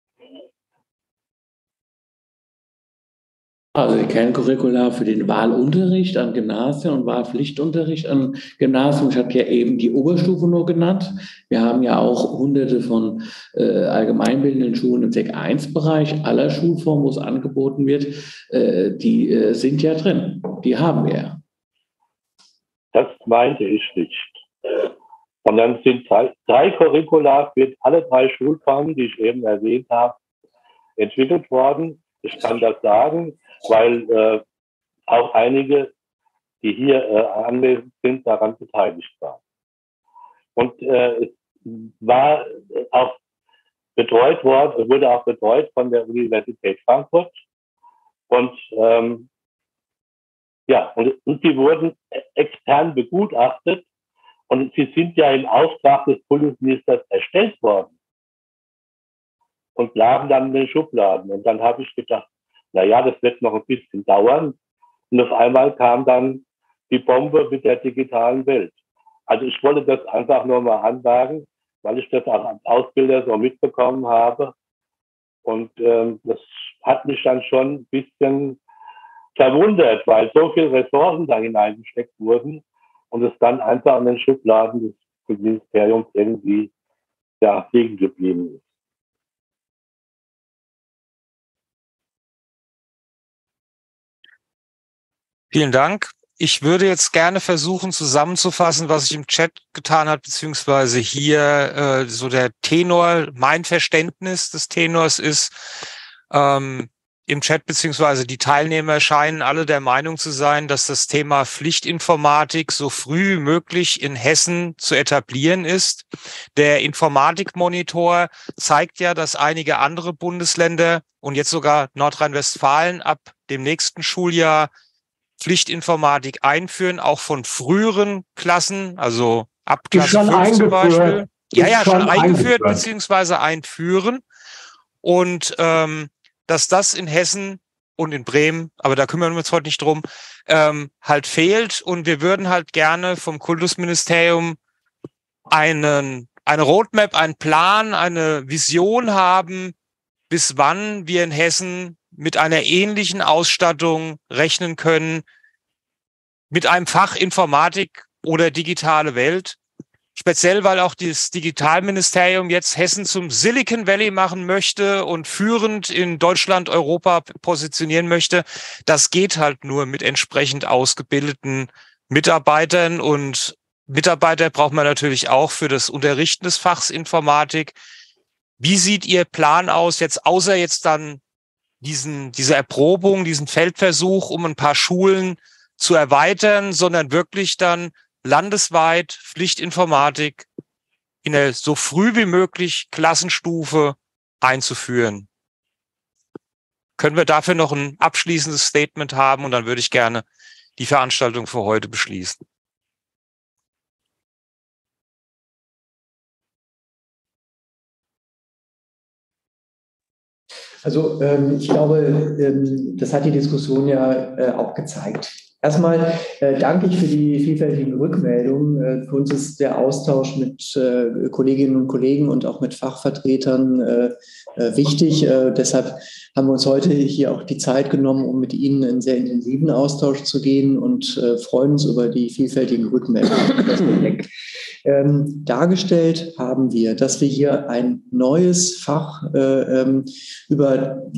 Also die Kerncurricula für den Wahlunterricht an Gymnasien und Wahlpflichtunterricht an Gymnasien. Ich habe ja eben die Oberstufe nur genannt. Wir haben ja auch hunderte von äh, allgemeinbildenden Schulen im Sek eins Bereich aller Schulformen, wo es angeboten wird. Äh, die äh, sind ja drin. Die haben wir ja. Das meinte ich nicht. Sondern es sind drei, drei Curricula für alle drei Schulformen, die ich eben erwähnt habe, entwickelt worden. Ich kann das sagen, weil äh, auch einige, die hier äh, anwesend sind, daran beteiligt waren. Und äh, es war auch betreut worden, wurde auch betreut von der Universität Frankfurt. Und ähm, ja, und, und die wurden extern begutachtet und sie sind ja im Auftrag des Kultusministers erstellt worden und lagen dann in den Schubladen. Und dann habe ich gedacht, na ja, das wird noch ein bisschen dauern. Und auf einmal kam dann die Bombe mit der digitalen Welt. Also ich wollte das einfach nur mal ansagen, weil ich das auch als Ausbilder so mitbekommen habe. Und ähm, das hat mich dann schon ein bisschen verwundert, weil so viele Ressourcen da hineingesteckt wurden und es dann einfach in den Schubladen des Ministeriums irgendwie ja, liegen geblieben ist. Vielen Dank. Ich würde jetzt gerne versuchen zusammenzufassen, was sich im Chat getan hat, beziehungsweise hier äh, so der Tenor, mein Verständnis des Tenors ist, ähm, im Chat beziehungsweise die Teilnehmer scheinen alle der Meinung zu sein, dass das Thema Pflichtinformatik so früh wie möglich in Hessen zu etablieren ist. Der Informatikmonitor zeigt ja, dass einige andere Bundesländer und jetzt sogar Nordrhein-Westfalen ab dem nächsten Schuljahr Pflichtinformatik einführen, auch von früheren Klassen, also ab Klasse fünf zum Beispiel. Ja, ja, schon eingeführt beziehungsweise einführen. Und ähm, dass das in Hessen und in Bremen, aber da kümmern wir uns heute nicht drum, ähm, halt fehlt. Und wir würden halt gerne vom Kultusministerium einen, eine Roadmap, einen Plan, eine Vision haben, bis wann wir in Hessen mit einer ähnlichen Ausstattung rechnen können, mit einem Fach Informatik oder digitale Welt. Speziell, weil auch das Digitalministerium jetzt Hessen zum Silicon Valley machen möchte und führend in Deutschland, Europa positionieren möchte. Das geht halt nur mit entsprechend ausgebildeten Mitarbeitern. Und Mitarbeiter braucht man natürlich auch für das Unterrichten des Fachs Informatik. Wie sieht Ihr Plan aus, jetzt außer jetzt dann diesen, diese Erprobung, diesen Feldversuch, um ein paar Schulen zu erweitern, sondern wirklich dann landesweit Pflichtinformatik in der so früh wie möglich Klassenstufe einzuführen? Können wir dafür noch ein abschließendes Statement haben und dann würde ich gerne die Veranstaltung für heute beschließen. Also ähm, ich glaube, ähm, das hat die Diskussion ja äh, auch gezeigt. Erstmal äh, danke ich für die vielfältigen Rückmeldungen. Äh, für uns ist der Austausch mit äh, Kolleginnen und Kollegen und auch mit Fachvertretern äh, äh, wichtig. Äh, deshalb haben wir uns heute hier auch die Zeit genommen, um mit Ihnen in sehr intensiven Austausch zu gehen und äh, freuen uns über die vielfältigen Rückmeldungen. Ähm, dargestellt haben wir, dass wir hier ein neues Fach äh, ähm, über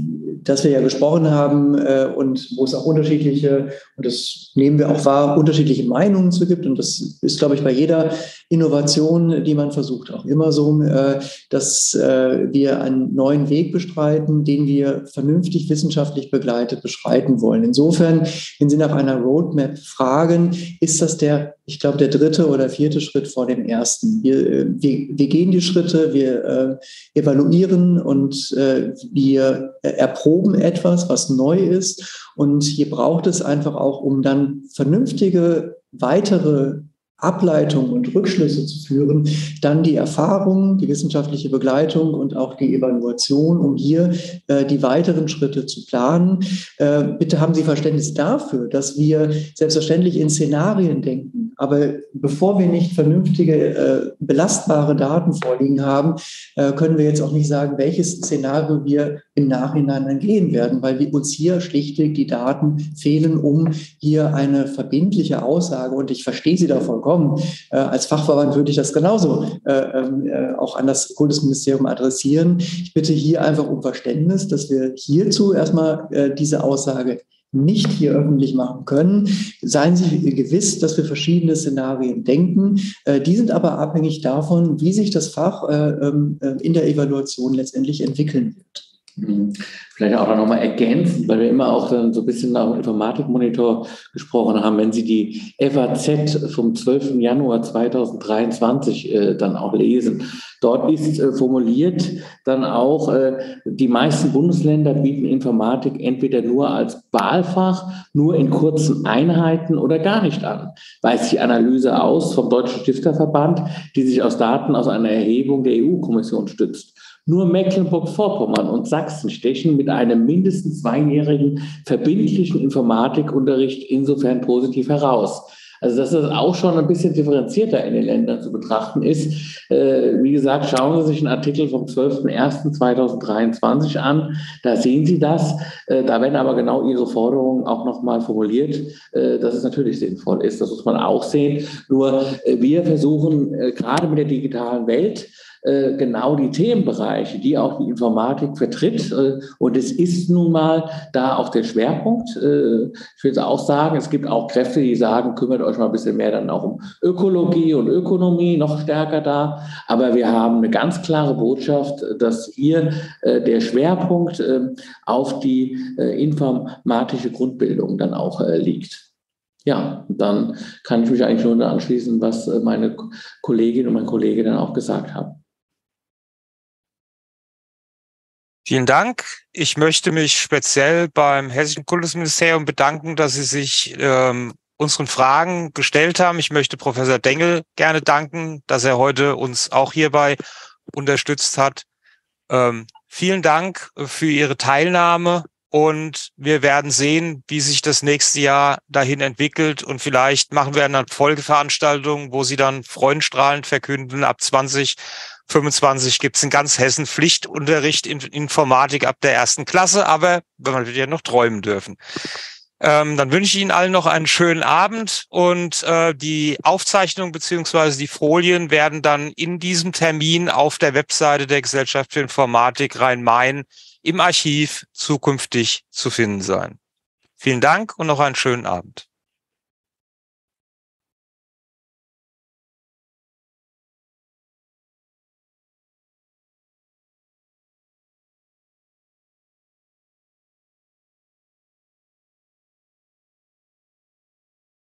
das wir ja gesprochen haben äh, und wo es auch unterschiedliche, und das nehmen wir auch wahr, unterschiedliche Meinungen zu gibt. Und das ist, glaube ich, bei jeder Innovation, die man versucht, auch immer so, äh, dass äh, wir einen neuen Weg bestreiten, den wir vernünftig wissenschaftlich begleitet beschreiten wollen. Insofern, wenn Sie nach einer Roadmap fragen, ist das der, ich glaube, der dritte oder vierte Schritt vor dem ersten. Wir, wir, wir gehen die Schritte, wir äh, evaluieren und äh, wir erproben etwas, was neu ist. Und hier braucht es einfach auch, um dann vernünftige weitere Ableitungen und Rückschlüsse zu führen, dann die Erfahrung, die wissenschaftliche Begleitung und auch die Evaluation, um hier äh, die weiteren Schritte zu planen. Äh, bitte haben Sie Verständnis dafür, dass wir selbstverständlich in Szenarien denken. Aber bevor wir nicht vernünftige, äh, belastbare Daten vorliegen haben, äh, können wir jetzt auch nicht sagen, welches Szenario wir im Nachhinein dann gehen werden, weil wir uns hier schlichtweg die Daten fehlen, um hier eine verbindliche Aussage, und ich verstehe Sie da vollkommen, äh, als Fachverband würde ich das genauso äh, äh, auch an das Kultusministerium adressieren. Ich bitte hier einfach um Verständnis, dass wir hierzu erstmal äh, diese Aussage nicht hier öffentlich machen können. Seien Sie gewiss, dass wir verschiedene Szenarien denken. Äh, die sind aber abhängig davon, wie sich das Fach äh, äh, in der Evaluation letztendlich entwickeln wird. Vielleicht auch noch mal ergänzen, weil wir immer auch dann so ein bisschen nach dem Informatikmonitor gesprochen haben, wenn Sie die F A Z vom zwölften Januar zweitausenddreiundzwanzig äh, dann auch lesen. Dort ist äh, formuliert dann auch, äh, die meisten Bundesländer bieten Informatik entweder nur als Wahlfach, nur in kurzen Einheiten oder gar nicht an. Weist die Analyse aus vom Deutschen Stifterverband, die sich aus Daten aus einer Erhebung der E U-Kommission stützt. Nur Mecklenburg-Vorpommern und Sachsen stechen mit einem mindestens zweijährigen verbindlichen Informatikunterricht insofern positiv heraus. Also dass das auch schon ein bisschen differenzierter in den Ländern zu betrachten ist. Äh, wie gesagt, schauen Sie sich einen Artikel vom zwölften ersten zweitausenddreiundzwanzig an. Da sehen Sie das. Äh, da werden aber genau Ihre Forderungen auch nochmal formuliert, äh, dass es natürlich sinnvoll ist. Das muss man auch sehen. Nur äh, wir versuchen äh, gerade mit der digitalen Welt genau die Themenbereiche, die auch die Informatik vertritt. Und es ist nun mal da auch der Schwerpunkt. Ich will auch sagen, es gibt auch Kräfte, die sagen, kümmert euch mal ein bisschen mehr dann auch um Ökologie und Ökonomie, noch stärker da. Aber wir haben eine ganz klare Botschaft, dass hier der Schwerpunkt auf die informatische Grundbildung dann auch liegt. Ja, dann kann ich mich eigentlich nur anschließen, was meine Kollegin und mein Kollege dann auch gesagt haben. Vielen Dank. Ich möchte mich speziell beim Hessischen Kultusministerium bedanken, dass Sie sich ähm, unseren Fragen gestellt haben. Ich möchte Professor Dengel gerne danken, dass er heute uns auch hierbei unterstützt hat. Ähm, vielen Dank für Ihre Teilnahme und wir werden sehen, wie sich das nächste Jahr dahin entwickelt und vielleicht machen wir dann Folgeveranstaltungen, wo Sie dann freudenstrahlend verkünden, ab zwanzig fünfundzwanzig gibt es in ganz Hessen Pflichtunterricht in Informatik ab der ersten Klasse, aber man wird ja noch träumen dürfen. Ähm, dann wünsche ich Ihnen allen noch einen schönen Abend und äh, die Aufzeichnung beziehungsweise die Folien werden dann in diesem Termin auf der Webseite der Gesellschaft für Informatik Rhein-Main im Archiv zukünftig zu finden sein. Vielen Dank und noch einen schönen Abend.